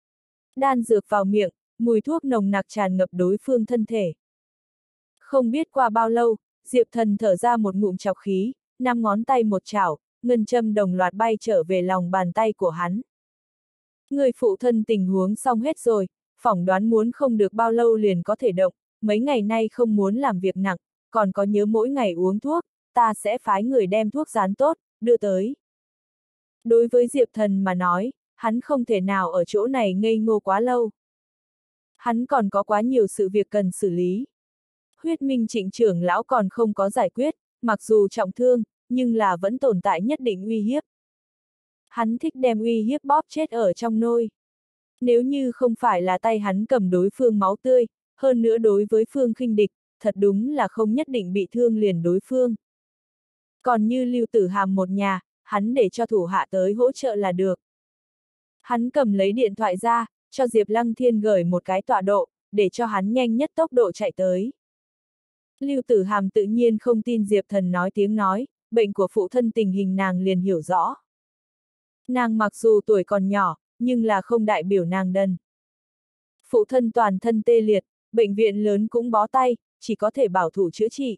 Đan dược vào miệng, mùi thuốc nồng nặc tràn ngập đối phương thân thể. Không biết qua bao lâu, Diệp Thần thở ra một ngụm trọc khí, 5 ngón tay một chảo, ngân châm đồng loạt bay trở về lòng bàn tay của hắn. Người phụ thân tình huống xong hết rồi, phỏng đoán muốn không được bao lâu liền có thể động, mấy ngày nay không muốn làm việc nặng, còn có nhớ mỗi ngày uống thuốc, ta sẽ phái người đem thuốc dán tốt, đưa tới. Đối với Diệp Thần mà nói, hắn không thể nào ở chỗ này ngây ngô quá lâu. Hắn còn có quá nhiều sự việc cần xử lý. Huyết Minh Trịnh trưởng lão còn không có giải quyết, mặc dù trọng thương, nhưng là vẫn tồn tại nhất định uy hiếp. Hắn thích đem uy hiếp bóp chết ở trong nôi. Nếu như không phải là tay hắn cầm đối phương máu tươi, hơn nữa đối với phương khinh địch, thật đúng là không nhất định bị thương liền đối phương. Còn như Lưu Tử Hàm một nhà, hắn để cho thủ hạ tới hỗ trợ là được. Hắn cầm lấy điện thoại ra, cho Diệp Lăng Thiên gửi một cái tọa độ, để cho hắn nhanh nhất tốc độ chạy tới. Lưu Tử Hàm tự nhiên không tin Diệp Thần nói tiếng nói, bệnh của phụ thân tình hình nàng liền hiểu rõ. Nàng mặc dù tuổi còn nhỏ, nhưng là không đại biểu nàng đần. Phụ thân toàn thân tê liệt, bệnh viện lớn cũng bó tay, chỉ có thể bảo thủ chữa trị.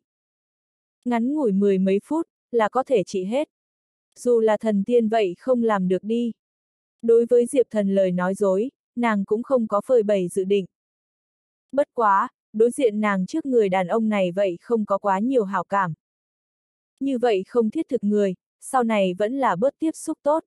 Ngắn ngủi 10 mấy phút, là có thể trị hết. Dù là thần tiên vậy không làm được đi. Đối với Diệp Thần lời nói dối, nàng cũng không có phơi bày dự định. Bất quá, đối diện nàng trước người đàn ông này vậy không có quá nhiều hảo cảm. Như vậy không thiết thực người, sau này vẫn là bớt tiếp xúc tốt.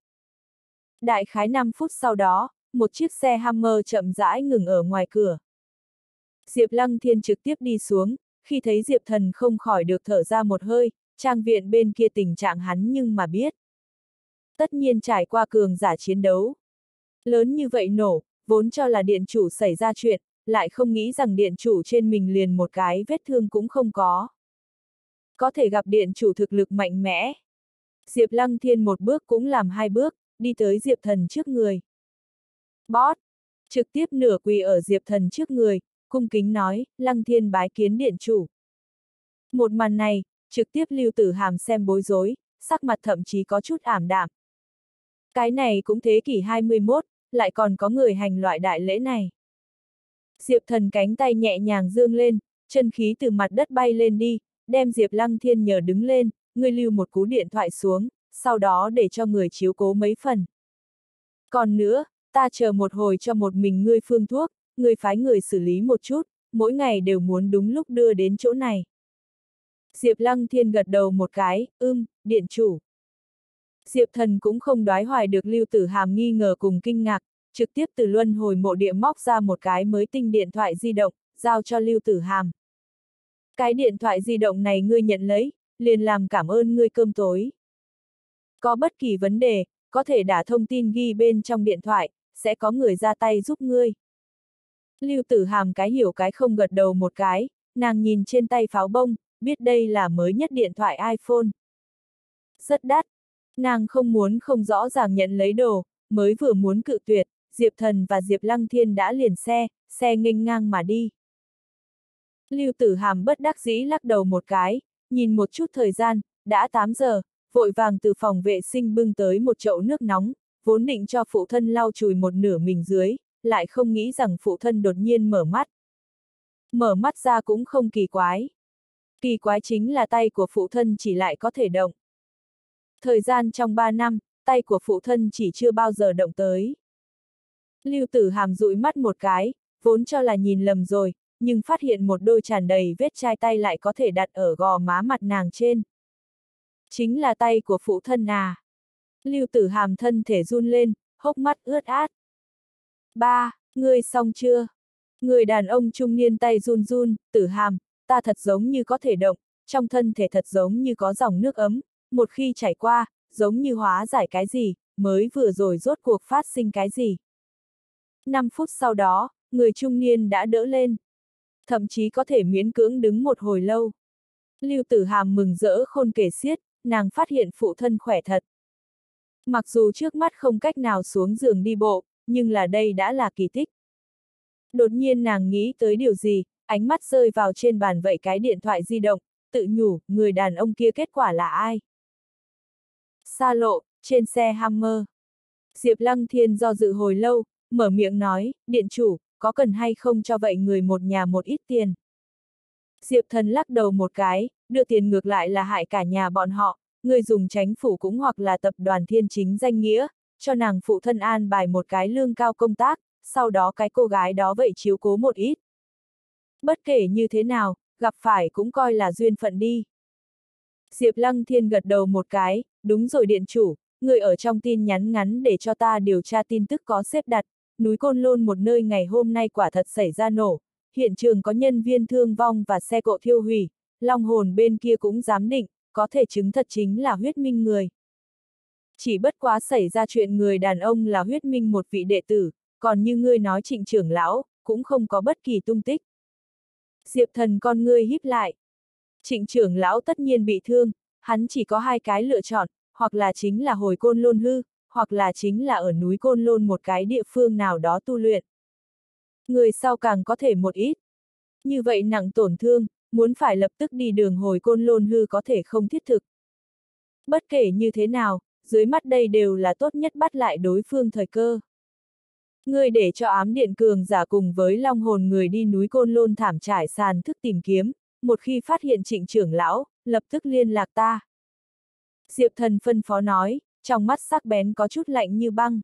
Đại khái 5 phút sau đó, một chiếc xe Hammer chậm rãi ngừng ở ngoài cửa. Diệp Lăng Thiên trực tiếp đi xuống, khi thấy Diệp Thần không khỏi được thở ra một hơi, trang viện bên kia tình trạng hắn nhưng mà biết. Tất nhiên trải qua cường giả chiến đấu. Lớn như vậy nổ, vốn cho là điện chủ xảy ra chuyện, lại không nghĩ rằng điện chủ trên mình liền một cái vết thương cũng không có. Có thể gặp điện chủ thực lực mạnh mẽ. Diệp Lăng Thiên một bước cũng làm 2 bước, đi tới Diệp Thần trước người. Boss! Trực tiếp nửa quỳ ở Diệp Thần trước người, cung kính nói, Lăng Thiên bái kiến điện chủ. Một màn này, trực tiếp Lưu Tử Hàm xem bối rối, sắc mặt thậm chí có chút ảm đạm. Cái này cũng thế kỷ 21, lại còn có người hành loại đại lễ này. Diệp Thần cánh tay nhẹ nhàng dương lên, chân khí từ mặt đất bay lên đi, đem Diệp Lăng Thiên nhờ đứng lên, ngươi lưu một cú điện thoại xuống, sau đó để cho người chiếu cố mấy phần. Còn nữa, ta chờ một hồi cho một mình ngươi phương thuốc, ngươi phái người xử lý một chút, mỗi ngày đều muốn đúng lúc đưa đến chỗ này. Diệp Lăng Thiên gật đầu một cái, điện chủ. Diệp Thần cũng không đoái hoài được Lưu Tử Hàm nghi ngờ cùng kinh ngạc, trực tiếp từ luân hồi mộ địa móc ra một cái mới tinh điện thoại di động, giao cho Lưu Tử Hàm. Cái điện thoại di động này ngươi nhận lấy, liền làm cảm ơn ngươi cơm tối. Có bất kỳ vấn đề, có thể đả thông tin ghi bên trong điện thoại, sẽ có người ra tay giúp ngươi. Lưu Tử Hàm cái hiểu cái không gật đầu một cái, nàng nhìn trên tay pháo bông, biết đây là mới nhất điện thoại iPhone. Rất đắt. Nàng không muốn không rõ ràng nhận lấy đồ, mới vừa muốn cự tuyệt, Diệp Thần và Diệp Lăng Thiên đã liền xe nghênh ngang mà đi. Lưu Tử Hàm bất đắc dĩ lắc đầu một cái, nhìn một chút thời gian, đã 8 giờ, vội vàng từ phòng vệ sinh bưng tới một chậu nước nóng, vốn định cho phụ thân lau chùi một nửa mình dưới, lại không nghĩ rằng phụ thân đột nhiên mở mắt. Mở mắt ra cũng không kỳ quái. Kỳ quái chính là tay của phụ thân chỉ lại có thể động. Thời gian trong 3 năm, tay của phụ thân chỉ chưa bao giờ động tới. Lưu Tử Hàm dụi mắt một cái, vốn cho là nhìn lầm rồi, nhưng phát hiện một đôi tràn đầy vết chai tay lại có thể đặt ở gò má mặt nàng trên. Chính là tay của phụ thân à. Lưu Tử Hàm thân thể run lên, hốc mắt ướt át. Ba, ngươi xong chưa? Người đàn ông trung niên tay run run, Tử Hàm, ta thật giống như có thể động, trong thân thể thật giống như có dòng nước ấm, một khi chảy qua, giống như hóa giải cái gì, mới vừa rồi rốt cuộc phát sinh cái gì. 5 phút sau đó, người trung niên đã đỡ lên. Thậm chí có thể miễn cưỡng đứng một hồi lâu. Lưu Tử Hàm mừng rỡ khôn kể xiết, nàng phát hiện phụ thân khỏe thật. Mặc dù trước mắt không cách nào xuống giường đi bộ, nhưng là đây đã là kỳ tích. Đột nhiên nàng nghĩ tới điều gì, ánh mắt rơi vào trên bàn vậy cái điện thoại di động, tự nhủ, người đàn ông kia kết quả là ai? Xa lộ, trên xe Hummer. Diệp Lăng Thiên do dự hồi lâu, mở miệng nói, điện chủ, có cần hay không cho vậy người một nhà một ít tiền? Diệp Thần lắc đầu một cái, đưa tiền ngược lại là hại cả nhà bọn họ, người dùng chánh phủ cũng hoặc là tập đoàn Thiên Chính danh nghĩa, cho nàng phụ thân an bài một cái lương cao công tác, sau đó cái cô gái đó vậy chiếu cố một ít. Bất kể như thế nào, gặp phải cũng coi là duyên phận đi. Diệp Lăng Thiên gật đầu một cái, đúng rồi điện chủ, người ở trong tin nhắn ngắn để cho ta điều tra tin tức có xếp đặt, núi Côn Lôn một nơi ngày hôm nay quả thật xảy ra nổ, hiện trường có nhân viên thương vong và xe cộ thiêu hủy, Long Hồn bên kia cũng giám định, có thể chứng thật chính là huyết minh người. Chỉ bất quá xảy ra chuyện người đàn ông là huyết minh một vị đệ tử, còn như ngươi nói Trịnh trưởng lão, cũng không có bất kỳ tung tích. Diệp Thần con ngươi híp lại. Trịnh trưởng lão tất nhiên bị thương, hắn chỉ có hai cái lựa chọn, hoặc là chính là hồi Côn Lôn hư, hoặc là chính là ở núi Côn Lôn một cái địa phương nào đó tu luyện. Người sau càng có thể một ít. Như vậy nặng tổn thương, muốn phải lập tức đi đường hồi Côn Lôn hư có thể không thiết thực. Bất kể như thế nào, dưới mắt đây đều là tốt nhất bắt lại đối phương thời cơ. Ngươi để cho ám điện cường giả cùng với long hồn người đi núi Côn Lôn thảm trải sàn thức tìm kiếm, một khi phát hiện Trịnh trưởng lão, lập tức liên lạc ta. Diệp Thần phân phó nói, trong mắt sắc bén có chút lạnh như băng.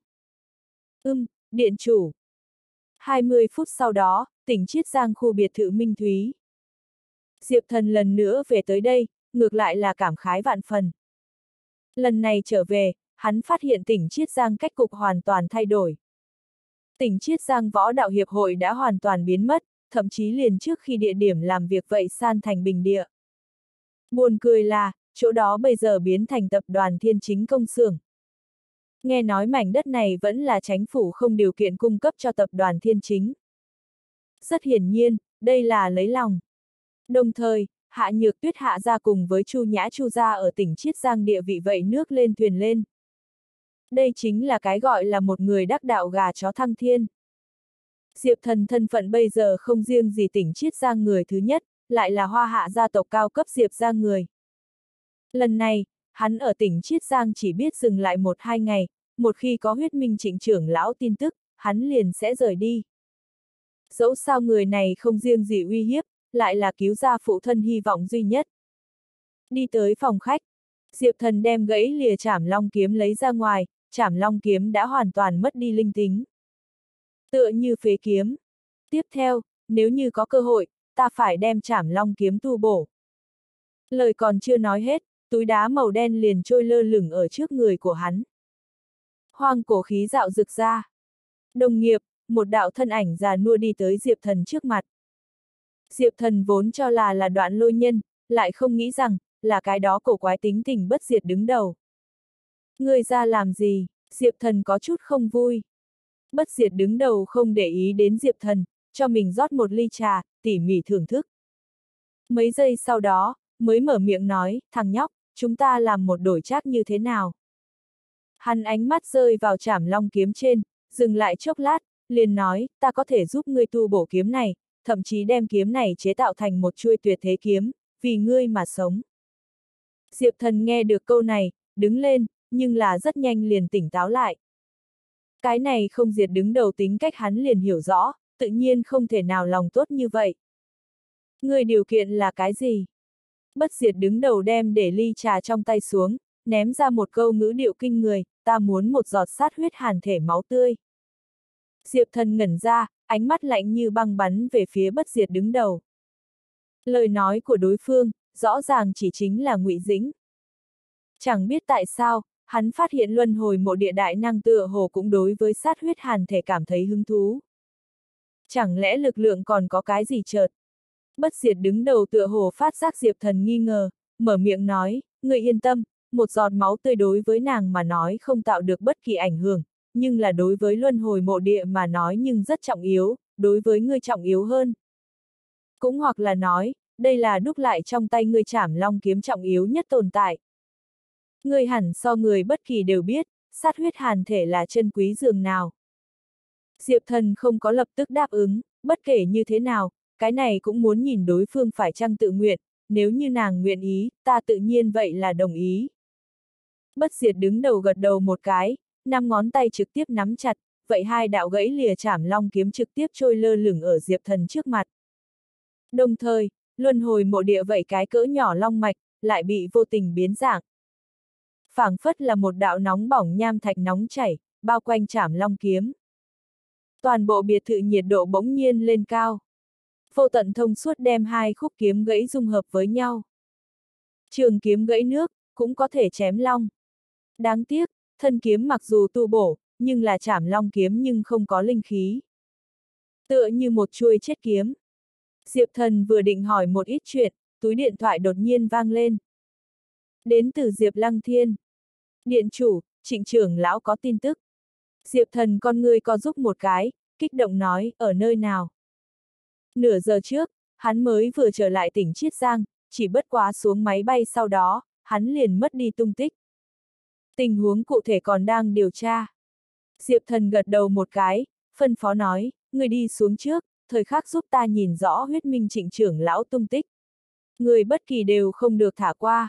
Điện chủ. 20 phút sau đó, tỉnh Chiết Giang khu biệt thự Minh Thúy. Diệp Thần lần nữa về tới đây, ngược lại là cảm khái vạn phần. Lần này trở về, hắn phát hiện tỉnh Chiết Giang cách cục hoàn toàn thay đổi. Tỉnh Chiết Giang Võ Đạo Hiệp hội đã hoàn toàn biến mất, thậm chí liền trước khi địa điểm làm việc vậy san thành bình địa. Buồn cười là, chỗ đó bây giờ biến thành tập đoàn Thiên Chính công xưởng. Nghe nói mảnh đất này vẫn là chính phủ không điều kiện cung cấp cho tập đoàn Thiên Chính. Rất hiển nhiên, đây là lấy lòng. Đồng thời, Hạ Nhược Tuyết Hạ gia cùng với Chu Nhã Chu gia ở tỉnh Chiết Giang địa vị vậy nước lên thuyền lên. Đây chính là cái gọi là một người đắc đạo gà chó thăng thiên. Diệp Thần thân phận bây giờ không riêng gì tỉnh Chiết Giang người thứ nhất, lại là Hoa Hạ gia tộc cao cấp Diệp gia người. Lần này, hắn ở tỉnh Chiết Giang chỉ biết dừng lại 1-2 ngày, một khi có huyết minh Trịnh trưởng lão tin tức, hắn liền sẽ rời đi. Dẫu sao người này không riêng gì uy hiếp, lại là cứu ra phụ thân hy vọng duy nhất. Đi tới phòng khách, Diệp Thần đem gãy lìa Trảm Long kiếm lấy ra ngoài, Trảm Long kiếm đã hoàn toàn mất đi linh tính. Tựa như phế kiếm. Tiếp theo, nếu như có cơ hội, ta phải đem Trảm Long kiếm tu bổ. Lời còn chưa nói hết, túi đá màu đen liền trôi lơ lửng ở trước người của hắn. Hoang cổ khí dạo rực ra. Đồng nghiệp, một đạo thân ảnh già nua đi tới Diệp Thần trước mặt. Diệp Thần vốn cho là Đoạn Lôi nhân, lại không nghĩ rằng, là cái đó cổ quái tính tình bất diệt đứng đầu. Người ra làm gì? Diệp Thần có chút không vui. Bất diệt đứng đầu không để ý đến Diệp Thần, cho mình rót một ly trà, tỉ mỉ thưởng thức. Mấy giây sau đó, mới mở miệng nói, thằng nhóc, chúng ta làm một đổi trác như thế nào? Hắn ánh mắt rơi vào Trảm Long kiếm trên, dừng lại chốc lát, liền nói, ta có thể giúp ngươi tu bổ kiếm này, thậm chí đem kiếm này chế tạo thành một chuôi tuyệt thế kiếm, vì ngươi mà sống. Diệp Thần nghe được câu này, đứng lên, nhưng là rất nhanh liền tỉnh táo lại. Cái này không diệt đứng đầu tính cách hắn liền hiểu rõ, tự nhiên không thể nào lòng tốt như vậy. Ngươi điều kiện là cái gì? Bất diệt đứng đầu đem để ly trà trong tay xuống, ném ra một câu ngữ điệu kinh người, ta muốn một giọt sát huyết hàn thể máu tươi. Diệp Thần ngẩn ra, ánh mắt lạnh như băng bắn về phía bất diệt đứng đầu. Lời nói của đối phương, rõ ràng chỉ chính là Ngụy Dĩnh. Chẳng biết tại sao, hắn phát hiện luân hồi mộ địa đại năng tựa hồ cũng đối với sát huyết hàn thể cảm thấy hứng thú. Chẳng lẽ lực lượng còn có cái gì chợt? Bất diệt đứng đầu tựa hồ phát giác Diệp Thần nghi ngờ, mở miệng nói, người yên tâm, một giọt máu tươi đối với nàng mà nói không tạo được bất kỳ ảnh hưởng, nhưng là đối với luân hồi mộ địa mà nói nhưng rất trọng yếu, đối với ngươi trọng yếu hơn. Cũng hoặc là nói, đây là đúc lại trong tay ngươi Trảm Long kiếm trọng yếu nhất tồn tại. Ngươi hẳn so người bất kỳ đều biết, sát huyết hàn thể là chân quý dường nào. Diệp Thần không có lập tức đáp ứng, bất kể như thế nào, cái này cũng muốn nhìn đối phương phải chăng tự nguyện, nếu như nàng nguyện ý, ta tự nhiên vậy là đồng ý. Bất diệt đứng đầu gật đầu một cái, 5 ngón tay trực tiếp nắm chặt, vậy 2 đạo gãy lìa Trảm Long kiếm trực tiếp trôi lơ lửng ở Diệp Thần trước mặt. Đồng thời, luân hồi mộ địa vậy cái cỡ nhỏ long mạch, lại bị vô tình biến dạng. Phảng phất là một đạo nóng bỏng nham thạch nóng chảy, bao quanh Trảm Long kiếm. Toàn bộ biệt thự nhiệt độ bỗng nhiên lên cao. Vô tận thông suốt đem 2 khúc kiếm gãy dung hợp với nhau. Trường kiếm gãy nước, cũng có thể chém long. Đáng tiếc, thân kiếm mặc dù tu bổ, nhưng là Trảm Long kiếm nhưng không có linh khí. Tựa như một chuôi chết kiếm. Diệp Thần vừa định hỏi một ít chuyện, túi điện thoại đột nhiên vang lên. Đến từ Diệp Lăng Thiên. Điện chủ, Trịnh trưởng lão có tin tức. Diệp Thần con ngươi co rúm một cái, kích động nói, ở nơi nào? Nửa giờ trước, hắn mới vừa trở lại tỉnh Chiết Giang, chỉ bất quá xuống máy bay sau đó, hắn liền mất đi tung tích. Tình huống cụ thể còn đang điều tra. Diệp Thần gật đầu một cái, phân phó nói, người đi xuống trước, thời khắc giúp ta nhìn rõ huyết minh Trịnh trưởng lão tung tích. Người bất kỳ đều không được thả qua.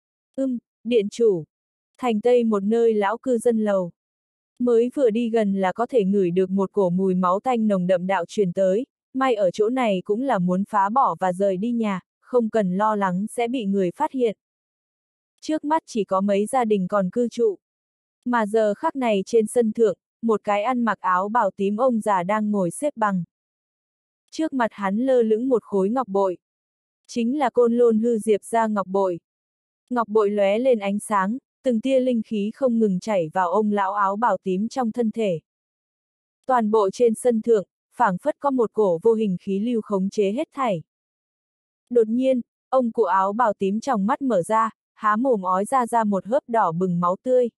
Điện chủ. Thành Tây một nơi lão cư dân lầu. Mới vừa đi gần là có thể ngửi được một cổ mùi máu tanh nồng đậm đạo truyền tới, may ở chỗ này cũng là muốn phá bỏ và rời đi nhà, không cần lo lắng sẽ bị người phát hiện. Trước mắt chỉ có mấy gia đình còn cư trụ. Mà giờ khắc này trên sân thượng, một cái ăn mặc áo bào tím ông già đang ngồi xếp bằng. Trước mặt hắn lơ lửng một khối ngọc bội. Chính là Côn Lôn Hư Diệp gia ngọc bội. Ngọc bội lóe lên ánh sáng, từng tia linh khí không ngừng chảy vào ông lão áo bào tím trong thân thể. Toàn bộ trên sân thượng, phảng phất có một cổ vô hình khí lưu khống chế hết thảy. Đột nhiên, ông cụ áo bào tím trong mắt mở ra, há mồm ói ra một hớp đỏ bừng máu tươi.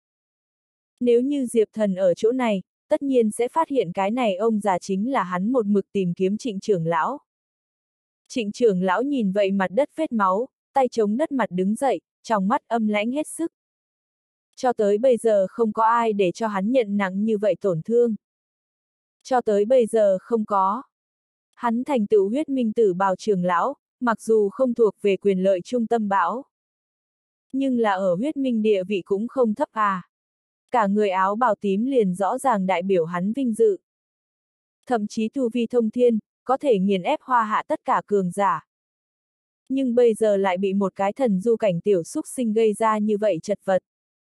Nếu như Diệp Thần ở chỗ này, tất nhiên sẽ phát hiện cái này ông già chính là hắn một mực tìm kiếm Trịnh trưởng lão. Trịnh trưởng lão nhìn vậy mặt đất vết máu, tay chống đất mặt đứng dậy, trong mắt âm lãnh hết sức. Cho tới bây giờ không có ai để cho hắn nhận nặng như vậy tổn thương. Cho tới bây giờ không có. Hắn thành tựu huyết minh tử bào trưởng lão, mặc dù không thuộc về quyền lợi trung tâm bão. Nhưng là ở huyết minh địa vị cũng không thấp à. Cả người áo bào tím liền rõ ràng đại biểu hắn vinh dự. Thậm chí tu vi thông thiên, có thể nghiền ép hoa hạ tất cả cường giả. Nhưng bây giờ lại bị một cái thần du cảnh tiểu xúc sinh gây ra như vậy chật vật.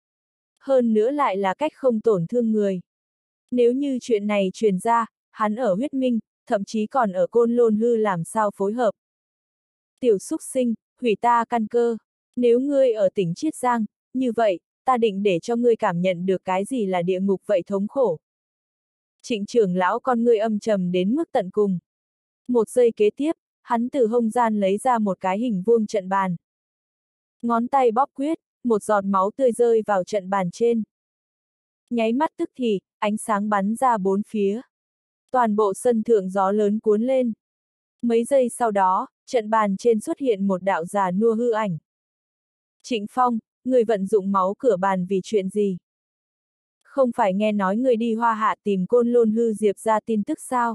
Hơn nữa lại là cách không tổn thương người. Nếu như chuyện này truyền ra, hắn ở huyết minh, thậm chí còn ở Côn Lôn Hư làm sao phối hợp. Tiểu xúc sinh, hủy ta căn cơ. Nếu ngươi ở tỉnh Chiết Giang, như vậy, ta định để cho ngươi cảm nhận được cái gì là địa ngục vậy thống khổ. Trịnh trưởng lão con ngươi âm trầm đến mức tận cùng. Một giây kế tiếp, hắn từ hông gian lấy ra một cái hình vuông trận bàn. Ngón tay bóp quyết, một giọt máu tươi rơi vào trận bàn trên. Nháy mắt tức thì, ánh sáng bắn ra bốn phía. Toàn bộ sân thượng gió lớn cuốn lên. Mấy giây sau đó, trận bàn trên xuất hiện một đạo già nua hư ảnh. Trịnh Phong, người vận dụng máu cửa bàn vì chuyện gì? Không phải nghe nói người đi Hoa Hạ tìm Côn Lôn Hư Diệp ra tin tức sao?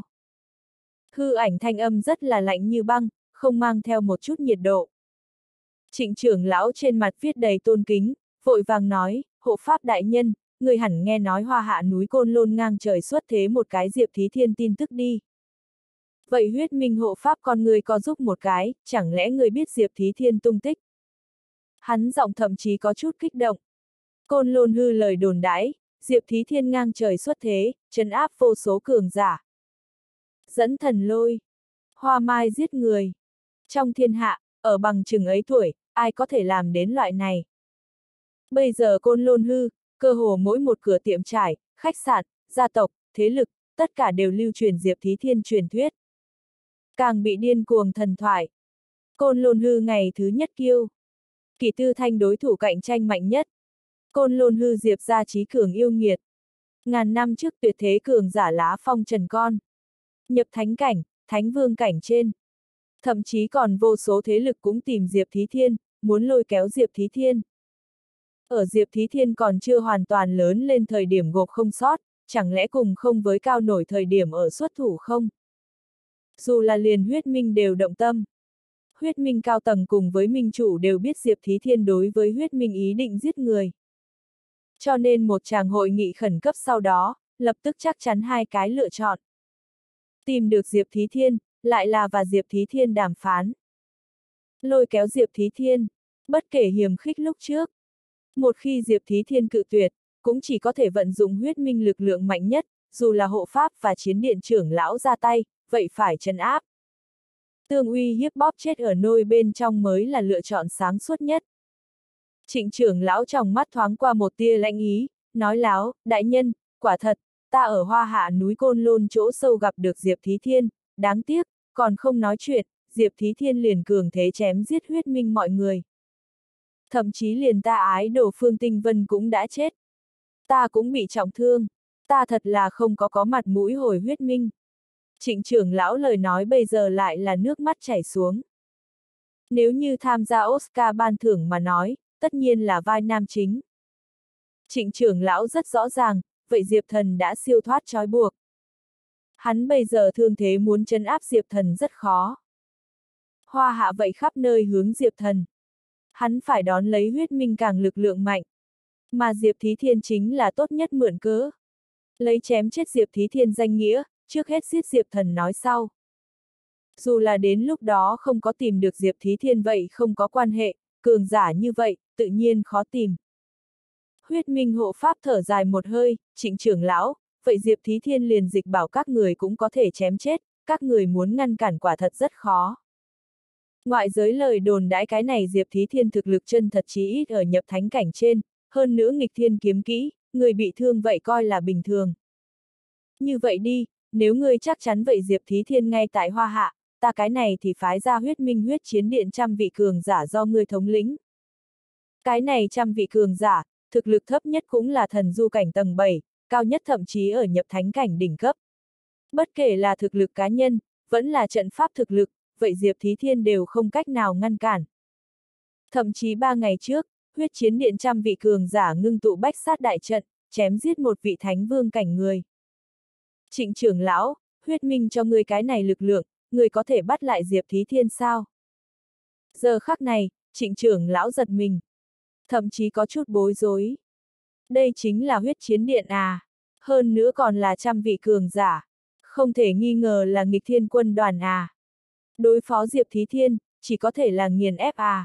Hư ảnh thanh âm rất là lạnh như băng, không mang theo một chút nhiệt độ. Trịnh trưởng lão trên mặt viết đầy tôn kính, vội vàng nói, hộ pháp đại nhân, người hẳn nghe nói Hoa Hạ núi Côn Lôn ngang trời xuất thế một cái Diệp Thí Thiên tin tức đi. Vậy huyết minh hộ pháp con người có giúp một cái, chẳng lẽ người biết Diệp Thí Thiên tung tích? Hắn giọng thậm chí có chút kích động. Côn Lôn Hư lời đồn đãi, Diệp Thí Thiên ngang trời xuất thế, trấn áp vô số cường giả. Dẫn thần lôi, hoa mai giết người. Trong thiên hạ, ở bằng chừng ấy tuổi, ai có thể làm đến loại này? Bây giờ Côn Lôn Hư, cơ hồ mỗi một cửa tiệm trải, khách sạn, gia tộc, thế lực, tất cả đều lưu truyền Diệp Thí Thiên truyền thuyết. Càng bị điên cuồng thần thoại. Côn Lôn Hư ngày thứ nhất kiêu. Kỷ Tư Thanh đối thủ cạnh tranh mạnh nhất. Côn Lôn Hư Diệp gia trí cường yêu nghiệt. Ngàn năm trước tuyệt thế cường giả lá phong trần con. Nhập thánh cảnh, thánh vương cảnh trên. Thậm chí còn vô số thế lực cũng tìm Diệp Thí Thiên, muốn lôi kéo Diệp Thí Thiên. Ở Diệp Thí Thiên còn chưa hoàn toàn lớn lên thời điểm gộp không sót, chẳng lẽ cùng không với cao nổi thời điểm ở xuất thủ không? Dù là liền huyết minh đều động tâm. Huyết minh cao tầng cùng với minh chủ đều biết Diệp Thí Thiên đối với huyết minh ý định giết người. Cho nên một tràng hội nghị khẩn cấp sau đó, lập tức chắc chắn hai cái lựa chọn. Tìm được Diệp Thí Thiên, lại là và Diệp Thí Thiên đàm phán. Lôi kéo Diệp Thí Thiên, bất kể hiềm khích lúc trước. Một khi Diệp Thí Thiên cự tuyệt, cũng chỉ có thể vận dụng huyết minh lực lượng mạnh nhất, dù là hộ pháp và chiến điện trưởng lão ra tay, vậy phải trấn áp. Tương uy hiếp bóp chết ở nôi bên trong mới là lựa chọn sáng suốt nhất. Trịnh trưởng lão trong mắt thoáng qua một tia lãnh ý, nói láo, đại nhân, quả thật, ta ở Hoa Hạ núi Côn Lôn chỗ sâu gặp được Diệp Thí Thiên, đáng tiếc, còn không nói chuyện, Diệp Thí Thiên liền cường thế chém giết huyết minh mọi người. Thậm chí liền ta ái đồ Phương Tinh Vân cũng đã chết. Ta cũng bị trọng thương, ta thật là không có mặt mũi hồi huyết minh. Trịnh trưởng lão lời nói bây giờ lại là nước mắt chảy xuống. Nếu như tham gia Oscar ban thưởng mà nói, tất nhiên là vai nam chính. Trịnh trưởng lão rất rõ ràng, vậy Diệp Thần đã siêu thoát trói buộc. Hắn bây giờ thương thế muốn trấn áp Diệp Thần rất khó. Hoa Hạ vậy khắp nơi hướng Diệp Thần. Hắn phải đón lấy huyết minh càng lực lượng mạnh. Mà Diệp Thí Thiên chính là tốt nhất mượn cớ. Lấy chém chết Diệp Thí Thiên danh nghĩa, trước hết giết Diệp Thần nói sau. Dù là đến lúc đó không có tìm được Diệp Thí Thiên vậy không có quan hệ, cường giả như vậy, tự nhiên khó tìm. Huyết minh hộ pháp thở dài một hơi, Trịnh trưởng lão, vậy Diệp Thí Thiên liền dịch bảo các người cũng có thể chém chết, các người muốn ngăn cản quả thật rất khó. Ngoại giới lời đồn đãi cái này Diệp Thí Thiên thực lực chân thật chí ít ở nhập thánh cảnh trên, hơn nữa nghịch thiên kiếm kỹ, người bị thương vậy coi là bình thường. Như vậy đi, nếu ngươi chắc chắn vậy Diệp Thí Thiên ngay tại Hoa Hạ, ta cái này thì phái ra huyết minh huyết chiến điện 100 vị cường giả do ngươi thống lĩnh. Cái này 100 vị cường giả, thực lực thấp nhất cũng là thần du cảnh tầng 7, cao nhất thậm chí ở nhập thánh cảnh đỉnh cấp. Bất kể là thực lực cá nhân, vẫn là trận pháp thực lực, vậy Diệp Thí Thiên đều không cách nào ngăn cản. Thậm chí 3 ngày trước, huyết chiến điện 100 vị cường giả ngưng tụ bách sát đại trận, chém giết một vị thánh vương cảnh người. Trịnh trưởng lão, huyết minh cho ngươi cái này lực lượng, ngươi có thể bắt lại Diệp Thí Thiên sao? Giờ khắc này, trịnh trưởng lão giật mình. Thậm chí có chút bối rối. Đây chính là huyết chiến điện à? Hơn nữa còn là 100 vị cường giả. Không thể nghi ngờ là nghịch thiên quân đoàn à? Đối phó Diệp Thí Thiên, chỉ có thể là nghiền ép à?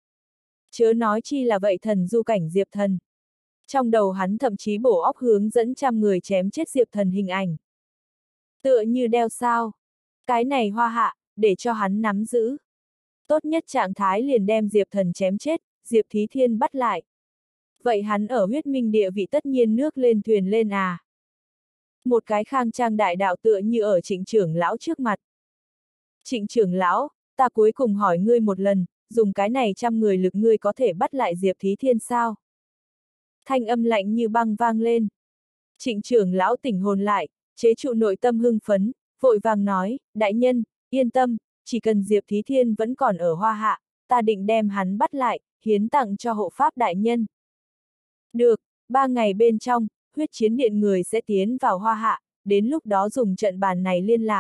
Chớ nói chi là vậy thần du cảnh Diệp Thần. Trong đầu hắn thậm chí bổ óc hướng dẫn 100 người chém chết Diệp Thần hình ảnh. Tựa như đeo sao. Cái này Hoa Hạ, để cho hắn nắm giữ. Tốt nhất trạng thái liền đem Diệp Thần chém chết, Diệp Thí Thiên bắt lại. Vậy hắn ở huyết minh địa vị tất nhiên nước lên thuyền lên à. Một cái khang trang đại đạo tựa như ở trịnh trưởng lão trước mặt. Trịnh trưởng lão, ta cuối cùng hỏi ngươi một lần, dùng cái này 100 người lực ngươi có thể bắt lại Diệp Thí Thiên sao? Thanh âm lạnh như băng vang lên. Trịnh trưởng lão tỉnh hồn lại, chế trụ nội tâm hưng phấn, vội vàng nói, đại nhân, yên tâm, chỉ cần Diệp Thí Thiên vẫn còn ở Hoa Hạ, ta định đem hắn bắt lại, hiến tặng cho hộ pháp đại nhân. Được, 3 ngày bên trong, huyết chiến điện người sẽ tiến vào Hoa Hạ, đến lúc đó dùng trận bàn này liên lạc.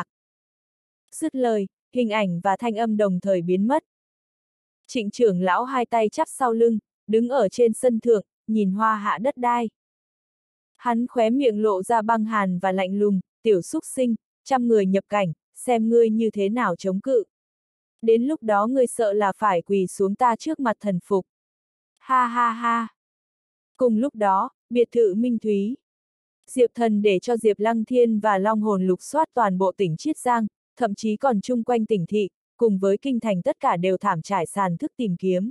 Dứt lời, hình ảnh và thanh âm đồng thời biến mất. Trịnh trưởng lão hai tay chắp sau lưng, đứng ở trên sân thượng, nhìn Hoa Hạ đất đai. Hắn khóe miệng lộ ra băng hàn và lạnh lùng, tiểu xúc sinh, 100 người nhập cảnh, xem ngươi như thế nào chống cự. Đến lúc đó ngươi sợ là phải quỳ xuống ta trước mặt thần phục. Ha ha ha. Cùng lúc đó, biệt thự Minh Thúy. Diệp Thần để cho Diệp Lăng Thiên và Long Hồn lục soát toàn bộ tỉnh Chiết Giang, thậm chí còn chung quanh tỉnh thị, cùng với kinh thành tất cả đều thảm trải sàn thức tìm kiếm.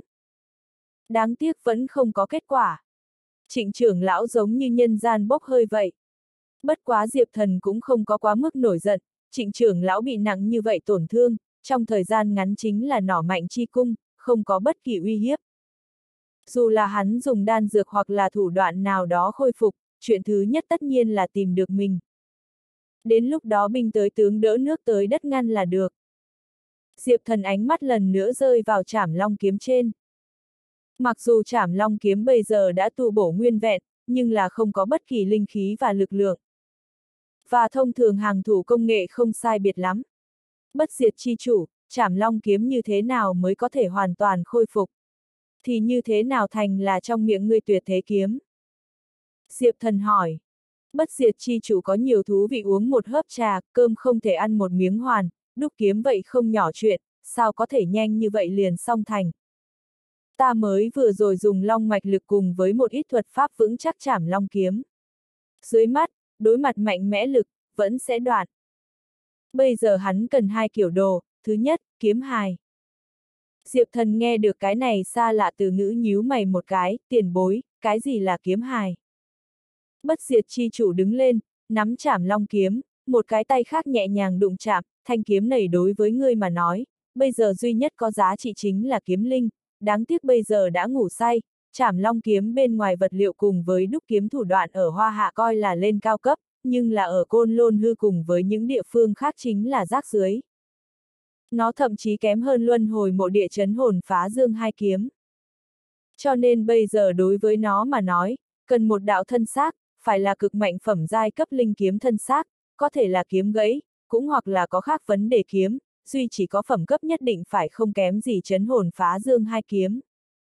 Đáng tiếc vẫn không có kết quả. Trịnh trưởng lão giống như nhân gian bốc hơi vậy. Bất quá Diệp Thần cũng không có quá mức nổi giận, trịnh trưởng lão bị nặng như vậy tổn thương, trong thời gian ngắn chính là nỏ mạnh chi cung, không có bất kỳ uy hiếp. Dù là hắn dùng đan dược hoặc là thủ đoạn nào đó khôi phục, chuyện thứ nhất tất nhiên là tìm được mình. Đến lúc đó binh tới tướng đỡ nước tới đất ngăn là được. Diệp Thần ánh mắt lần nữa rơi vào Trảm Long kiếm trên. Mặc dù Trảm Long kiếm bây giờ đã tu bổ nguyên vẹn, nhưng là không có bất kỳ linh khí và lực lượng. Và thông thường hàng thủ công nghệ không sai biệt lắm. Bất diệt chi chủ, Trảm Long kiếm như thế nào mới có thể hoàn toàn khôi phục? Thì như thế nào thành là trong miệng ngươi tuyệt thế kiếm? Diệp Thần hỏi. Bất diệt chi chủ có nhiều thú vị, uống một hớp trà, cơm không thể ăn một miếng hoàn, đúc kiếm vậy không nhỏ chuyện, sao có thể nhanh như vậy liền xong thành. Ta mới vừa rồi dùng long mạch lực cùng với một ít thuật pháp vững chắc Trảm Long kiếm. Dưới mắt, đối mặt mạnh mẽ lực, vẫn sẽ đoạn. Bây giờ hắn cần hai kiểu đồ, thứ nhất, kiếm hài. Diệp Thần nghe được cái này xa lạ từ ngữ nhíu mày một cái, tiền bối, cái gì là kiếm hài? Bất diệt chi chủ đứng lên, nắm Trảm Long kiếm, một cái tay khác nhẹ nhàng đụng chạm, thanh kiếm này đối với ngươi mà nói, bây giờ duy nhất có giá trị chính là kiếm linh, đáng tiếc bây giờ đã ngủ say, Trảm Long kiếm bên ngoài vật liệu cùng với đúc kiếm thủ đoạn ở Hoa Hạ coi là lên cao cấp, nhưng là ở Côn Lôn Hư cùng với những địa phương khác chính là rác dưới. Nó thậm chí kém hơn luân hồi mộ địa chấn hồn phá dương hai kiếm. Cho nên bây giờ đối với nó mà nói, cần một đạo thân xác, phải là cực mạnh phẩm giai cấp linh kiếm thân xác, có thể là kiếm gãy, cũng hoặc là có khác vấn đề kiếm, duy chỉ có phẩm cấp nhất định phải không kém gì chấn hồn phá dương hai kiếm.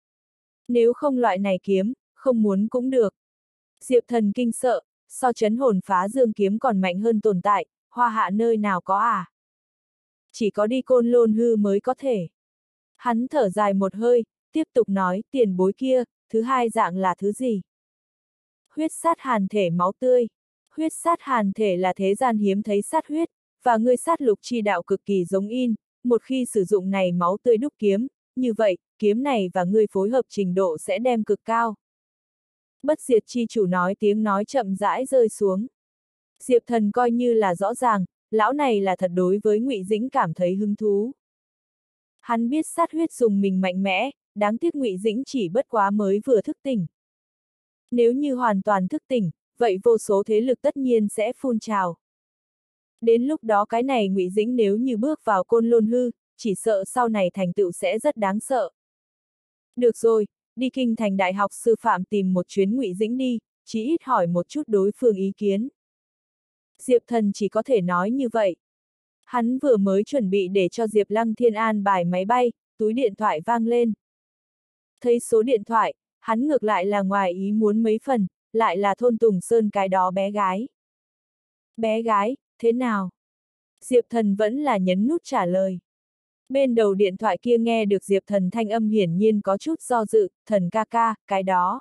Nếu không loại này kiếm, không muốn cũng được. Diệp Thần kinh sợ, so chấn hồn phá dương kiếm còn mạnh hơn tồn tại, Hoa Hạ nơi nào có à? Chỉ có đi Côn Lôn Hư mới có thể. Hắn thở dài một hơi, tiếp tục nói, tiền bối kia, thứ hai dạng là thứ gì? Huyết sát hàn thể máu tươi. Huyết sát hàn thể là thế gian hiếm thấy sát huyết, và ngươi sát lục chi đạo cực kỳ giống in, một khi sử dụng này máu tươi đúc kiếm, như vậy, kiếm này và ngươi phối hợp trình độ sẽ đem cực cao. Bất diệt chi chủ nói, tiếng nói chậm rãi rơi xuống. Diệp Thần coi như là rõ ràng, lão này là thật đối với Ngụy Dĩnh cảm thấy hứng thú. Hắn biết sát huyết dùng mình mạnh mẽ, đáng tiếc Ngụy Dĩnh chỉ bất quá mới vừa thức tỉnh. Nếu như hoàn toàn thức tỉnh, vậy vô số thế lực tất nhiên sẽ phun trào. Đến lúc đó cái này Ngụy Dĩnh nếu như bước vào Côn Lôn Hư, chỉ sợ sau này thành tựu sẽ rất đáng sợ. Được rồi, đi Kinh Thành Đại học Sư phạm tìm một chuyến Ngụy Dĩnh đi, chí ít hỏi một chút đối phương ý kiến. Diệp Thần chỉ có thể nói như vậy. Hắn vừa mới chuẩn bị để cho Diệp Lăng Thiên an bài máy bay, túi điện thoại vang lên. Thấy số điện thoại, hắn ngược lại là ngoài ý muốn mấy phần, lại là thôn Tùng Sơn cái đó bé gái. Bé gái, thế nào? Diệp Thần vẫn là nhấn nút trả lời. Bên đầu điện thoại kia nghe được Diệp Thần thanh âm hiển nhiên có chút do dự, Thần ca ca, cái đó.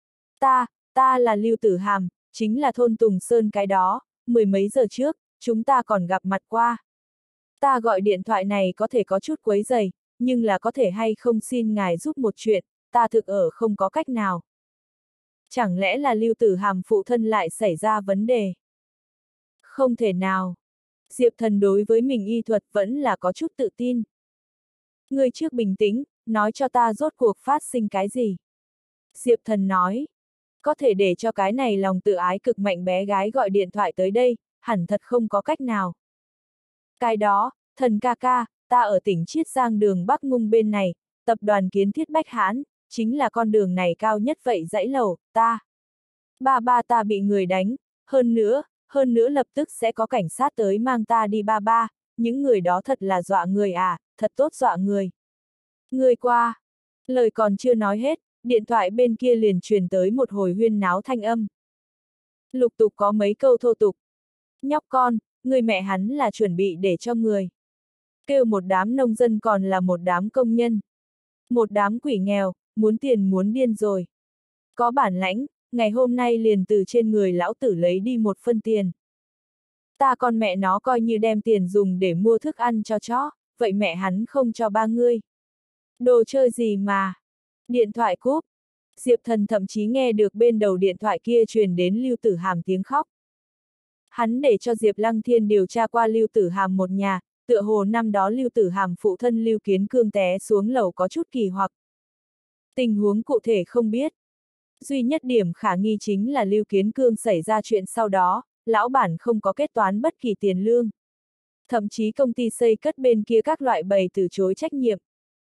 Ta là Lưu Tử Hàm, chính là thôn Tùng Sơn cái đó, mười mấy giờ trước, chúng ta còn gặp mặt qua. Ta gọi điện thoại này có thể có chút quấy rầy, nhưng là có thể hay không xin ngài giúp một chuyện, ta thực ở không có cách nào. Chẳng lẽ là Lưu Tử Hàm phụ thân lại xảy ra vấn đề? Không thể nào. Diệp Thần đối với mình y thuật vẫn là có chút tự tin. Ngươi trước bình tĩnh, nói cho ta rốt cuộc phát sinh cái gì? Diệp Thần nói. Có thể để cho cái này lòng tự ái cực mạnh bé gái gọi điện thoại tới đây, hẳn thật không có cách nào. Cái đó, Thần ca ca, ta ở tỉnh Chiết Giang đường Bắc Ngung bên này, tập đoàn Kiến Thiết Bách Hãn, chính là con đường này cao nhất vậy dãy lầu, ta. Ba ta bị người đánh, hơn nữa lập tức sẽ có cảnh sát tới mang ta đi ba, những người đó thật là dọa người à, thật tốt dọa người. Người qua. Lời còn chưa nói hết, điện thoại bên kia liền truyền tới một hồi huyên náo thanh âm. Lục tục có mấy câu thô tục. Nhóc con, người mẹ hắn là chuẩn bị để cho người. Kêu một đám nông dân còn là một đám công nhân. Một đám quỷ nghèo, muốn tiền muốn điên rồi. Có bản lãnh, ngày hôm nay liền từ trên người lão tử lấy đi một phân tiền. Ta con mẹ nó coi như đem tiền dùng để mua thức ăn cho chó, vậy mẹ hắn không cho ba ngươi. Đồ chơi gì mà. Điện thoại cúp. Diệp Thần thậm chí nghe được bên đầu điện thoại kia truyền đến Lưu Tử Hàm tiếng khóc. Hắn để cho Diệp Lăng Thiên điều tra qua Lưu Tử Hàm một nhà, tựa hồ năm đó Lưu Tử Hàm phụ thân Lưu Kiến Cương té xuống lầu có chút kỳ hoặc. Tình huống cụ thể không biết. Duy nhất điểm khả nghi chính là Lưu Kiến Cương xảy ra chuyện sau đó, lão bản không có kết toán bất kỳ tiền lương. Thậm chí công ty xây cất bên kia các loại bày từ chối trách nhiệm.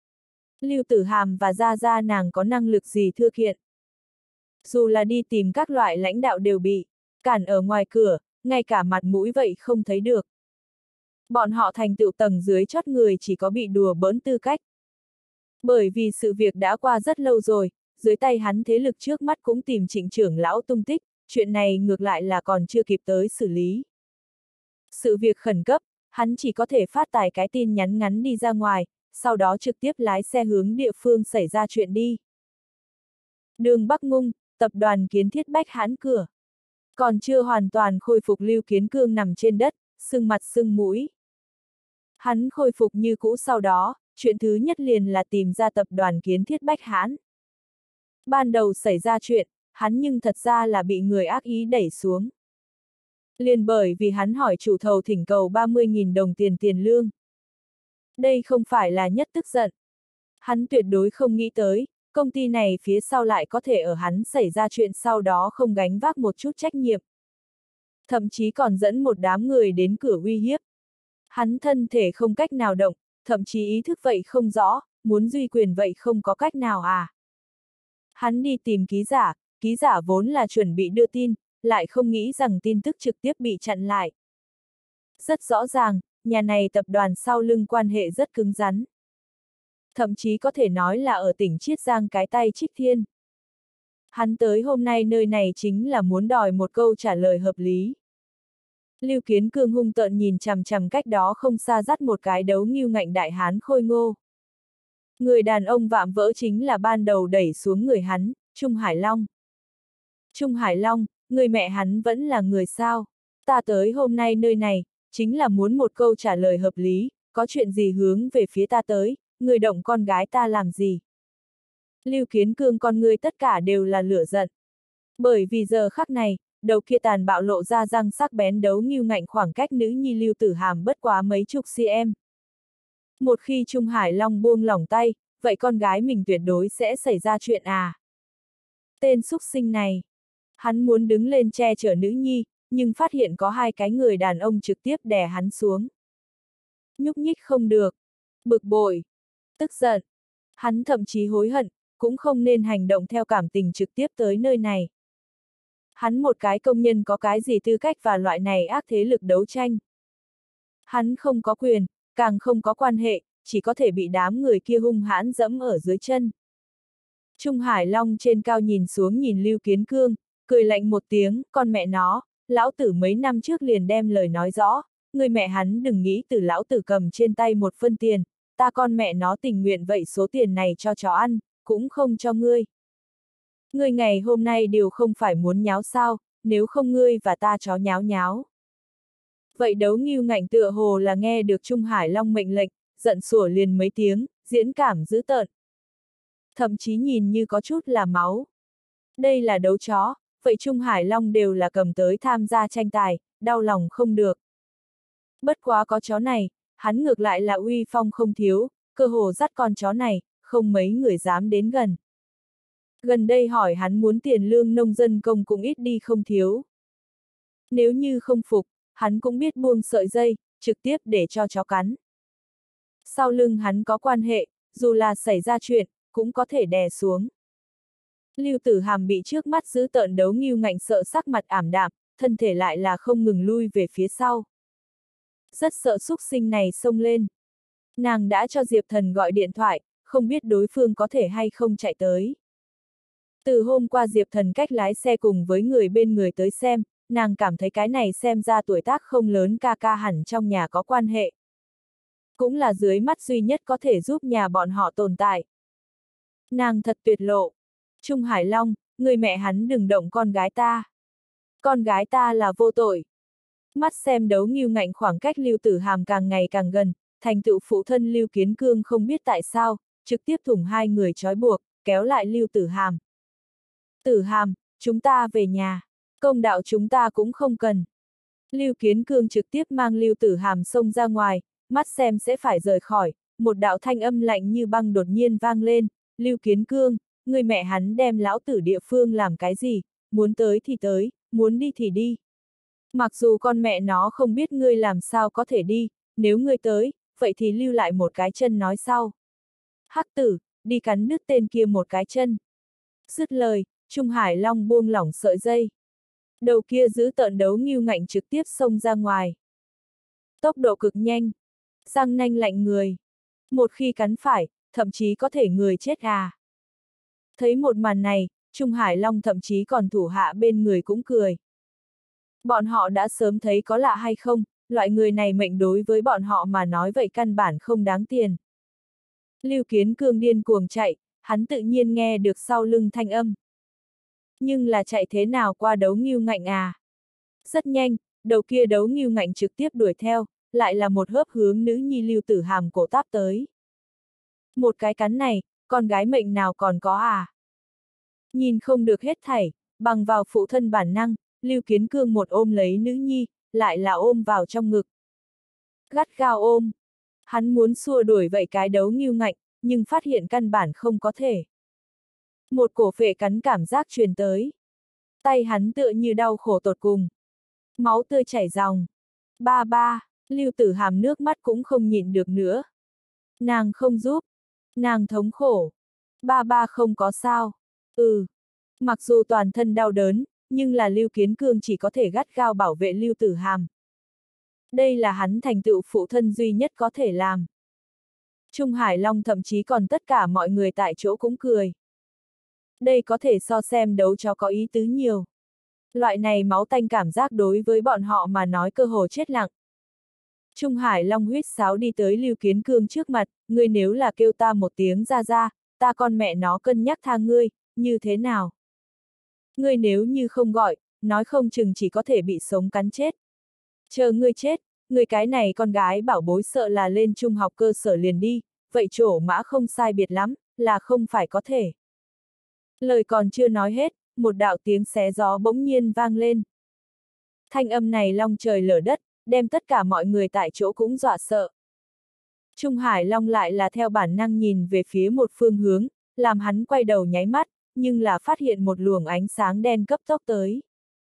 Lưu Tử Hàm và Gia Gia nàng có năng lực gì thưa kiện. Dù là đi tìm các loại lãnh đạo đều bị cản ở ngoài cửa, ngay cả mặt mũi vậy không thấy được. Bọn họ thành tựu tầng dưới chót người chỉ có bị đùa bỡn tư cách. Bởi vì sự việc đã qua rất lâu rồi, dưới tay hắn thế lực trước mắt cũng tìm Trịnh trưởng lão tung tích, chuyện này ngược lại là còn chưa kịp tới xử lý. Sự việc khẩn cấp, hắn chỉ có thể phát tải cái tin nhắn ngắn đi ra ngoài, sau đó trực tiếp lái xe hướng địa phương xảy ra chuyện đi. Đường Bắc Ngung, tập đoàn Kiến Thiết Bách Hãn cửa. Còn chưa hoàn toàn khôi phục Lưu Kiến Cương nằm trên đất, sưng mặt sưng mũi. Hắn khôi phục như cũ sau đó, chuyện thứ nhất liền là tìm ra tập đoàn Kiến Thiết Bách Hãn. Ban đầu xảy ra chuyện, hắn nhưng thật ra là bị người ác ý đẩy xuống. Liền bởi vì hắn hỏi chủ thầu thỉnh cầu 30.000 đồng tiền lương. Đây không phải là nhất tức giận. Hắn tuyệt đối không nghĩ tới, công ty này phía sau lại có thể ở hắn xảy ra chuyện sau đó không gánh vác một chút trách nhiệm. Thậm chí còn dẫn một đám người đến cửa uy hiếp. Hắn thân thể không cách nào động, thậm chí ý thức vậy không rõ, muốn duy quyền vậy không có cách nào à. Hắn đi tìm ký giả vốn là chuẩn bị đưa tin, lại không nghĩ rằng tin tức trực tiếp bị chặn lại. Rất rõ ràng, nhà này tập đoàn sau lưng quan hệ rất cứng rắn. Thậm chí có thể nói là ở tỉnh Chiết Giang cái tay Trích Thiên. Hắn tới hôm nay nơi này chính là muốn đòi một câu trả lời hợp lý. Lưu Kiến Cương hung tợn nhìn chằm chằm cách đó không xa dắt một cái đấu ngưu ngạnh đại hán khôi ngô. Người đàn ông vạm vỡ chính là ban đầu đẩy xuống người hắn, Trung Hải Long. Trung Hải Long, người mẹ hắn vẫn là người sao? Ta tới hôm nay nơi này, chính là muốn một câu trả lời hợp lý, có chuyện gì hướng về phía ta tới, người động con gái ta làm gì? Lưu Kiến Cương con người tất cả đều là lửa giận. Bởi vì giờ khắc này, đầu kia tàn bạo lộ ra răng sắc bén đấu ngưu ngạnh khoảng cách nữ nhi Lưu Tử Hàm bất quá mấy chục cm. Một khi Trung Hải Long buông lỏng tay, vậy con gái mình tuyệt đối sẽ xảy ra chuyện à? Tên xúc sinh này. Hắn muốn đứng lên che chở nữ nhi, nhưng phát hiện có hai cái người đàn ông trực tiếp đè hắn xuống. Nhúc nhích không được. Bực bội. Tức giận. Hắn thậm chí hối hận, cũng không nên hành động theo cảm tình trực tiếp tới nơi này. Hắn một cái công nhân có cái gì tư cách và loại này ác thế lực đấu tranh. Hắn không có quyền, càng không có quan hệ, chỉ có thể bị đám người kia hung hãn dẫm ở dưới chân. Trung Hải Long trên cao nhìn xuống nhìn Lưu Kiến Cương, cười lạnh một tiếng, con mẹ nó, lão tử mấy năm trước liền đem lời nói rõ, người mẹ hắn đừng nghĩ từ lão tử cầm trên tay một phân tiền, ta con mẹ nó tình nguyện vậy số tiền này cho chó ăn, cũng không cho ngươi. Ngươi ngày hôm nay đều không phải muốn nháo sao, nếu không ngươi và ta chó nháo nháo. Vậy đấu ngưu ngạnh tựa hồ là nghe được Trung Hải Long mệnh lệnh, giận sủa liền mấy tiếng, diễn cảm dữ tợn. Thậm chí nhìn như có chút là máu. Đây là đấu chó, vậy Trung Hải Long đều là cầm tới tham gia tranh tài, đau lòng không được. Bất quá có chó này, hắn ngược lại là uy phong không thiếu, cơ hồ dắt con chó này, không mấy người dám đến gần. Gần đây hỏi hắn muốn tiền lương nông dân công cũng ít đi không thiếu. Nếu như không phục, hắn cũng biết buông sợi dây, trực tiếp để cho chó cắn. Sau lưng hắn có quan hệ, dù là xảy ra chuyện, cũng có thể đè xuống. Lưu Tử Hàm bị trước mắt giữ tợn đấu ngưu ngạnh sợ sắc mặt ảm đạm, thân thể lại là không ngừng lui về phía sau. Rất sợ xúc sinh này xông lên. Nàng đã cho Diệp Thần gọi điện thoại, không biết đối phương có thể hay không chạy tới. Từ hôm qua Diệp Thần cách lái xe cùng với người bên người tới xem, nàng cảm thấy cái này xem ra tuổi tác không lớn ca ca hẳn trong nhà có quan hệ. Cũng là dưới mắt duy nhất có thể giúp nhà bọn họ tồn tại. Nàng thật tuyệt lộ. Trung Hải Long, người mẹ hắn đừng động con gái ta. Con gái ta là vô tội. Mắt xem đấu ngưu ngạnh khoảng cách Lưu Tử Hàm càng ngày càng gần, thành tựu phụ thân Lưu Kiến Cương không biết tại sao, trực tiếp thủng hai người trói buộc, kéo lại Lưu Tử Hàm. Tử Hàm, chúng ta về nhà. Công đạo chúng ta cũng không cần. Lưu Kiến Cương trực tiếp mang Lưu Tử Hàm xông ra ngoài, mắt xem sẽ phải rời khỏi, một đạo thanh âm lạnh như băng đột nhiên vang lên, Lưu Kiến Cương, người mẹ hắn đem lão tử địa phương làm cái gì, muốn tới thì tới, muốn đi thì đi. Mặc dù con mẹ nó không biết ngươi làm sao có thể đi, nếu ngươi tới, vậy thì lưu lại một cái chân nói sau. Hắc tử, đi cắn đứt tên kia một cái chân. Dứt lời, Trung Hải Long buông lỏng sợi dây. Đầu kia giữ tợn đấu ngưu ngạnh trực tiếp xông ra ngoài. Tốc độ cực nhanh, răng nanh lạnh người. Một khi cắn phải, thậm chí có thể người chết à. Thấy một màn này, Trung Hải Long thậm chí còn thủ hạ bên người cũng cười. Bọn họ đã sớm thấy có lạ hay không, loại người này mệnh đối với bọn họ mà nói vậy căn bản không đáng tiền. Lưu Kiến Cương điên cuồng chạy, hắn tự nhiên nghe được sau lưng thanh âm. Nhưng là chạy thế nào qua đấu ngưu ngạnh à? Rất nhanh, đầu kia đấu ngưu ngạnh trực tiếp đuổi theo, lại là một hớp hướng nữ nhi Lưu Tử Hàm cổ táp tới. Một cái cắn này, con gái mệnh nào còn có à? Nhìn không được hết thảy, bằng vào phụ thân bản năng, Lưu Kiến Cương một ôm lấy nữ nhi, lại là ôm vào trong ngực. Gắt gao ôm. Hắn muốn xua đuổi vậy cái đấu ngưu ngạnh, nhưng phát hiện căn bản không có thể. Một cổ phệ cắn cảm giác truyền tới. Tay hắn tựa như đau khổ tột cùng. Máu tươi chảy ròng. Ba ba, Lưu Tử Hàm nước mắt cũng không nhịn được nữa. Nàng không giúp. Nàng thống khổ. Ba ba không có sao. Mặc dù toàn thân đau đớn, nhưng là Lưu Kiến Cương chỉ có thể gắt gao bảo vệ Lưu Tử Hàm. Đây là hắn thành tựu phụ thân duy nhất có thể làm. Trung Hải Long thậm chí còn tất cả mọi người tại chỗ cũng cười. Đây có thể so xem đấu chó có ý tứ nhiều. Loại này máu tanh cảm giác đối với bọn họ mà nói cơ hồ chết lặng. Trung Hải Long huýt sáo đi tới Lưu Kiến Cương trước mặt, ngươi nếu là kêu ta một tiếng ra ra, ta con mẹ nó cân nhắc tha ngươi, như thế nào? Ngươi nếu như không gọi, nói không chừng chỉ có thể bị sống cắn chết. Chờ ngươi chết, ngươi cái này con gái bảo bối sợ là lên trung học cơ sở liền đi, vậy trổ mã không sai biệt lắm, là không phải có thể. Lời còn chưa nói hết, một đạo tiếng xé gió bỗng nhiên vang lên. Thanh âm này long trời lở đất, đem tất cả mọi người tại chỗ cũng dọa sợ. Trung Hải Long lại là theo bản năng nhìn về phía một phương hướng, làm hắn quay đầu nháy mắt, nhưng là phát hiện một luồng ánh sáng đen cấp tốc tới.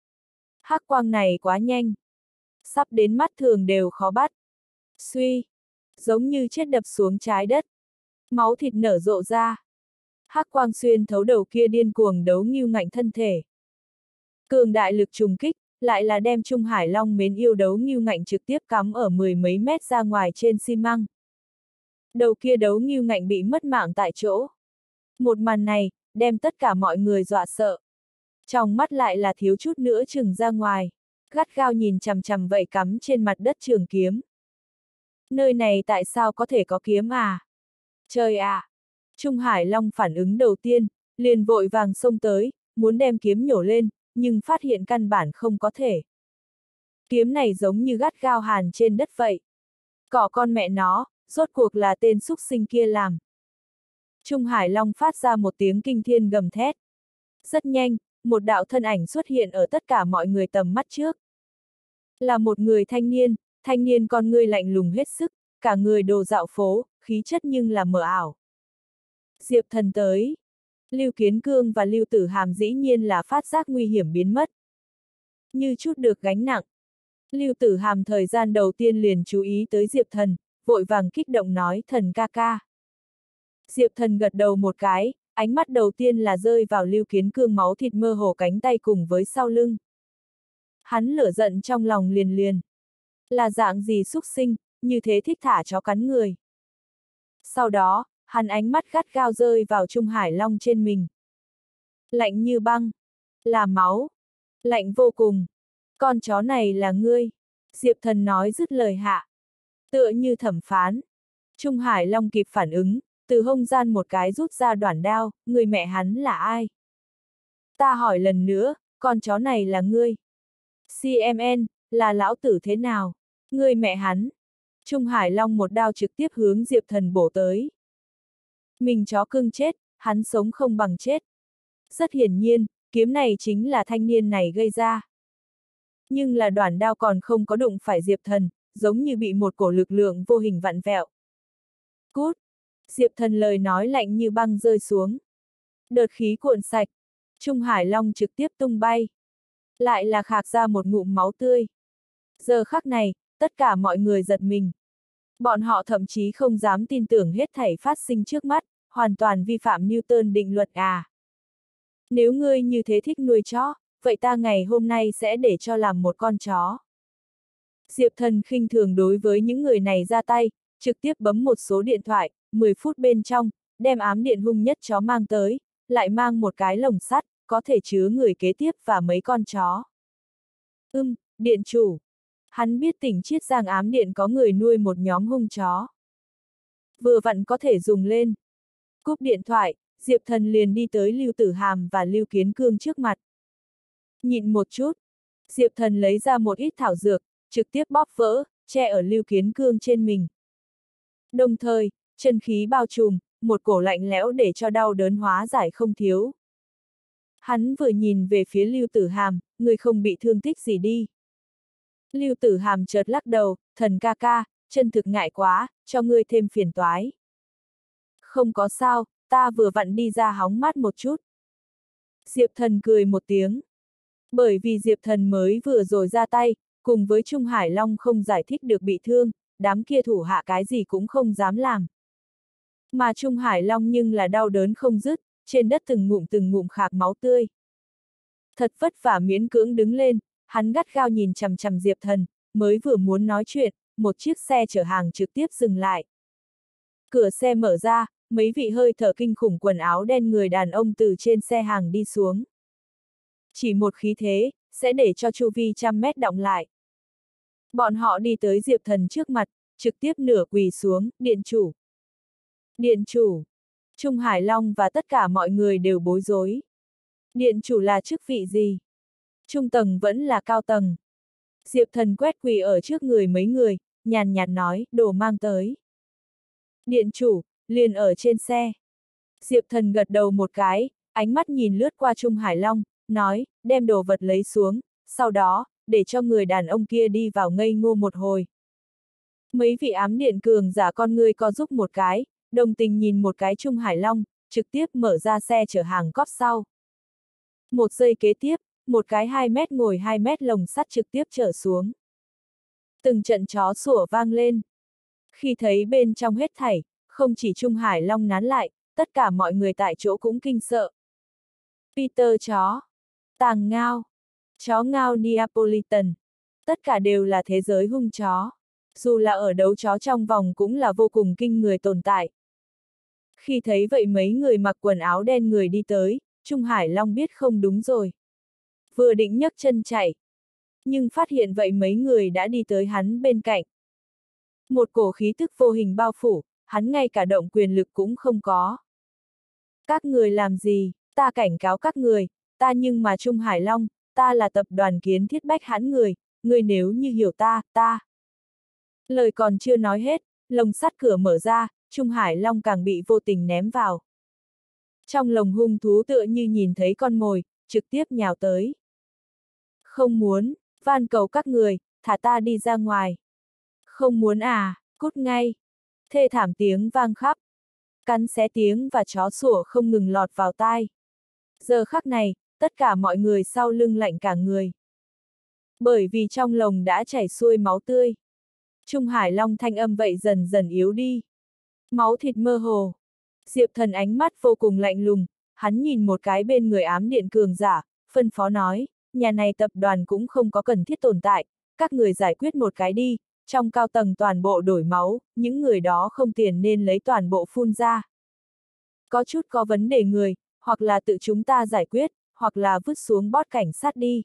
Hắc quang này quá nhanh. Sắp đến mắt thường đều khó bắt. Suy. Giống như chết đập xuống trái đất. Máu thịt nở rộ ra. Hắc quang xuyên thấu đầu kia điên cuồng đấu ngưu ngạnh thân thể. Cường đại lực trùng kích, lại là đem Trung Hải Long mến yêu đấu ngưu ngạnh trực tiếp cắm ở mười mấy mét ra ngoài trên xi măng. Đầu kia đấu ngưu ngạnh bị mất mạng tại chỗ. Một màn này, đem tất cả mọi người dọa sợ. Trong mắt lại là thiếu chút nữa chừng ra ngoài, gắt gao nhìn chằm chằm vậy cắm trên mặt đất trường kiếm. Nơi này tại sao có thể có kiếm à? Trời ạ! Trung Hải Long phản ứng đầu tiên, liền vội vàng xông tới, muốn đem kiếm nhổ lên, nhưng phát hiện căn bản không có thể. Kiếm này giống như gắt gao hàn trên đất vậy. Cỏ con mẹ nó, rốt cuộc là tên súc sinh kia làm. Trung Hải Long phát ra một tiếng kinh thiên gầm thét. Rất nhanh, một đạo thân ảnh xuất hiện ở tất cả mọi người tầm mắt trước. Là một người thanh niên con ngươi lạnh lùng hết sức, cả người đồ dạo phố, khí chất nhưng là mờ ảo. Diệp Thần tới. Lưu Kiến Cương và Lưu Tử Hàm dĩ nhiên là phát giác nguy hiểm biến mất. Như chút được gánh nặng. Lưu Tử Hàm thời gian đầu tiên liền chú ý tới Diệp Thần, vội vàng kích động nói thần ca ca. Diệp Thần gật đầu một cái, ánh mắt đầu tiên là rơi vào Lưu Kiến Cương máu thịt mơ hồ cánh tay cùng với sau lưng. Hắn lửa giận trong lòng liền liền. Là dạng gì xúc sinh, như thế thích thả chó cắn người. Sau đó, hắn ánh mắt gắt gao rơi vào Trung Hải Long trên mình. Lạnh như băng. Là máu. Lạnh vô cùng. Con chó này là ngươi. Diệp Thần nói dứt lời hạ. Tựa như thẩm phán. Trung Hải Long kịp phản ứng, từ hông gian một cái rút ra đoản đao, người mẹ hắn là ai? Ta hỏi lần nữa, con chó này là ngươi. CMN, là lão tử thế nào? Người mẹ hắn. Trung Hải Long một đao trực tiếp hướng Diệp Thần bổ tới. Mình chó cưng chết, hắn sống không bằng chết. Rất hiển nhiên, kiếm này chính là thanh niên này gây ra. Nhưng là đoản đao còn không có đụng phải Diệp Thần, giống như bị một cổ lực lượng vô hình vặn vẹo. Cút! Diệp Thần lời nói lạnh như băng rơi xuống. Đợt khí cuộn sạch, Trung Hải Long trực tiếp tung bay. Lại là khạc ra một ngụm máu tươi. Giờ khắc này, tất cả mọi người giật mình. Bọn họ thậm chí không dám tin tưởng hết thảy phát sinh trước mắt, hoàn toàn vi phạm Newton định luật à. Nếu ngươi như thế thích nuôi chó, vậy ta ngày hôm nay sẽ để cho làm một con chó. Diệp Thần khinh thường đối với những người này ra tay, trực tiếp bấm một số điện thoại, 10 phút bên trong, đem ám điện hung nhất chó mang tới, lại mang một cái lồng sắt, có thể chứa người kế tiếp và mấy con chó. Điện chủ. Hắn biết tỉnh Chiết Giang ám điện có người nuôi một nhóm hung chó. Vừa vặn có thể dùng lên. Cúp điện thoại, Diệp Thần liền đi tới Lưu Tử Hàm và Lưu Kiến Cương trước mặt. Nhịn một chút. Diệp Thần lấy ra một ít thảo dược, trực tiếp bóp vỡ, che ở Lưu Kiến Cương trên mình. Đồng thời, chân khí bao trùm, một cổ lạnh lẽo để cho đau đớn hóa giải không thiếu. Hắn vừa nhìn về phía Lưu Tử Hàm, người không bị thương tích gì đi. Lưu Tử Hàm chợt lắc đầu, Thần ca ca, chân thực ngại quá, cho ngươi thêm phiền toái. Không có sao, ta vừa vặn đi ra hóng mát một chút. Diệp Thần cười một tiếng. Bởi vì Diệp Thần mới vừa rồi ra tay, cùng với Trung Hải Long không giải thích được bị thương, đám kia thủ hạ cái gì cũng không dám làm. Mà Trung Hải Long nhưng là đau đớn không dứt, trên đất từng ngụm khạc máu tươi. Thật vất vả miễn cưỡng đứng lên, hắn gắt gao nhìn chằm chằm Diệp Thần, mới vừa muốn nói chuyện, một chiếc xe chở hàng trực tiếp dừng lại. Cửa xe mở ra, mấy vị hơi thở kinh khủng quần áo đen người đàn ông từ trên xe hàng đi xuống. Chỉ một khí thế, sẽ để cho chu vi 100 mét đọng lại. Bọn họ đi tới Diệp Thần trước mặt, trực tiếp nửa quỳ xuống, điện chủ. Điện chủ. Trung Hải Long và tất cả mọi người đều bối rối. Điện chủ là chức vị gì? Trung tầng vẫn là cao tầng. Diệp Thần quét quỳ ở trước người mấy người, nhàn nhạt nói, đồ mang tới. Điện chủ, liền ở trên xe. Diệp Thần gật đầu một cái, ánh mắt nhìn lướt qua Trung Hải Long, nói, đem đồ vật lấy xuống, sau đó, để cho người đàn ông kia đi vào ngây ngô một hồi. Mấy vị ám điện cường giả con ngươi co giúp một cái, đồng tình nhìn một cái Trung Hải Long, trực tiếp mở ra xe chở hàng cóp sau. Một giây kế tiếp, một cái 2 mét ngồi 2 mét lồng sắt trực tiếp trở xuống. Từng trận chó sủa vang lên. Khi thấy bên trong hết thảy, không chỉ Trung Hải Long nán lại, tất cả mọi người tại chỗ cũng kinh sợ. Peter chó, Tàng Ngao, chó ngao Neapolitan, tất cả đều là thế giới hung chó. Dù là ở đấu chó trong vòng cũng là vô cùng kinh người tồn tại. Khi thấy vậy mấy người mặc quần áo đen người đi tới, Trung Hải Long biết không đúng rồi. Vừa định nhấc chân chạy. Nhưng phát hiện vậy mấy người đã đi tới hắn bên cạnh. Một cổ khí tức vô hình bao phủ, hắn ngay cả động quyền lực cũng không có. Các người làm gì, ta cảnh cáo các người, ta nhưng mà Trung Hải Long, ta là tập đoàn Kiến Thiết Bách Hãn người nếu như hiểu ta. Lời còn chưa nói hết, lồng sắt cửa mở ra, Trung Hải Long càng bị vô tình ném vào. Trong lồng hung thú tựa như nhìn thấy con mồi, trực tiếp nhào tới. Không muốn, van cầu các người, thả ta đi ra ngoài. Không muốn à, cút ngay. Thê thảm tiếng vang khắp. Cắn xé tiếng và chó sủa không ngừng lọt vào tai. Giờ khắc này, tất cả mọi người sau lưng lạnh cả người. Bởi vì trong lồng đã chảy xuôi máu tươi. Trung Hải Long thanh âm vậy dần dần yếu đi. Máu thịt mơ hồ. Diệp Thần ánh mắt vô cùng lạnh lùng, hắn nhìn một cái bên người ám điện cường giả, phân phó nói, nhà này tập đoàn cũng không có cần thiết tồn tại, các người giải quyết một cái đi, trong cao tầng toàn bộ đổi máu, những người đó không tiền nên lấy toàn bộ phun ra. Có chút có vấn đề người, hoặc là tự chúng ta giải quyết, hoặc là vứt xuống bót cảnh sát đi.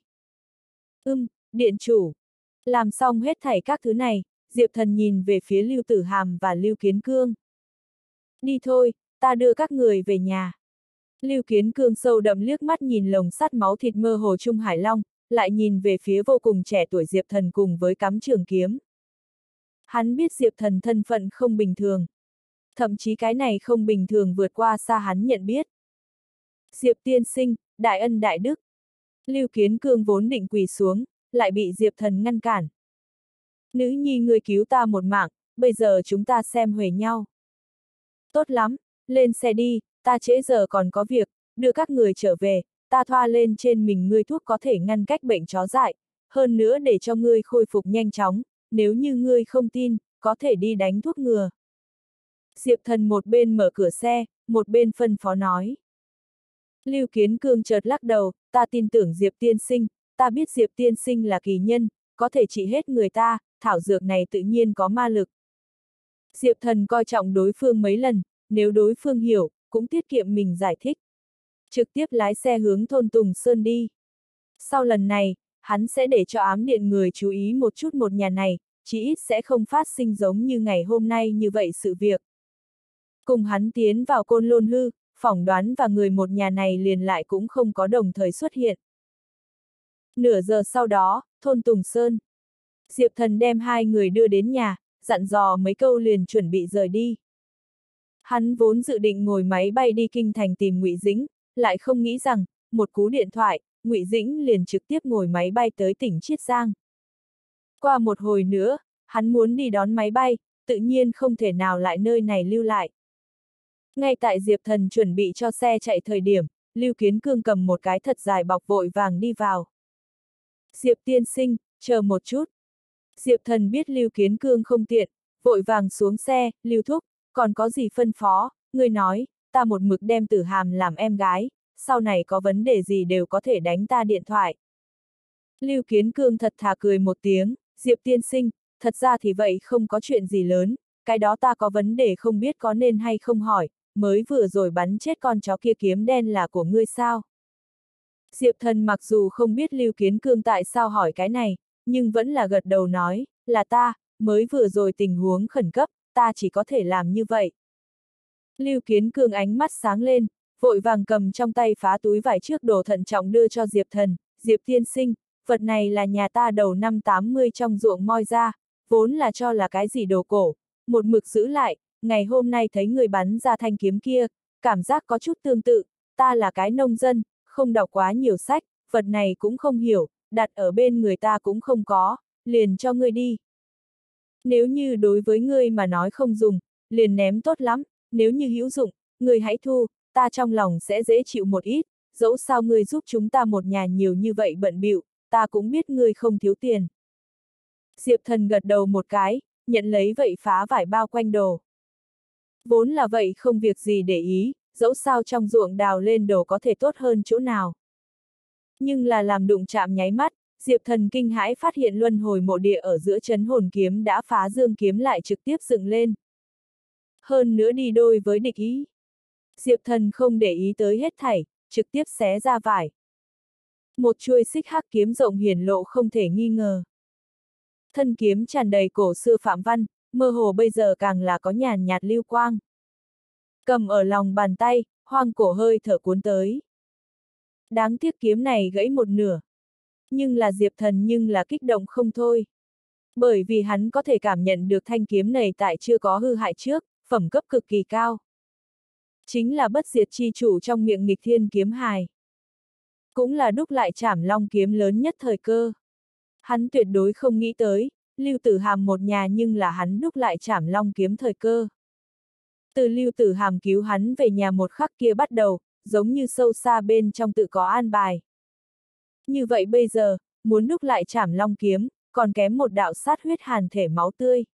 Điện chủ. Làm xong hết thảy các thứ này, Diệp Thần nhìn về phía Lưu Tử Hàm và Lưu Kiến Cương. Đi thôi, ta đưa các người về nhà. Lưu Kiến Cương sâu đậm liếc mắt nhìn lồng sắt máu thịt mơ hồ Trung Hải Long, lại nhìn về phía vô cùng trẻ tuổi Diệp Thần cùng với cắm trường kiếm. Hắn biết Diệp Thần thân phận không bình thường. Thậm chí cái này không bình thường vượt qua xa hắn nhận biết. Diệp tiên sinh, đại ân đại đức. Lưu Kiến Cương vốn định quỳ xuống, lại bị Diệp Thần ngăn cản. Nữ nhi người cứu ta một mạng, bây giờ chúng ta xem huề nhau. Tốt lắm, lên xe đi, ta trễ giờ còn có việc, đưa các người trở về, ta thoa lên trên mình ngươi thuốc có thể ngăn cách bệnh chó dại, hơn nữa để cho ngươi khôi phục nhanh chóng, nếu như ngươi không tin, có thể đi đánh thuốc ngừa. Diệp Thần một bên mở cửa xe, một bên phân phó nói. Lưu Kiến Cương chợt lắc đầu, ta tin tưởng Diệp tiên sinh, ta biết Diệp tiên sinh là kỳ nhân, có thể trị hết người ta, thảo dược này tự nhiên có ma lực. Diệp Thần coi trọng đối phương mấy lần, nếu đối phương hiểu, cũng tiết kiệm mình giải thích. Trực tiếp lái xe hướng thôn Tùng Sơn đi. Sau lần này, hắn sẽ để cho ám điện người chú ý một chút một nhà này, chí ít sẽ không phát sinh giống như ngày hôm nay như vậy sự việc. Cùng hắn tiến vào Côn Lôn Hư, phỏng đoán và người một nhà này liền lại cũng không có đồng thời xuất hiện. Nửa giờ sau đó, thôn Tùng Sơn. Diệp Thần đem hai người đưa đến nhà, dặn dò mấy câu liền chuẩn bị rời đi. Hắn vốn dự định ngồi máy bay đi kinh thành tìm Ngụy Dĩnh, lại không nghĩ rằng, một cú điện thoại, Ngụy Dĩnh liền trực tiếp ngồi máy bay tới tỉnh Chiết Giang. Qua một hồi nữa, hắn muốn đi đón máy bay, tự nhiên không thể nào lại nơi này lưu lại. Ngay tại Diệp Thần chuẩn bị cho xe chạy thời điểm, Lưu Kiến Cương cầm một cái thật dài bọc vội vàng đi vào. Diệp tiên sinh, chờ một chút. Diệp Thần biết Lưu Kiến Cương không tiện, vội vàng xuống xe, Lưu thúc, còn có gì phân phó, người nói, ta một mực đem Tử Hàm làm em gái, sau này có vấn đề gì đều có thể đánh ta điện thoại. Lưu Kiến Cương thật thà cười một tiếng, Diệp tiên sinh, thật ra thì vậy không có chuyện gì lớn, cái đó ta có vấn đề không biết có nên hay không hỏi, mới vừa rồi bắn chết con chó kia kiếm đen là của ngươi sao? Diệp Thần mặc dù không biết Lưu Kiến Cương tại sao hỏi cái này, nhưng vẫn là gật đầu nói, là ta, mới vừa rồi tình huống khẩn cấp, ta chỉ có thể làm như vậy. Lưu Kiến Cương ánh mắt sáng lên, vội vàng cầm trong tay phá túi vải trước đồ thận trọng đưa cho Diệp Thần, Diệp tiên sinh, vật này là nhà ta đầu năm 80 trong ruộng moi ra, vốn là cho là cái gì đồ cổ, một mực giữ lại, ngày hôm nay thấy người bắn ra thanh kiếm kia, cảm giác có chút tương tự, ta là cái nông dân, không đọc quá nhiều sách, vật này cũng không hiểu, đặt ở bên người ta cũng không có, liền cho ngươi đi. Nếu như đối với ngươi mà nói không dùng, liền ném tốt lắm, nếu như hữu dụng, ngươi hãy thu, ta trong lòng sẽ dễ chịu một ít, dẫu sao ngươi giúp chúng ta một nhà nhiều như vậy bận bịu, ta cũng biết ngươi không thiếu tiền. Diệp Thần gật đầu một cái, nhận lấy vậy phá vải bao quanh đồ. Vốn là vậy không việc gì để ý, dẫu sao trong ruộng đào lên đồ có thể tốt hơn chỗ nào. Nhưng là làm đụng chạm nháy mắt, Diệp Thần kinh hãi phát hiện luân hồi mộ địa ở giữa trấn hồn kiếm đã phá dương kiếm lại trực tiếp dựng lên. Hơn nữa đi đôi với địch ý. Diệp Thần không để ý tới hết thảy, trực tiếp xé ra vải. Một chuôi xích hắc kiếm rộng hiển lộ không thể nghi ngờ. Thân kiếm tràn đầy cổ xưa phạm văn, mơ hồ bây giờ càng là có nhàn nhạt lưu quang. Cầm ở lòng bàn tay, hoang cổ hơi thở cuốn tới. Đáng tiếc kiếm này gãy một nửa. Nhưng là Diệp Thần nhưng là kích động không thôi. Bởi vì hắn có thể cảm nhận được thanh kiếm này tại chưa có hư hại trước, phẩm cấp cực kỳ cao. Chính là bất diệt chi chủ trong miệng nghịch thiên kiếm hài. Cũng là đúc lại Trảm Long kiếm lớn nhất thời cơ. Hắn tuyệt đối không nghĩ tới, Lưu Tử Hàm một nhà nhưng là hắn đúc lại Trảm Long kiếm thời cơ. Từ Lưu Tử Hàm cứu hắn về nhà một khắc kia bắt đầu, giống như sâu xa bên trong tự có an bài. Như vậy bây giờ, muốn đúc lại Trảm Long kiếm, còn kém một đạo sát huyết hàn thể máu tươi.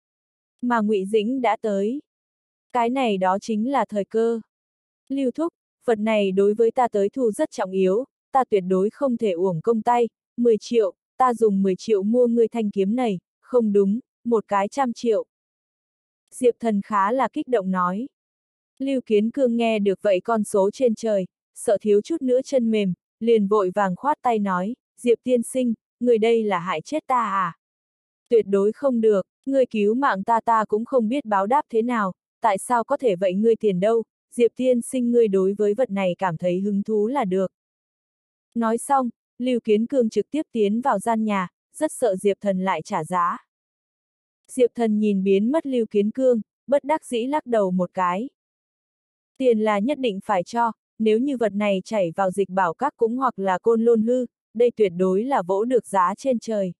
Mà Ngụy Dĩnh đã tới. Cái này đó chính là thời cơ. Lưu thúc, vật này đối với ta tới thu rất trọng yếu, ta tuyệt đối không thể uổng công tay, 10 triệu, ta dùng 10 triệu mua ngươi thanh kiếm này, không đúng, một cái 100 triệu. Diệp Thần khá là kích động nói. Lưu Kiến Cương nghe được vậy con số trên trời, sợ thiếu chút nữa chân mềm, liền vội vàng khoát tay nói, Diệp tiên sinh, người đây là hại chết ta à? Tuyệt đối không được, ngươi cứu mạng ta cũng không biết báo đáp thế nào, tại sao có thể vậy ngươi tiền đâu, Diệp tiên sinh ngươi đối với vật này cảm thấy hứng thú là được. Nói xong, Lưu Kiến Cương trực tiếp tiến vào gian nhà, rất sợ Diệp Thần lại trả giá. Diệp Thần nhìn biến mất Lưu Kiến Cương, bất đắc dĩ lắc đầu một cái. Tiền là nhất định phải cho, nếu như vật này chảy vào Dịch Bảo Các cũng hoặc là Côn Lôn Hư, đây tuyệt đối là vỗ được giá trên trời.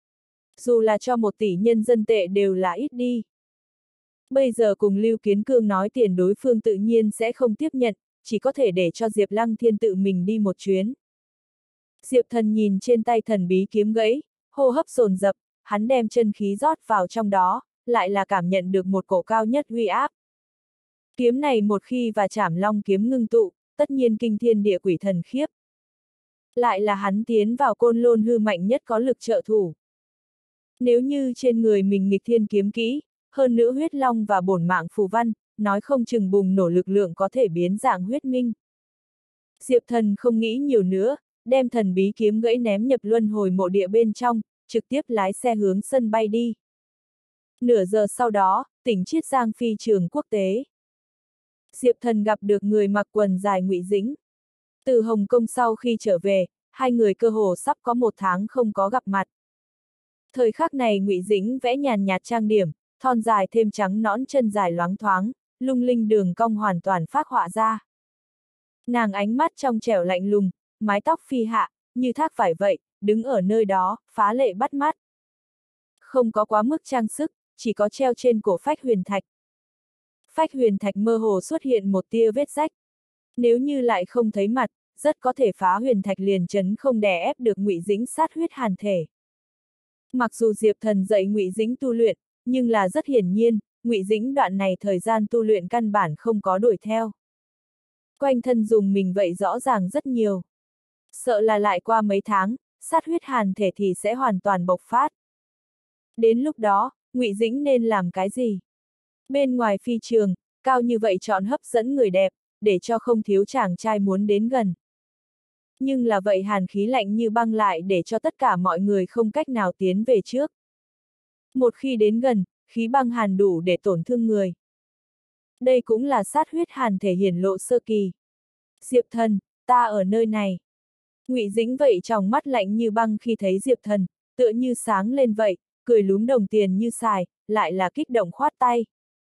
Dù là cho 1 tỷ nhân dân tệ đều là ít đi. Bây giờ cùng Lưu Kiến Cương nói tiền đối phương tự nhiên sẽ không tiếp nhận, chỉ có thể để cho Diệp Lăng Thiên tự mình đi một chuyến. Diệp Thần nhìn trên tay thần bí kiếm gãy, hô hấp dồn dập, hắn đem chân khí rót vào trong đó, lại là cảm nhận được một cổ cao nhất uy áp. Kiếm này một khi và Trảm Long kiếm ngưng tụ, tất nhiên kinh thiên địa quỷ thần khiếp. Lại là hắn tiến vào Côn Lôn hư mạnh nhất có lực trợ thủ. Nếu như trên người mình nghịch thiên kiếm kỹ, hơn nữa huyết long và bổn mạng phù văn, nói không chừng bùng nổ lực lượng có thể biến dạng huyết minh. Diệp Thần không nghĩ nhiều nữa, đem thần bí kiếm gãy ném nhập luân hồi mộ địa bên trong, trực tiếp lái xe hướng sân bay đi. Nửa giờ sau đó, tỉnh Chiết Giang phi trường quốc tế. Diệp Thần gặp được người mặc quần dài Ngụy Dĩnh. Từ Hồng Kông sau khi trở về, hai người cơ hồ sắp có 1 tháng không có gặp mặt. Thời khắc này Ngụy Dĩnh vẽ nhàn nhạt trang điểm, thon dài thêm trắng nõn chân dài loáng thoáng, lung linh đường cong hoàn toàn phác họa ra. Nàng ánh mắt trong trẻo lạnh lùng, mái tóc phi hạ, như thác vải vậy, đứng ở nơi đó, phá lệ bắt mắt. Không có quá mức trang sức, chỉ có treo trên cổ phách huyền thạch. Phách huyền thạch mơ hồ xuất hiện một tia vết rách. Nếu như lại không thấy mặt, rất có thể phá huyền thạch liền chấn không đè ép được Ngụy Dĩnh sát huyết hàn thể. Mặc dù Diệp Thần dạy Ngụy Dĩnh tu luyện, nhưng là rất hiển nhiên, Ngụy Dĩnh đoạn này thời gian tu luyện căn bản không có đuổi theo. Quanh thân dùng mình vậy rõ ràng rất nhiều. Sợ là lại qua mấy tháng, sát huyết hàn thể thì sẽ hoàn toàn bộc phát. Đến lúc đó, Ngụy Dĩnh nên làm cái gì? Bên ngoài phi trường, cao như vậy chọn hấp dẫn người đẹp, để cho không thiếu chàng trai muốn đến gần. Nhưng là vậy hàn khí lạnh như băng lại để cho tất cả mọi người không cách nào tiến về trước. Một khi đến gần, khí băng hàn đủ để tổn thương người. Đây cũng là sát huyết hàn thể hiển lộ sơ kỳ. Diệp Thần, ta ở nơi này. Ngụy Dĩnh vậy trong mắt lạnh như băng khi thấy Diệp Thần, tựa như sáng lên vậy, cười lúm đồng tiền như xài, lại là kích động khoát tay.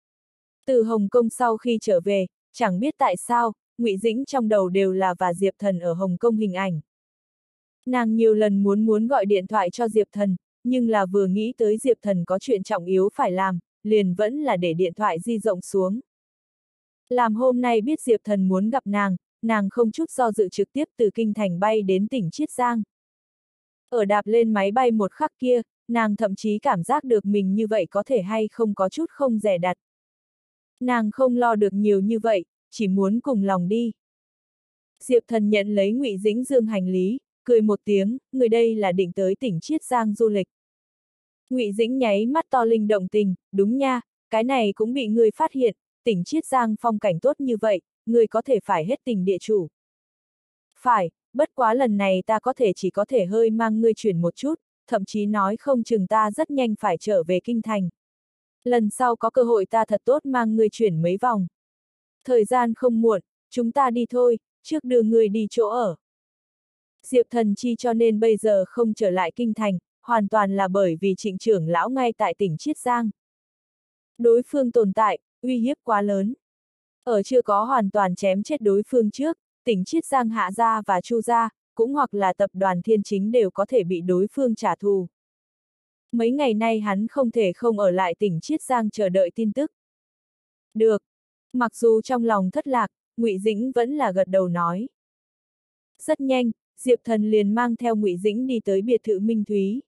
Từ Hồng Kông sau khi trở về, chẳng biết tại sao, Ngụy Dĩnh trong đầu đều là và Diệp Thần ở Hồng Kông hình ảnh. Nàng nhiều lần muốn gọi điện thoại cho Diệp Thần, nhưng là vừa nghĩ tới Diệp Thần có chuyện trọng yếu phải làm, liền vẫn là để điện thoại di rộng xuống. Làm hôm nay biết Diệp Thần muốn gặp nàng không chút do dự trực tiếp từ kinh thành bay đến tỉnh Chiết Giang. Ở đạp lên máy bay một khắc kia, nàng thậm chí cảm giác được mình như vậy có thể hay không có chút không dè đặt. Nàng không lo được nhiều như vậy, chỉ muốn cùng lòng đi. Diệp Thần nhận lấy Ngụy Dĩnh dương hành lý, cười một tiếng, người đây là định tới tỉnh Chiết Giang du lịch. Ngụy Dĩnh nháy mắt to linh động tình, đúng nha, cái này cũng bị ngươi phát hiện, tỉnh Chiết Giang phong cảnh tốt như vậy, ngươi có thể phải hết tình địa chủ. Phải, bất quá lần này ta chỉ có thể hơi mang ngươi chuyển một chút, thậm chí nói không chừng ta rất nhanh phải trở về kinh thành. Lần sau có cơ hội ta thật tốt mang ngươi chuyển mấy vòng. Thời gian không muộn, chúng ta đi thôi, trước đưa ngươi đi chỗ ở. Diệp Thần chi cho nên bây giờ không trở lại kinh thành, hoàn toàn là bởi vì Trịnh trưởng lão ngay tại tỉnh Chiết Giang. Đối phương tồn tại, uy hiếp quá lớn. Ở chưa có hoàn toàn chém chết đối phương trước, tỉnh Chiết Giang Hạ gia và Chu gia, cũng hoặc là tập đoàn Thiên Chính đều có thể bị đối phương trả thù. Mấy ngày nay hắn không thể không ở lại tỉnh Chiết Giang chờ đợi tin tức. Được. Mặc dù trong lòng thất lạc, Ngụy Dĩnh vẫn là gật đầu nói. Rất nhanh, Diệp Thần liền mang theo Ngụy Dĩnh đi tới biệt thự Minh Thúy.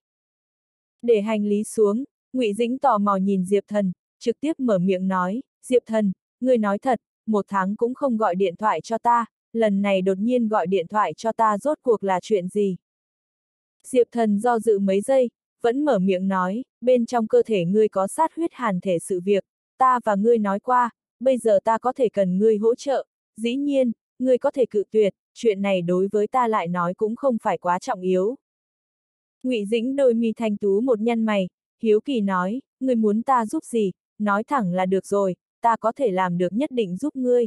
Để hành lý xuống, Ngụy Dĩnh tò mò nhìn Diệp Thần, trực tiếp mở miệng nói, Diệp Thần, ngươi nói thật, 1 tháng cũng không gọi điện thoại cho ta, lần này đột nhiên gọi điện thoại cho ta rốt cuộc là chuyện gì? Diệp Thần do dự mấy giây, vẫn mở miệng nói, bên trong cơ thể ngươi có sát huyết hàn thể sự việc, ta và ngươi nói qua, bây giờ ta có thể cần ngươi hỗ trợ, dĩ nhiên, ngươi có thể cự tuyệt, chuyện này đối với ta lại nói cũng không phải quá trọng yếu. Ngụy Dĩnh đôi mi thanh tú một nhăn mày, hiếu kỳ nói, ngươi muốn ta giúp gì, nói thẳng là được rồi, ta có thể làm được nhất định giúp ngươi.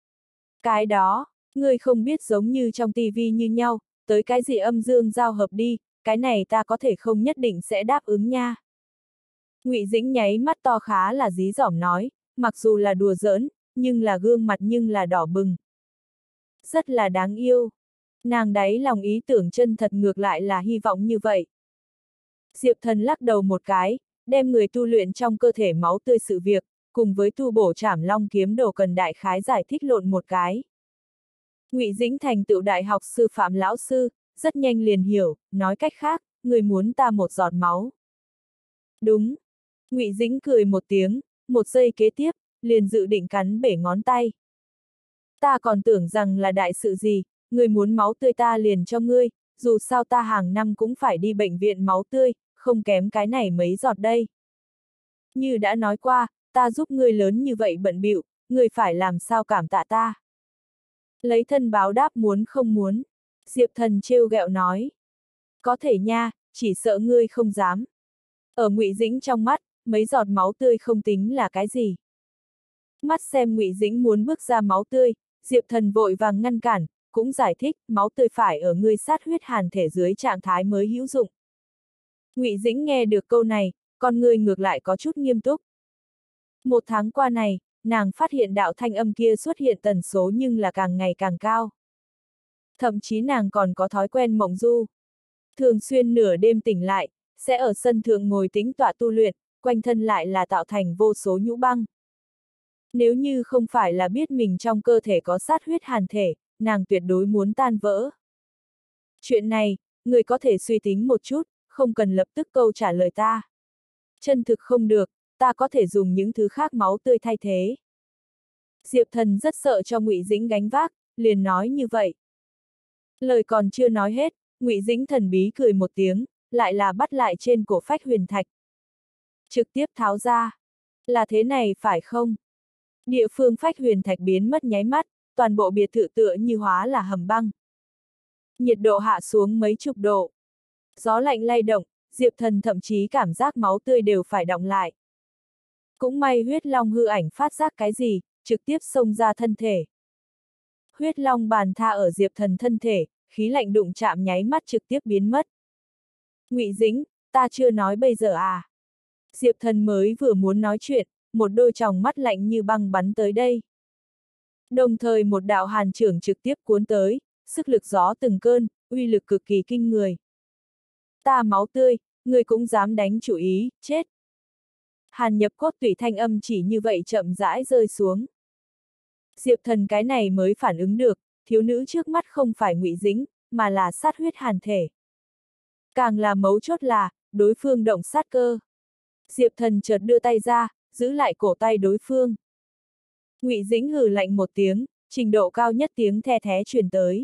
Cái đó, ngươi không biết giống như trong tivi như nhau, tới cái gì âm dương giao hợp đi, cái này ta có thể không nhất định sẽ đáp ứng nha. Ngụy Dĩnh nháy mắt to khá là dí dỏm nói, mặc dù là đùa giỡn, nhưng là gương mặt nhưng là đỏ bừng. Rất là đáng yêu. Nàng đáy lòng ý tưởng chân thật ngược lại là hy vọng như vậy. Diệp Thần lắc đầu một cái, đem người tu luyện trong cơ thể máu tươi sự việc, cùng với tu bổ Trảm Long kiếm đồ cần đại khái giải thích lộn một cái. Ngụy Dĩnh thành tựu đại học sư phạm lão sư, rất nhanh liền hiểu, nói cách khác, người muốn ta một giọt máu. Đúng. Ngụy Dĩnh cười một tiếng, một giây kế tiếp, liền dự định cắn bể ngón tay. Ta còn tưởng rằng là đại sự gì, ngươi muốn máu tươi ta liền cho ngươi, dù sao ta hàng năm cũng phải đi bệnh viện máu tươi, không kém cái này mấy giọt đây. Như đã nói qua, ta giúp ngươi lớn như vậy bận bịu, ngươi phải làm sao cảm tạ ta. Lấy thân báo đáp muốn không muốn, Diệp Thần trêu ghẹo nói. Có thể nha, chỉ sợ ngươi không dám. Ở Ngụy Dĩnh trong mắt, mấy giọt máu tươi không tính là cái gì. Mắt xem Ngụy Dĩnh muốn bước ra máu tươi, Diệp Thần vội vàng ngăn cản, cũng giải thích, máu tươi phải ở ngươi sát huyết hàn thể dưới trạng thái mới hữu dụng. Ngụy Dĩnh nghe được câu này, con ngươi ngược lại có chút nghiêm túc. Một tháng qua này, nàng phát hiện đạo thanh âm kia xuất hiện tần số nhưng là càng ngày càng cao. Thậm chí nàng còn có thói quen mộng du. Thường xuyên nửa đêm tỉnh lại, sẽ ở sân thượng ngồi tĩnh tọa tu luyện, quanh thân lại là tạo thành vô số nhũ băng. Nếu như không phải là biết mình trong cơ thể có sát huyết hàn thể, nàng tuyệt đối muốn tan vỡ. Chuyện này, người có thể suy tính một chút, không cần lập tức câu trả lời ta. Chân thực không được, ta có thể dùng những thứ khác máu tươi thay thế. Diệp Thần rất sợ cho Ngụy Dĩnh gánh vác, liền nói như vậy. Lời còn chưa nói hết, Ngụy Dĩnh thần bí cười một tiếng, lại là bắt lại trên cổ phách huyền thạch. Trực tiếp tháo ra. Là thế này phải không? Địa phương phách huyền thạch biến mất nháy mắt, toàn bộ biệt thự tựa như hóa là hầm băng. Nhiệt độ hạ xuống mấy chục độ. Gió lạnh lay động, Diệp Thần thậm chí cảm giác máu tươi đều phải đọng lại. Cũng may huyết long hư ảnh phát giác cái gì, trực tiếp xông ra thân thể. Huyết long bàn tha ở Diệp Thần thân thể, khí lạnh đụng chạm nháy mắt trực tiếp biến mất. Ngụy Dĩnh, ta chưa nói bây giờ à? Diệp Thần mới vừa muốn nói chuyện, một đôi tròng mắt lạnh như băng bắn tới đây. Đồng thời một đạo hàn chưởng trực tiếp cuốn tới, sức lực gió từng cơn, uy lực cực kỳ kinh người. Ta máu tươi, người cũng dám đánh chủ ý, chết. Hàn nhập cốt tủy thanh âm chỉ như vậy chậm rãi rơi xuống. Diệp Thần cái này mới phản ứng được, thiếu nữ trước mắt không phải Ngụy Dĩnh, mà là sát huyết hàn thể. Càng là mấu chốt là, đối phương động sát cơ. Diệp Thần chợt đưa tay ra, giữ lại cổ tay đối phương. Ngụy Dĩnh hừ lạnh một tiếng, trình độ cao nhất tiếng the thé truyền tới.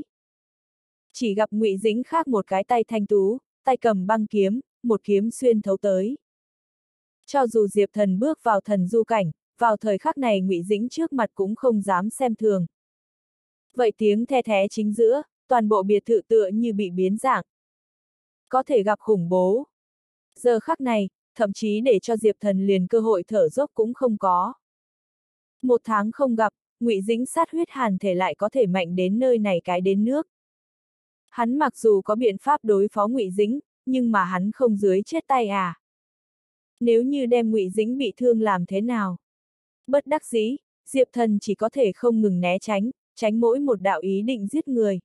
Chỉ gặp Ngụy Dĩnh khác một cái tay thanh tú, tay cầm băng kiếm, một kiếm xuyên thấu tới. Cho dù Diệp Thần bước vào thần du cảnh, vào thời khắc này Ngụy Dĩnh trước mặt cũng không dám xem thường. Vậy tiếng the thé chính giữa, toàn bộ biệt thự tựa như bị biến dạng. Có thể gặp khủng bố. Giờ khắc này, thậm chí để cho Diệp Thần liền cơ hội thở dốc cũng không có. Một tháng không gặp, Ngụy Dĩnh sát huyết hàn thể lại có thể mạnh đến nơi này cái đến nước. Hắn mặc dù có biện pháp đối phó Ngụy Dĩnh, nhưng mà hắn không dưới chết tay à. Nếu như đem Ngụy Dĩnh bị thương làm thế nào? Bất đắc dĩ, Diệp Thần chỉ có thể không ngừng né tránh, tránh mỗi một đạo ý định giết người.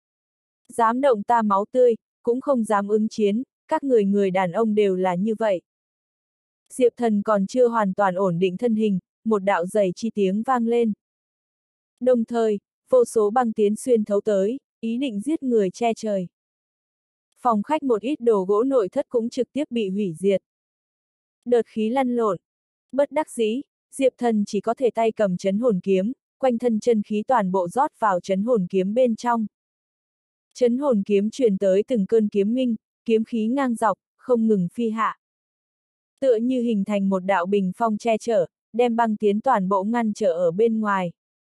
Dám động ta máu tươi, cũng không dám ứng chiến, các người đàn ông đều là như vậy. Diệp Thần còn chưa hoàn toàn ổn định thân hình, một đạo giày chi tiếng vang lên. Đồng thời, vô số băng tiến xuyên thấu tới, ý định giết người che trời. Phòng khách một ít đồ gỗ nội thất cũng trực tiếp bị hủy diệt. Đợt khí lăn lộn. Bất đắc dĩ, Diệp Thần chỉ có thể tay cầm chấn hồn kiếm, quanh thân chân khí toàn bộ rót vào chấn hồn kiếm bên trong. Chấn hồn kiếm truyền tới từng cơn kiếm minh, kiếm khí ngang dọc, không ngừng phi hạ. Tựa như hình thành một đạo bình phong che chở, đem băng tiến toàn bộ ngăn trở ở bên ngoài.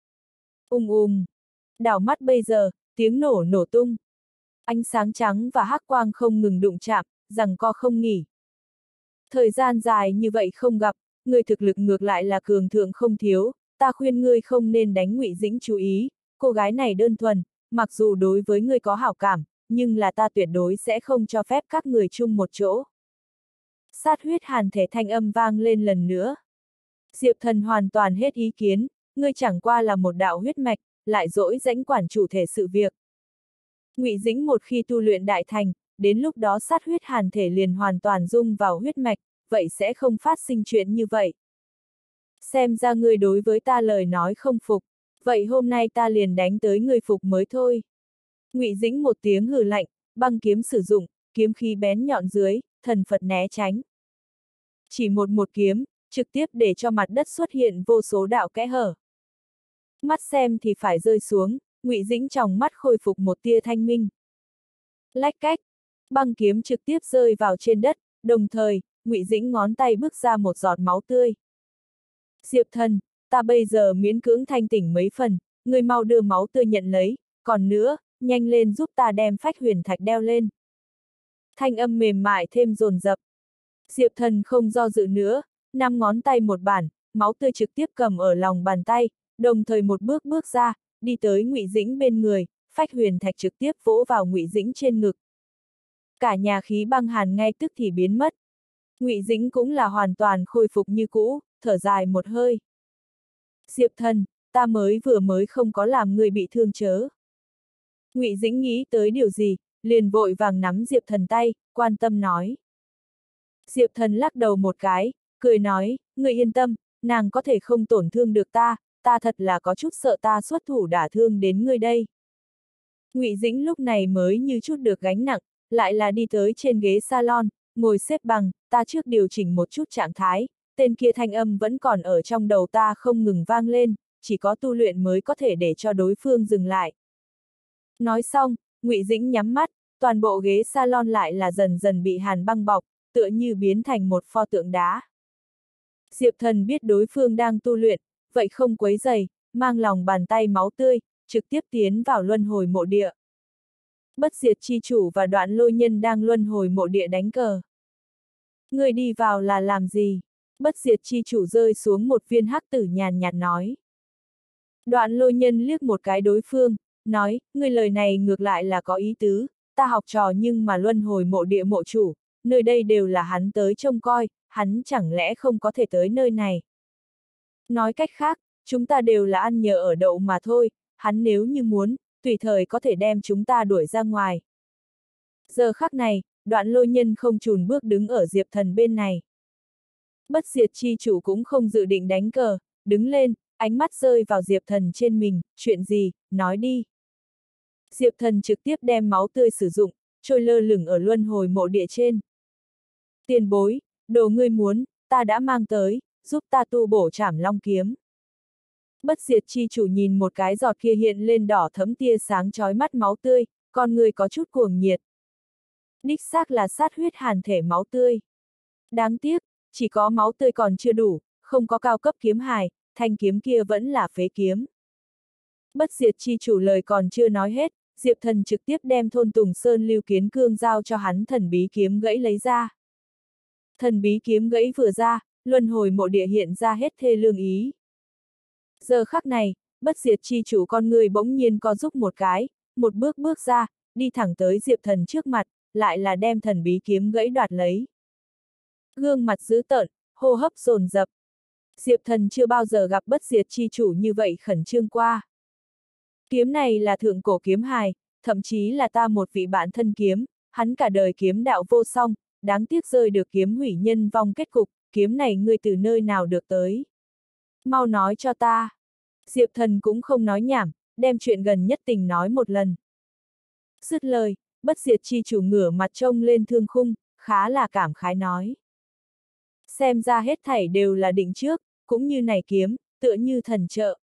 Đảo mắt bây giờ, tiếng nổ nổ tung. Ánh sáng trắng và hắc quang không ngừng đụng chạm, giằng co không nghỉ. Thời gian dài như vậy không gặp, người thực lực ngược lại là cường thượng không thiếu, ta khuyên ngươi không nên đánh Ngụy Dĩnh chú ý, cô gái này đơn thuần, mặc dù đối với ngươi có hảo cảm, nhưng là ta tuyệt đối sẽ không cho phép các người chung một chỗ. Sát huyết hàn thể thanh âm vang lên lần nữa. Diệp Thần hoàn toàn hết ý kiến, ngươi chẳng qua là một đạo huyết mạch, lại dỗi rãnh quản chủ thể sự việc. Ngụy Dĩnh một khi tu luyện đại thành, đến lúc đó sát huyết hàn thể liền hoàn toàn dung vào huyết mạch, vậy sẽ không phát sinh chuyện như vậy. Xem ra ngươi đối với ta lời nói không phục, vậy hôm nay ta liền đánh tới ngươi phục mới thôi. Ngụy Dĩnh một tiếng hừ lạnh, băng kiếm sử dụng, kiếm khí bén nhọn dưới, thần Phật né tránh. Chỉ một kiếm, trực tiếp để cho mặt đất xuất hiện vô số đạo kẽ hở. Mắt xem thì phải rơi xuống, Ngụy Dĩnh trong mắt khôi phục một tia thanh minh. Lách cách, băng kiếm trực tiếp rơi vào trên đất, đồng thời, Ngụy Dĩnh ngón tay bước ra một giọt máu tươi. Diệp Thần, ta bây giờ miễn cưỡng thanh tỉnh mấy phần, ngươi mau đưa máu tươi nhận lấy, còn nữa, nhanh lên giúp ta đem phách huyền thạch đeo lên. Thanh âm mềm mại thêm dồn dập. Diệp Thần không do dự nữa, 5 ngón tay một bản, máu tươi trực tiếp cầm ở lòng bàn tay, đồng thời một bước bước ra, đi tới Ngụy Dĩnh bên người, phách huyền thạch trực tiếp vỗ vào Ngụy Dĩnh trên ngực. Cả nhà khí băng hàn ngay tức thì biến mất. Ngụy Dĩnh cũng là hoàn toàn khôi phục như cũ, thở dài một hơi. Diệp Thần, ta vừa mới không có làm người bị thương chớ. Ngụy Dĩnh nghĩ tới điều gì, liền vội vàng nắm Diệp Thần tay, quan tâm nói. Diệp Thần lắc đầu một cái, cười nói, ngươi yên tâm, nàng có thể không tổn thương được ta, ta thật là có chút sợ ta xuất thủ đả thương đến ngươi đây. Ngụy Dĩnh lúc này mới như chút được gánh nặng, lại là đi tới trên ghế salon, ngồi xếp bằng, ta trước điều chỉnh một chút trạng thái, tên kia thanh âm vẫn còn ở trong đầu ta không ngừng vang lên, chỉ có tu luyện mới có thể để cho đối phương dừng lại. Nói xong, Ngụy Dĩnh nhắm mắt, toàn bộ ghế salon lại là dần dần bị hàn băng bọc, tựa như biến thành một pho tượng đá. Diệp Thần biết đối phương đang tu luyện, vậy không quấy rầy, mang lòng bàn tay máu tươi, trực tiếp tiến vào luân hồi mộ địa. Bất diệt chi chủ và Đoạn Lôi Nhân đang luân hồi mộ địa đánh cờ. Người đi vào là làm gì? Bất diệt chi chủ rơi xuống một viên hắc tử nhàn nhạt nói. Đoạn Lôi Nhân liếc một cái đối phương, nói, người lời này ngược lại là có ý tứ, ta học trò nhưng mà luân hồi mộ địa mộ chủ, nơi đây đều là hắn tới trông coi, hắn chẳng lẽ không có thể tới nơi này. Nói cách khác, chúng ta đều là ăn nhờ ở đậu mà thôi, hắn nếu như muốn, tùy thời có thể đem chúng ta đuổi ra ngoài. Giờ khắc này, Đoạn Lôi Nhân không chùn bước đứng ở Diệp Thần bên này. Bất diệt chi chủ cũng không dự định đánh cờ, đứng lên, ánh mắt rơi vào Diệp Thần trên mình, chuyện gì, nói đi. Diệp Thần trực tiếp đem máu tươi sử dụng, trôi lơ lửng ở luân hồi mộ địa trên. Tiền bối, đồ ngươi muốn, ta đã mang tới, giúp ta tu bổ Trảm Long kiếm. Bất diệt chi chủ nhìn một cái giọt kia hiện lên đỏ thẫm tia sáng chói mắt máu tươi, con người có chút cuồng nhiệt. Đích xác là sát huyết hàn thể máu tươi. Đáng tiếc, chỉ có máu tươi còn chưa đủ, không có cao cấp kiếm hài, thanh kiếm kia vẫn là phế kiếm. Bất diệt chi chủ lời còn chưa nói hết, Diệp Thần trực tiếp đem thôn Tùng Sơn Lưu Kiến Cương giao cho hắn thần bí kiếm gãy lấy ra. Thần bí kiếm gãy vừa ra, luân hồi mộ địa hiện ra hết thê lương ý. Giờ khắc này, bất diệt chi chủ con người bỗng nhiên co rúm một cái, một bước bước ra, đi thẳng tới Diệp Thần trước mặt, lại là đem thần bí kiếm gãy đoạt lấy. Gương mặt dữ tợn, hô hấp dồn dập. Diệp Thần chưa bao giờ gặp bất diệt chi chủ như vậy khẩn trương qua. Kiếm này là thượng cổ kiếm hài, thậm chí là ta một vị bạn thân kiếm, hắn cả đời kiếm đạo vô song, đáng tiếc rơi được kiếm hủy nhân vong kết cục, kiếm này ngươi từ nơi nào được tới? Mau nói cho ta. Diệp Thần cũng không nói nhảm, đem chuyện gần nhất tình nói một lần. Dứt lời, bất diệt chi chủ ngửa mặt trông lên thương khung, khá là cảm khái nói. Xem ra hết thảy đều là định trước, cũng như này kiếm, tựa như thần trợ.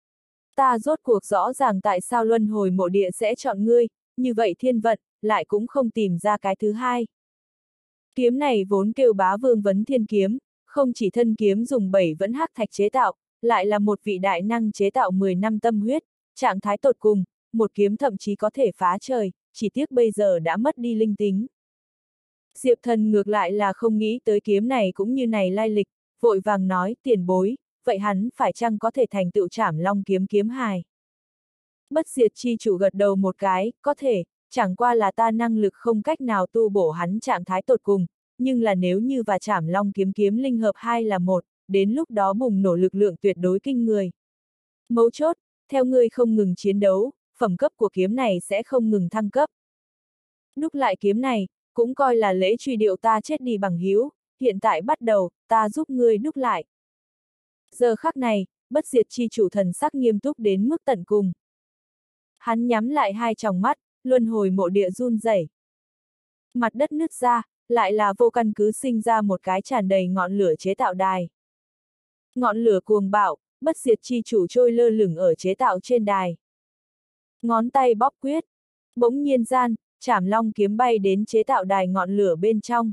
Ta rốt cuộc rõ ràng tại sao luân hồi mộ địa sẽ chọn ngươi, như vậy thiên vận, lại cũng không tìm ra cái thứ hai. Kiếm này vốn kêu Bá Vương Vấn Thiên kiếm, không chỉ thân kiếm dùng 7 vẫn hắc thạch chế tạo, lại là một vị đại năng chế tạo 10 năm tâm huyết, trạng thái tột cùng, một kiếm thậm chí có thể phá trời, chỉ tiếc bây giờ đã mất đi linh tính. Diệp Thần ngược lại là không nghĩ tới kiếm này cũng như này lai lịch, vội vàng nói, tiền bối, vậy hắn phải chăng có thể thành tựu Trảm Long kiếm kiếm hài? Bất diệt chi chủ gật đầu một cái, có thể, chẳng qua là ta năng lực không cách nào tu bổ hắn trạng thái tột cùng, nhưng là nếu như và Trảm Long kiếm kiếm linh hợp hai là một, đến lúc đó bùng nổ lực lượng tuyệt đối kinh người. Mấu chốt, theo ngươi không ngừng chiến đấu, phẩm cấp của kiếm này sẽ không ngừng thăng cấp. Đúc lại kiếm này, cũng coi là lễ truy điệu ta chết đi bằng hữu, hiện tại bắt đầu, ta giúp ngươi đúc lại. Giờ khắc này, bất diệt chi chủ thần sắc nghiêm túc đến mức tận cùng. Hắn nhắm lại hai tròng mắt, luân hồi mộ địa run rẩy. Mặt đất nứt ra, lại là vô căn cứ sinh ra một cái tràn đầy ngọn lửa chế tạo đài. Ngọn lửa cuồng bạo, bất diệt chi chủ trôi lơ lửng ở chế tạo trên đài. Ngón tay bóp quyết, bỗng nhiên gian, Trảm Long kiếm bay đến chế tạo đài ngọn lửa bên trong.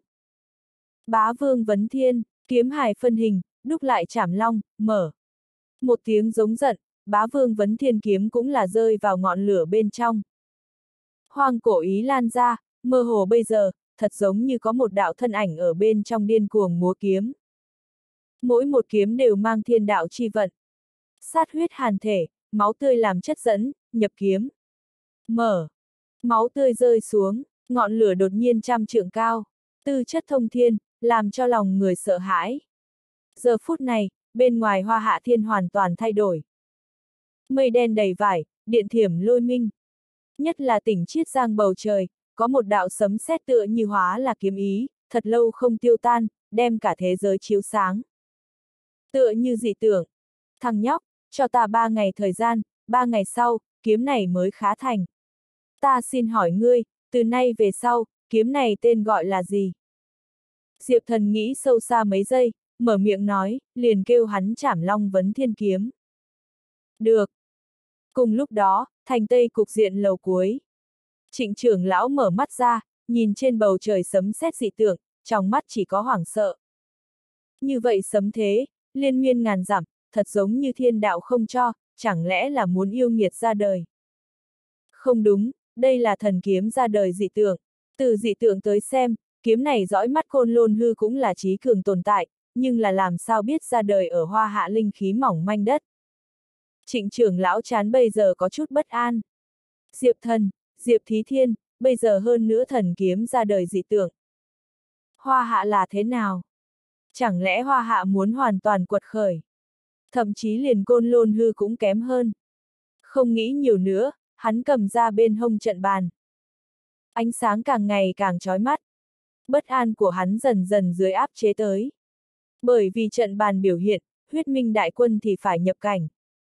Bá Vương Vấn Thiên, kiếm hài phân hình, đúc lại Trảm Long, mở. Một tiếng giống giận, Bá Vương Vấn Thiên kiếm cũng là rơi vào ngọn lửa bên trong. Hoang cổ ý lan ra, mơ hồ bây giờ, thật giống như có một đạo thân ảnh ở bên trong điên cuồng múa kiếm. Mỗi một kiếm đều mang thiên đạo chi vận. Sát huyết hàn thể, máu tươi làm chất dẫn, nhập kiếm. Mở. Máu tươi rơi xuống, ngọn lửa đột nhiên trăm trượng cao. Tư chất thông thiên, làm cho lòng người sợ hãi. Giờ phút này, bên ngoài Hoa Hạ Thiên hoàn toàn thay đổi. Mây đen đầy vải, điện thiểm lôi minh. Nhất là tỉnh Chiết Giang bầu trời, có một đạo sấm sét tựa như hóa là kiếm ý, thật lâu không tiêu tan, đem cả thế giới chiếu sáng. Tựa như dị tưởng. Thằng nhóc, cho ta 3 ngày thời gian, 3 ngày sau, kiếm này mới khá thành. Ta xin hỏi ngươi, từ nay về sau, kiếm này tên gọi là gì? Diệp Thần nghĩ sâu xa mấy giây, mở miệng nói, liền kêu hắn Trảm Long Vấn Thiên kiếm. Được. Cùng lúc đó, thành Tây cục diện lầu cuối. Trịnh trưởng lão mở mắt ra, nhìn trên bầu trời sấm sét dị tượng, trong mắt chỉ có hoảng sợ. Như vậy sấm thế, liên miên ngàn dặm, thật giống như thiên đạo không cho, chẳng lẽ là muốn yêu nghiệt ra đời? Không đúng, đây là thần kiếm ra đời dị tượng. Từ dị tượng tới xem, kiếm này dõi mắt Côn Lôn Hư cũng là trí cường tồn tại, nhưng là làm sao biết ra đời ở Hoa Hạ linh khí mỏng manh đất. Trịnh trưởng lão chán bây giờ có chút bất an. Diệp Thần, Diệp Thí Thiên, bây giờ hơn nữa thần kiếm ra đời dị tượng. Hoa Hạ là thế nào? Chẳng lẽ Hoa Hạ muốn hoàn toàn quật khởi? Thậm chí liền Côn Lôn Hư cũng kém hơn. Không nghĩ nhiều nữa, hắn cầm ra bên hông trận bàn. Ánh sáng càng ngày càng chói mắt. Bất an của hắn dần dần dưới áp chế tới. Bởi vì trận bàn biểu hiện, huyết minh đại quân thì phải nhập cảnh.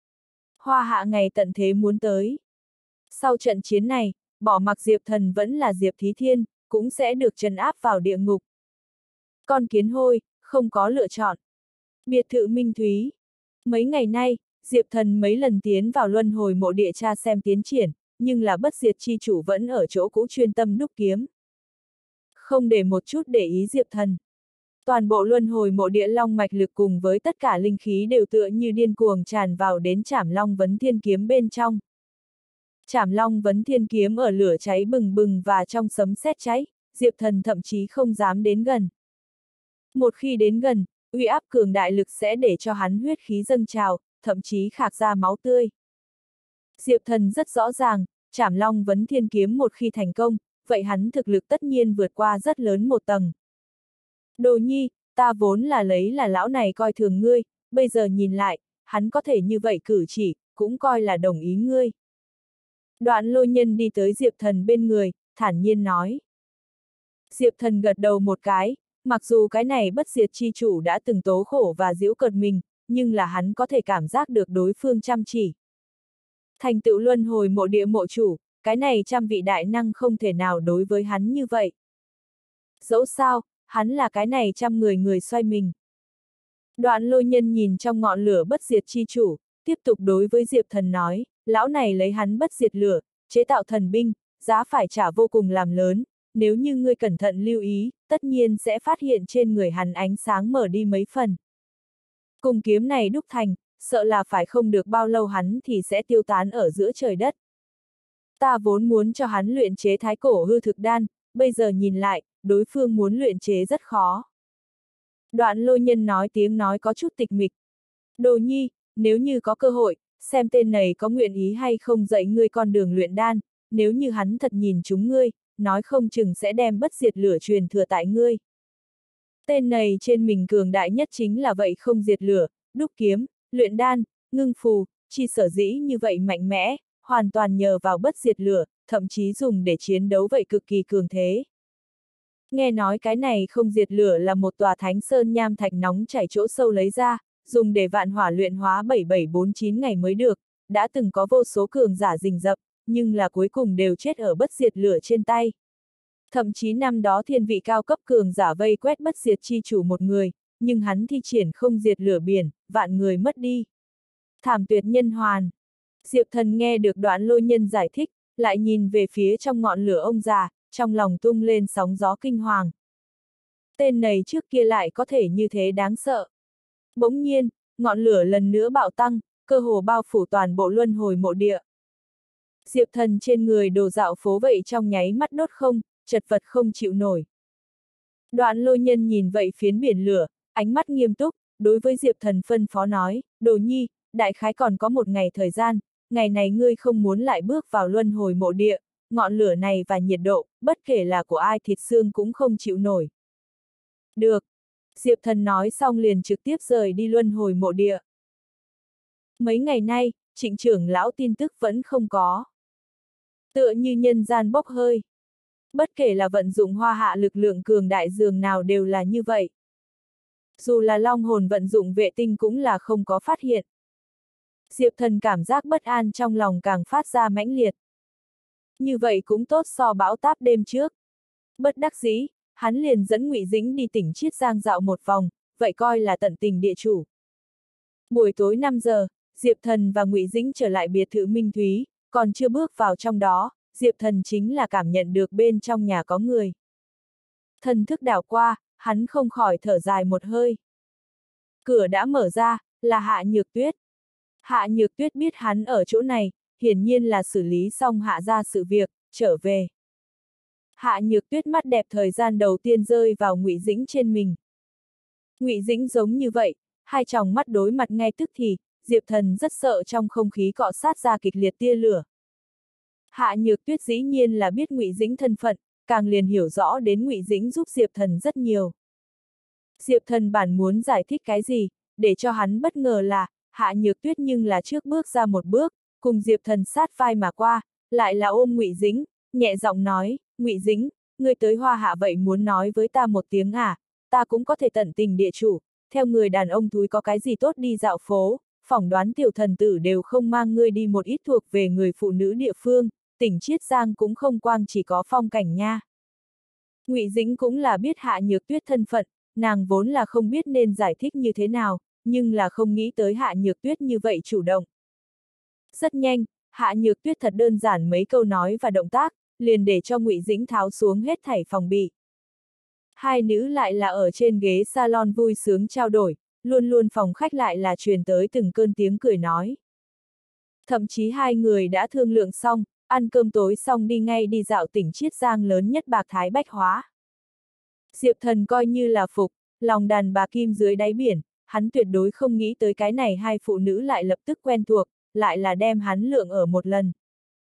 Hoa Hạ ngày tận thế muốn tới. Sau trận chiến này, bỏ mặc Diệp Thần vẫn là Diệp Thí Thiên, cũng sẽ được trấn áp vào địa ngục. Con kiến hôi, không có lựa chọn. Biệt thự Minh Thúy. Mấy ngày nay, Diệp Thần mấy lần tiến vào luân hồi mộ địa tra xem tiến triển, nhưng là bất diệt chi chủ vẫn ở chỗ cũ chuyên tâm đúc kiếm. Không để một chút để ý Diệp Thần. Toàn bộ luân hồi mộ địa long mạch lực cùng với tất cả linh khí đều tựa như điên cuồng tràn vào đến Trảm Long Vấn Thiên kiếm bên trong. Trảm Long Vấn Thiên kiếm ở lửa cháy bừng bừng và trong sấm sét cháy, Diệp Thần thậm chí không dám đến gần. Một khi đến gần, uy áp cường đại lực sẽ để cho hắn huyết khí dâng trào, thậm chí khạc ra máu tươi. Diệp Thần rất rõ ràng, Trảm Long Vấn Thiên kiếm một khi thành công, vậy hắn thực lực tất nhiên vượt qua rất lớn một tầng. Đồ Nhi, ta vốn là lấy là lão này coi thường ngươi, bây giờ nhìn lại, hắn có thể như vậy cử chỉ, cũng coi là đồng ý ngươi. Đoạn Lôi Nhân đi tới Diệp Thần bên người, thản nhiên nói. Diệp Thần gật đầu một cái, mặc dù cái này bất diệt chi chủ đã từng tố khổ và giễu cợt mình, nhưng là hắn có thể cảm giác được đối phương chăm chỉ. Thành tựu luân hồi mộ địa mộ chủ, cái này trăm vị đại năng không thể nào đối với hắn như vậy. Dẫu sao, hắn là cái này trăm người người xoay mình. Đoạn Lôi Nhân nhìn trong ngọn lửa bất diệt chi chủ, tiếp tục đối với Diệp Thần nói, lão này lấy hắn bất diệt lửa, chế tạo thần binh, giá phải trả vô cùng làm lớn, nếu như ngươi cẩn thận lưu ý, tất nhiên sẽ phát hiện trên người hắn ánh sáng mở đi mấy phần. Cùng kiếm này đúc thành, sợ là phải không được bao lâu hắn thì sẽ tiêu tán ở giữa trời đất. Ta vốn muốn cho hắn luyện chế thái cổ hư thực đan, bây giờ nhìn lại, đối phương muốn luyện chế rất khó. Đoạn Lôi Nhân nói tiếng nói có chút tịch mịch. Đồ Nhi, nếu như có cơ hội, xem tên này có nguyện ý hay không dạy ngươi con đường luyện đan, nếu như hắn thật nhìn chúng ngươi, nói không chừng sẽ đem bất diệt lửa truyền thừa tại ngươi. Tên này trên mình cường đại nhất chính là vậy không diệt lửa, đúc kiếm, luyện đan, ngưng phù, chi sở dĩ như vậy mạnh mẽ, hoàn toàn nhờ vào bất diệt lửa, thậm chí dùng để chiến đấu vậy cực kỳ cường thế. Nghe nói cái này không diệt lửa là một tòa thánh sơn nham thạch nóng chảy chỗ sâu lấy ra, dùng để vạn hỏa luyện hóa 7749 ngày mới được, đã từng có vô số cường giả rình rập, nhưng là cuối cùng đều chết ở bất diệt lửa trên tay. Thậm chí năm đó thiên vị cao cấp cường giả vây quét bất diệt chi chủ một người, nhưng hắn thi triển không diệt lửa biển, vạn người mất đi. Thảm tuyệt nhân hoàn. Diệp Thần nghe được Đoạn Lôi Nhân giải thích, lại nhìn về phía trong ngọn lửa ông già, trong lòng tung lên sóng gió kinh hoàng. Tên này trước kia lại có thể như thế đáng sợ. Bỗng nhiên, ngọn lửa lần nữa bạo tăng, cơ hồ bao phủ toàn bộ luân hồi mộ địa. Diệp Thần trên người đồ dạo phố vậy trong nháy mắt đốt không, chật vật không chịu nổi. Đoạn Lôi Nhân nhìn vậy phiến biển lửa, ánh mắt nghiêm túc, đối với Diệp Thần phân phó nói, Đồ Nhi, đại khái còn có một ngày thời gian, ngày này ngươi không muốn lại bước vào luân hồi mộ địa, ngọn lửa này và nhiệt độ, bất kể là của ai thịt xương cũng không chịu nổi. Được. Diệp Thần nói xong liền trực tiếp rời đi luân hồi mộ địa. Mấy ngày nay, Trịnh trưởng lão tin tức vẫn không có. Tựa như nhân gian bốc hơi. Bất kể là vận dụng hoa hạ lực lượng cường đại dường nào đều là như vậy. Dù là long hồn vận dụng vệ tinh cũng là không có phát hiện. Diệp Thần cảm giác bất an trong lòng càng phát ra mãnh liệt. Như vậy cũng tốt so bão táp đêm trước. Bất đắc dĩ, hắn liền dẫn Ngụy Dĩnh đi tỉnh Chiết Giang dạo một vòng, vậy coi là tận tình địa chủ. Buổi tối 5 giờ, Diệp Thần và Ngụy Dĩnh trở lại biệt thự Minh Thúy, còn chưa bước vào trong đó, Diệp Thần chính là cảm nhận được bên trong nhà có người. Thần thức đảo qua, hắn không khỏi thở dài một hơi. Cửa đã mở ra, là Hạ Nhược Tuyết. Hạ Nhược Tuyết biết hắn ở chỗ này, hiển nhiên là xử lý xong Hạ ra sự việc, trở về. Hạ Nhược Tuyết mắt đẹp thời gian đầu tiên rơi vào Ngụy Dĩnh trên mình. Ngụy Dĩnh giống như vậy, hai tròng mắt đối mặt ngay tức thì, Diệp Thần rất sợ trong không khí cọ sát ra kịch liệt tia lửa. Hạ Nhược Tuyết dĩ nhiên là biết Ngụy Dĩnh thân phận, càng liền hiểu rõ đến Ngụy Dĩnh giúp Diệp Thần rất nhiều. Diệp Thần bản muốn giải thích cái gì, để cho hắn bất ngờ là, Hạ Nhược Tuyết nhưng là trước bước ra một bước, cùng Diệp Thần sát vai mà qua, lại là ôm Ngụy Dĩnh, nhẹ giọng nói, Ngụy Dĩnh, ngươi tới Hoa Hạ vậy muốn nói với ta một tiếng à, ta cũng có thể tận tình địa chủ, theo người đàn ông thúi có cái gì tốt đi dạo phố, phỏng đoán tiểu thần tử đều không mang ngươi đi một ít thuộc về người phụ nữ địa phương, tỉnh Chiết Giang cũng không quang chỉ có phong cảnh nha. Ngụy Dĩnh cũng là biết Hạ Nhược Tuyết thân phận, nàng vốn là không biết nên giải thích như thế nào, nhưng là không nghĩ tới Hạ Nhược Tuyết như vậy chủ động. Rất nhanh, Hạ Nhược Tuyết thật đơn giản mấy câu nói và động tác, liền để cho Ngụy Dĩnh tháo xuống hết thảy phòng bị. Hai nữ lại là ở trên ghế salon vui sướng trao đổi, luôn luôn phòng khách lại là truyền tới từng cơn tiếng cười nói. Thậm chí hai người đã thương lượng xong, ăn cơm tối xong đi ngay đi dạo tỉnh Chiết Giang lớn nhất Bạc Thái Bách Hóa. Diệp Thần coi như là phục, lòng đàn bà kim dưới đáy biển, hắn tuyệt đối không nghĩ tới cái này hai phụ nữ lại lập tức quen thuộc, lại là đem hắn lượng ở một lần.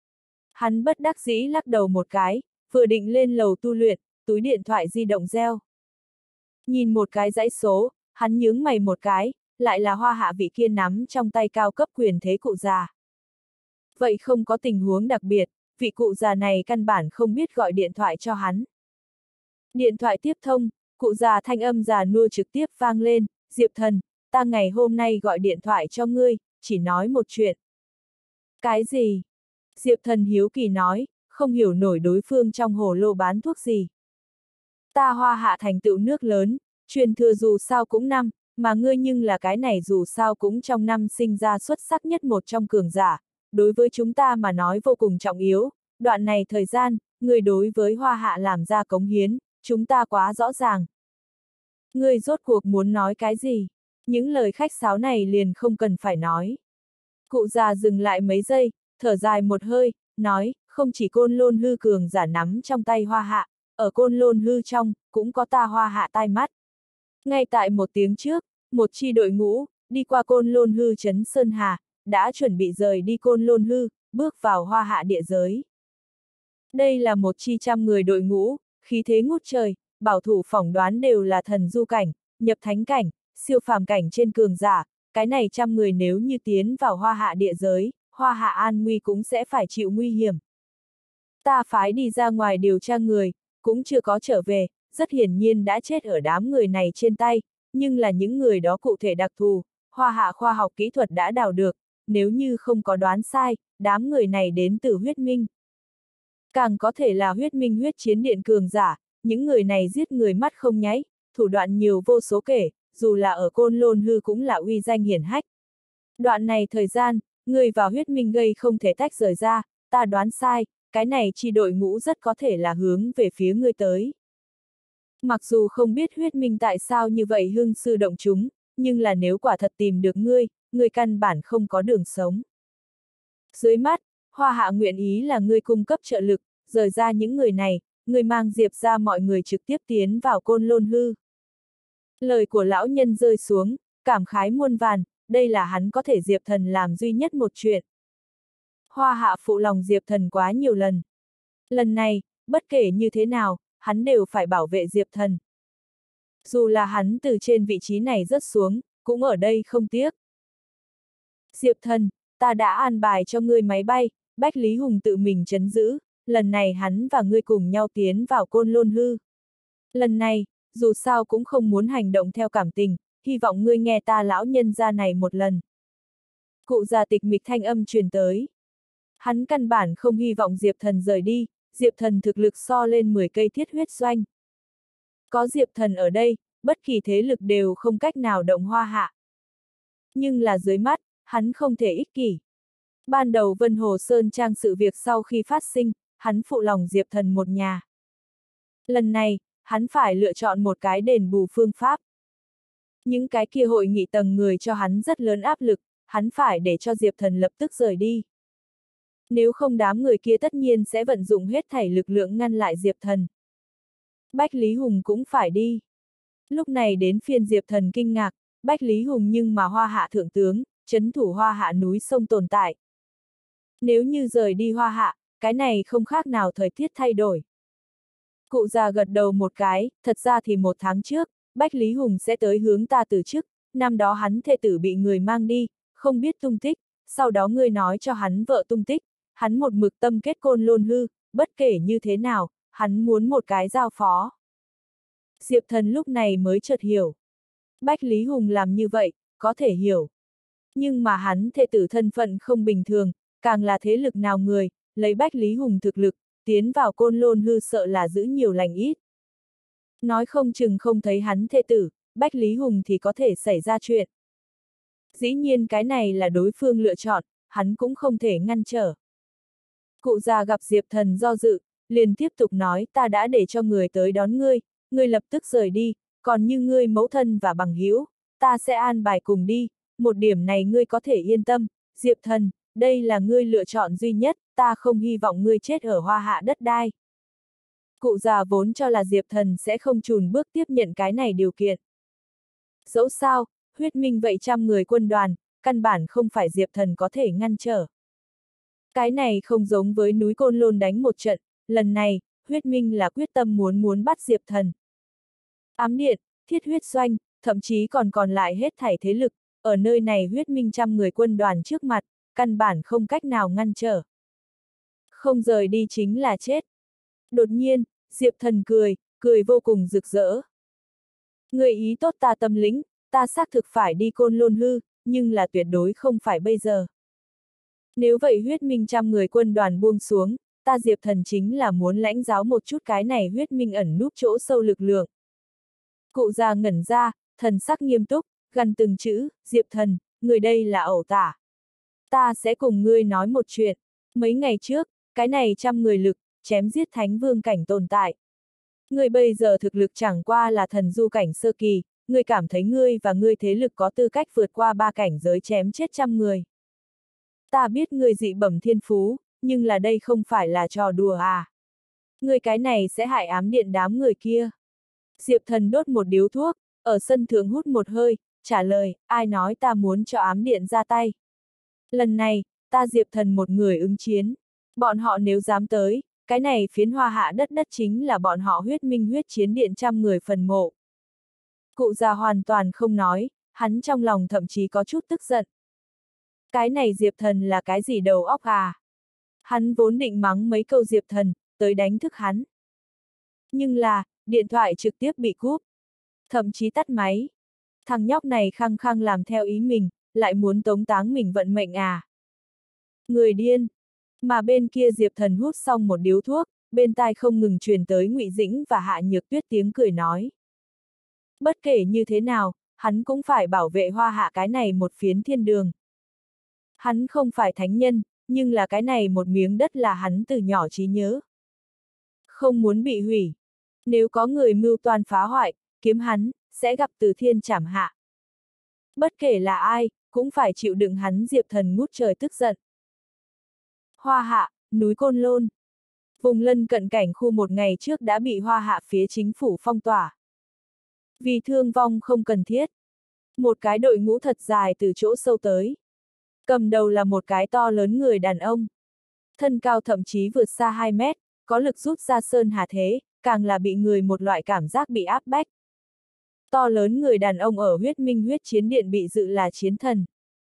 Hắn bất đắc dĩ lắc đầu một cái, vừa định lên lầu tu luyện, túi điện thoại di động reo. Nhìn một cái dãy số, hắn nhướng mày một cái, lại là Hoa Hạ vị kia nắm trong tay cao cấp quyền thế cụ già. Vậy không có tình huống đặc biệt, vị cụ già này căn bản không biết gọi điện thoại cho hắn. Điện thoại tiếp thông, cụ già thanh âm già nua trực tiếp vang lên, Diệp Thần, ta ngày hôm nay gọi điện thoại cho ngươi, chỉ nói một chuyện. Cái gì? Diệp Thần hiếu kỳ nói, không hiểu nổi đối phương trong hồ lô bán thuốc gì. Ta Hoa Hạ thành tựu nước lớn, truyền thừa dù sao cũng năm, mà ngươi nhưng là cái này dù sao cũng trong năm sinh ra xuất sắc nhất một trong cường giả, đối với chúng ta mà nói vô cùng trọng yếu, đoạn này thời gian, ngươi đối với Hoa Hạ làm ra cống hiến, chúng ta quá rõ ràng. Ngươi rốt cuộc muốn nói cái gì? Những lời khách sáo này liền không cần phải nói. Cụ già dừng lại mấy giây, thở dài một hơi, nói, không chỉ Côn Lôn Hư cường giả nắm trong tay Hoa Hạ, ở Côn Lôn Hư trong, cũng có ta Hoa Hạ tai mắt. Ngay tại một tiếng trước, một chi đội ngũ, đi qua Côn Lôn Hư trấn Sơn Hà, đã chuẩn bị rời đi Côn Lôn Hư, bước vào Hoa Hạ địa giới. Đây là một chi trăm người đội ngũ, khí thế ngút trời, bảo thủ phỏng đoán đều là thần du cảnh, nhập thánh cảnh, siêu phàm cảnh trên cường giả, cái này trăm người nếu như tiến vào Hoa Hạ địa giới, Hoa Hạ an nguy cũng sẽ phải chịu nguy hiểm. Ta phái đi ra ngoài điều tra người, cũng chưa có trở về, rất hiển nhiên đã chết ở đám người này trên tay, nhưng là những người đó cụ thể đặc thù, Hoa Hạ khoa học kỹ thuật đã đào được, nếu như không có đoán sai, đám người này đến từ huyết minh. Càng có thể là huyết minh huyết chiến điện cường giả, những người này giết người mắt không nháy, thủ đoạn nhiều vô số kể, dù là ở Côn Lôn Hư cũng là uy danh hiển hách. Đoạn này thời gian, người và huyết minh gây không thể tách rời ra, ta đoán sai, cái này chi đội ngũ rất có thể là hướng về phía ngươi tới. Mặc dù không biết huyết minh tại sao như vậy hưng sư động chúng, nhưng là nếu quả thật tìm được ngươi căn bản không có đường sống. Dưới mắt, Hoa Hạ nguyện ý là ngươi cung cấp trợ lực, rời ra những người này, ngươi mang Diệp ra mọi người trực tiếp tiến vào Côn Lôn Hư. Lời của lão nhân rơi xuống, cảm khái muôn vàn, đây là hắn có thể Diệp Thần làm duy nhất một chuyện. Hoa Hạ phụ lòng Diệp Thần quá nhiều lần. Lần này, bất kể như thế nào, hắn đều phải bảo vệ Diệp Thần. Dù là hắn từ trên vị trí này rớt xuống, cũng ở đây không tiếc. Diệp Thần, ta đã an bài cho ngươi máy bay, Bách Lý Hùng tự mình trấn giữ, lần này hắn và ngươi cùng nhau tiến vào Côn Lôn Hư. Lần này, dù sao cũng không muốn hành động theo cảm tình, hy vọng ngươi nghe ta lão nhân gia này một lần. Cụ già tịch mịch thanh âm truyền tới. Hắn căn bản không hy vọng Diệp Thần rời đi, Diệp Thần thực lực so lên 10 cây thiết huyết doanh. Có Diệp Thần ở đây, bất kỳ thế lực đều không cách nào động Hoa Hạ. Nhưng là dưới mắt, hắn không thể ích kỷ. Ban đầu Vân Hồ Sơn Trang sự việc sau khi phát sinh, hắn phụ lòng Diệp Thần một nhà. Lần này, hắn phải lựa chọn một cái đền bù phương pháp. Những cái kia hội nghị tầng người cho hắn rất lớn áp lực, hắn phải để cho Diệp Thần lập tức rời đi. Nếu không đám người kia tất nhiên sẽ vận dụng hết thảy lực lượng ngăn lại Diệp Thần. Bách Lý Hùng cũng phải đi. Lúc này đến phiên Diệp Thần kinh ngạc, Bách Lý Hùng nhưng mà Hoa Hạ thượng tướng, trấn thủ Hoa Hạ núi sông tồn tại. Nếu như rời đi Hoa Hạ, cái này không khác nào thời tiết thay đổi. Cụ già gật đầu một cái, thật ra thì 1 tháng trước, Bách Lý Hùng sẽ tới hướng ta từ chức, năm đó hắn thê tử bị người mang đi, không biết tung tích, sau đó ngươi nói cho hắn vợ tung tích, hắn một mực tâm kết Côn Lôn Hư, bất kể như thế nào, hắn muốn một cái giao phó. Diệp Thần lúc này mới chợt hiểu. Bách Lý Hùng làm như vậy, có thể hiểu. Nhưng mà hắn thê tử thân phận không bình thường, càng là thế lực nào người, lấy Bách Lý Hùng thực lực, tiến vào Côn Lôn Hư sợ là giữ nhiều lành ít. Nói không chừng không thấy hắn thê tử, Bách Lý Hùng thì có thể xảy ra chuyện. Dĩ nhiên cái này là đối phương lựa chọn, hắn cũng không thể ngăn trở. Cụ già gặp Diệp Thần do dự, liền tiếp tục nói ta đã để cho người tới đón ngươi, ngươi lập tức rời đi, còn như ngươi mẫu thân và bằng hữu, ta sẽ an bài cùng đi, một điểm này ngươi có thể yên tâm, Diệp Thần, đây là ngươi lựa chọn duy nhất, ta không hy vọng ngươi chết ở Hoa Hạ đất đai. Cụ già vốn cho là Diệp Thần sẽ không chùn bước tiếp nhận cái này điều kiện. Dẫu sao, huyết minh vậy 100 người quân đoàn, căn bản không phải Diệp Thần có thể ngăn trở. Cái này không giống với núi Côn Lôn đánh một trận, lần này, huyết minh là quyết tâm muốn bắt Diệp Thần. Ám điện, thiết huyết doanh, thậm chí còn lại hết thảy thế lực, ở nơi này huyết minh 100 người quân đoàn trước mặt, căn bản không cách nào ngăn trở. Không rời đi chính là chết. Đột nhiên, Diệp Thần cười vô cùng rực rỡ. Người ý tốt ta tâm lĩnh, ta xác thực phải đi Côn Lôn Hư, nhưng là tuyệt đối không phải bây giờ. Nếu vậy huyết minh 100 người quân đoàn buông xuống, ta Diệp Thần chính là muốn lãnh giáo một chút cái này huyết minh ẩn núp chỗ sâu lực lượng. Cụ già ngẩn ra, thần sắc nghiêm túc, gằn từng chữ, Diệp Thần, người đây là ẩu tả. Ta sẽ cùng ngươi nói một chuyện, mấy ngày trước, cái này 100 người lực, chém giết thánh vương cảnh tồn tại. Ngươi bây giờ thực lực chẳng qua là thần du cảnh sơ kỳ, ngươi cảm thấy ngươi và ngươi thế lực có tư cách vượt qua 3 cảnh giới chém chết 100 người. Ta biết ngươi dị bẩm thiên phú, nhưng là đây không phải là trò đùa à. Ngươi cái này sẽ hại ám điện đám người kia. Diệp Thần đốt một điếu thuốc, ở sân thượng hút một hơi, trả lời, ai nói ta muốn cho ám điện ra tay. Lần này, ta Diệp Thần một người ứng chiến. Bọn họ nếu dám tới, cái này phiến Hoa Hạ đất chính là bọn họ huyết minh huyết chiến điện 100 người phần mộ. Cụ già hoàn toàn không nói, hắn trong lòng thậm chí có chút tức giận. Cái này Diệp Thần là cái gì đầu óc à? Hắn vốn định mắng mấy câu Diệp Thần, tới đánh thức hắn. Nhưng là, điện thoại trực tiếp bị cúp. Thậm chí tắt máy. Thằng nhóc này khăng khăng làm theo ý mình, lại muốn tống táng mình vận mệnh à? Người điên. Mà bên kia Diệp Thần hút xong một điếu thuốc, bên tai không ngừng truyền tới Ngụy Dĩnh và Hạ Nhược Tuyết tiếng cười nói. Bất kể như thế nào, hắn cũng phải bảo vệ Hoa Hạ cái này một phiến thiên đường. Hắn không phải thánh nhân, nhưng là cái này một miếng đất là hắn từ nhỏ trí nhớ. Không muốn bị hủy. Nếu có người mưu toan phá hoại, kiếm hắn, sẽ gặp từ thiên trảm hạ. Bất kể là ai, cũng phải chịu đựng hắn Diệp Thần ngút trời tức giận. Hoa Hạ, núi Côn Lôn. Vùng lân cận cảnh khu một ngày trước đã bị Hoa Hạ phía chính phủ phong tỏa. Vì thương vong không cần thiết. Một cái đội ngũ thật dài từ chỗ sâu tới. Cầm đầu là một cái to lớn người đàn ông. Thân cao thậm chí vượt xa 2 mét, có lực rút ra sơn hà thế, càng là bị người một loại cảm giác bị áp bách. To lớn người đàn ông ở huyết minh huyết chiến điện bị dự là chiến thần.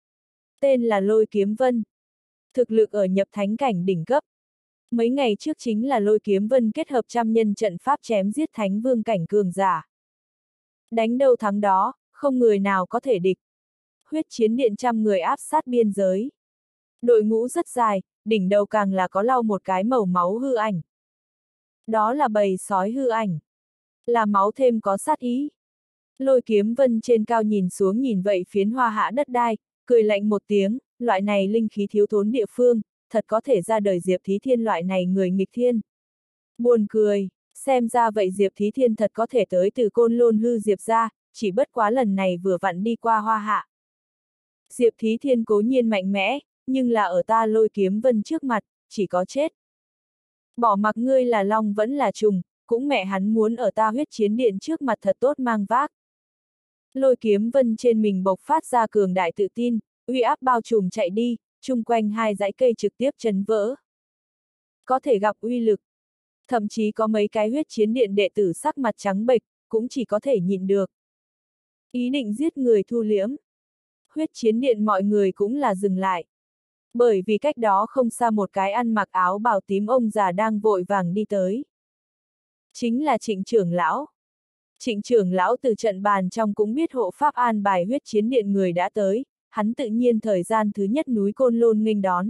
Tên là Lôi Kiếm Vân. Thực lực ở nhập thánh cảnh đỉnh cấp. Mấy ngày trước chính là Lôi Kiếm Vân kết hợp trăm nhân trận pháp chém giết thánh vương cảnh cường giả. Đánh đâu thắng đó, không người nào có thể địch. Huyết chiến điện trăm người áp sát biên giới. Đội ngũ rất dài, đỉnh đầu càng là có lau một cái màu máu hư ảnh. Đó là bầy sói hư ảnh. Là máu thêm có sát ý. Lôi Kiếm Vân trên cao nhìn xuống nhìn vậy phiến Hoa Hạ đất đai, cười lạnh một tiếng, loại này linh khí thiếu thốn địa phương, thật có thể ra đời Diệp Thí Thiên loại này người nghịch thiên. Buồn cười, xem ra vậy Diệp Thí Thiên thật có thể tới từ Côn Lôn hư Diệp ra, chỉ bất quá lần này vừa vặn đi qua Hoa Hạ. Diệp Thí Thiên cố nhiên mạnh mẽ, nhưng là ở ta Lôi Kiếm Vân trước mặt, chỉ có chết. Bỏ mặc ngươi là long vẫn là trùng, cũng mẹ hắn muốn ở ta huyết chiến điện trước mặt thật tốt mang vác. Lôi Kiếm Vân trên mình bộc phát ra cường đại tự tin, uy áp bao trùm chạy đi, chung quanh hai dãy cây trực tiếp chấn vỡ. Có thể gặp uy lực. Thậm chí có mấy cái huyết chiến điện đệ tử sắc mặt trắng bệch, cũng chỉ có thể nhịn được. Ý định giết người thu liễm. Huyết chiến điện mọi người cũng là dừng lại. Bởi vì cách đó không xa một cái ăn mặc áo bào tím ông già đang vội vàng đi tới. Chính là Trịnh trưởng lão. Trịnh trưởng lão từ trận bàn trong cũng biết hộ pháp an bài huyết chiến điện người đã tới, hắn tự nhiên thời gian thứ nhất núi Côn Lôn nghênh đón.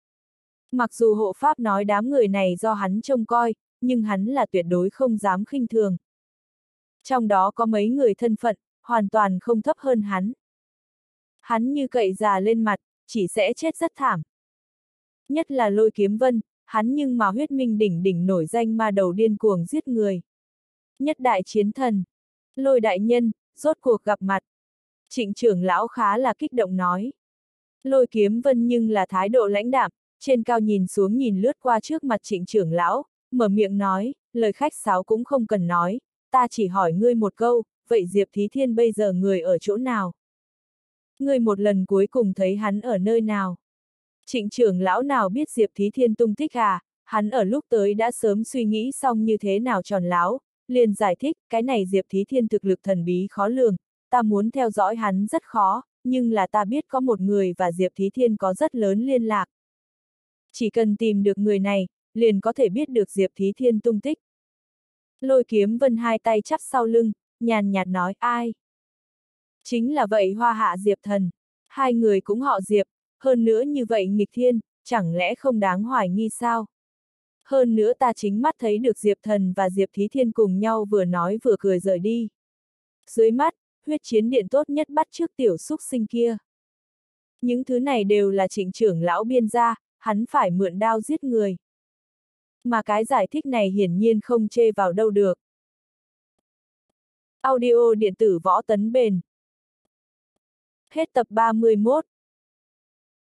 Mặc dù hộ pháp nói đám người này do hắn trông coi, nhưng hắn là tuyệt đối không dám khinh thường. Trong đó có mấy người thân phận, hoàn toàn không thấp hơn hắn. Hắn như cậy già lên mặt, chỉ sẽ chết rất thảm. Nhất là Lôi Kiếm Vân, hắn nhưng mà huyết minh đỉnh đỉnh nổi danh ma đầu điên cuồng giết người. Nhất đại chiến thần. Lôi đại nhân, rốt cuộc gặp mặt. Trịnh trưởng lão khá là kích động nói. Lôi Kiếm Vân nhưng là thái độ lãnh đạm, trên cao nhìn xuống nhìn lướt qua trước mặt Trịnh trưởng lão, mở miệng nói, lời khách sáo cũng không cần nói, ta chỉ hỏi ngươi một câu, vậy Diệp Thí Thiên bây giờ người ở chỗ nào? Ngươi một lần cuối cùng thấy hắn ở nơi nào? Trịnh trưởng lão nào biết Diệp Thí Thiên tung tích à, hắn ở lúc tới đã sớm suy nghĩ xong như thế nào tròn láo, liền giải thích, cái này Diệp Thí Thiên thực lực thần bí khó lường, ta muốn theo dõi hắn rất khó, nhưng là ta biết có một người và Diệp Thí Thiên có rất lớn liên lạc. Chỉ cần tìm được người này, liền có thể biết được Diệp Thí Thiên tung tích. Lôi Kiếm Vân hai tay chắp sau lưng, nhàn nhạt nói, ai? Chính là vậy Hoa Hạ Diệp Thần, hai người cũng họ Diệp, hơn nữa như vậy nghịch thiên, chẳng lẽ không đáng hoài nghi sao? Hơn nữa ta chính mắt thấy được Diệp Thần và Diệp Thí Thiên cùng nhau vừa nói vừa cười rời đi. Dưới mắt, huyết chiến điện tốt nhất bắt trước tiểu xúc sinh kia. Những thứ này đều là Trịnh trưởng lão biên ra, hắn phải mượn đao giết người. Mà cái giải thích này hiển nhiên không chê vào đâu được. Audio điện tử Võ Tấn Bền. Hết tập 31.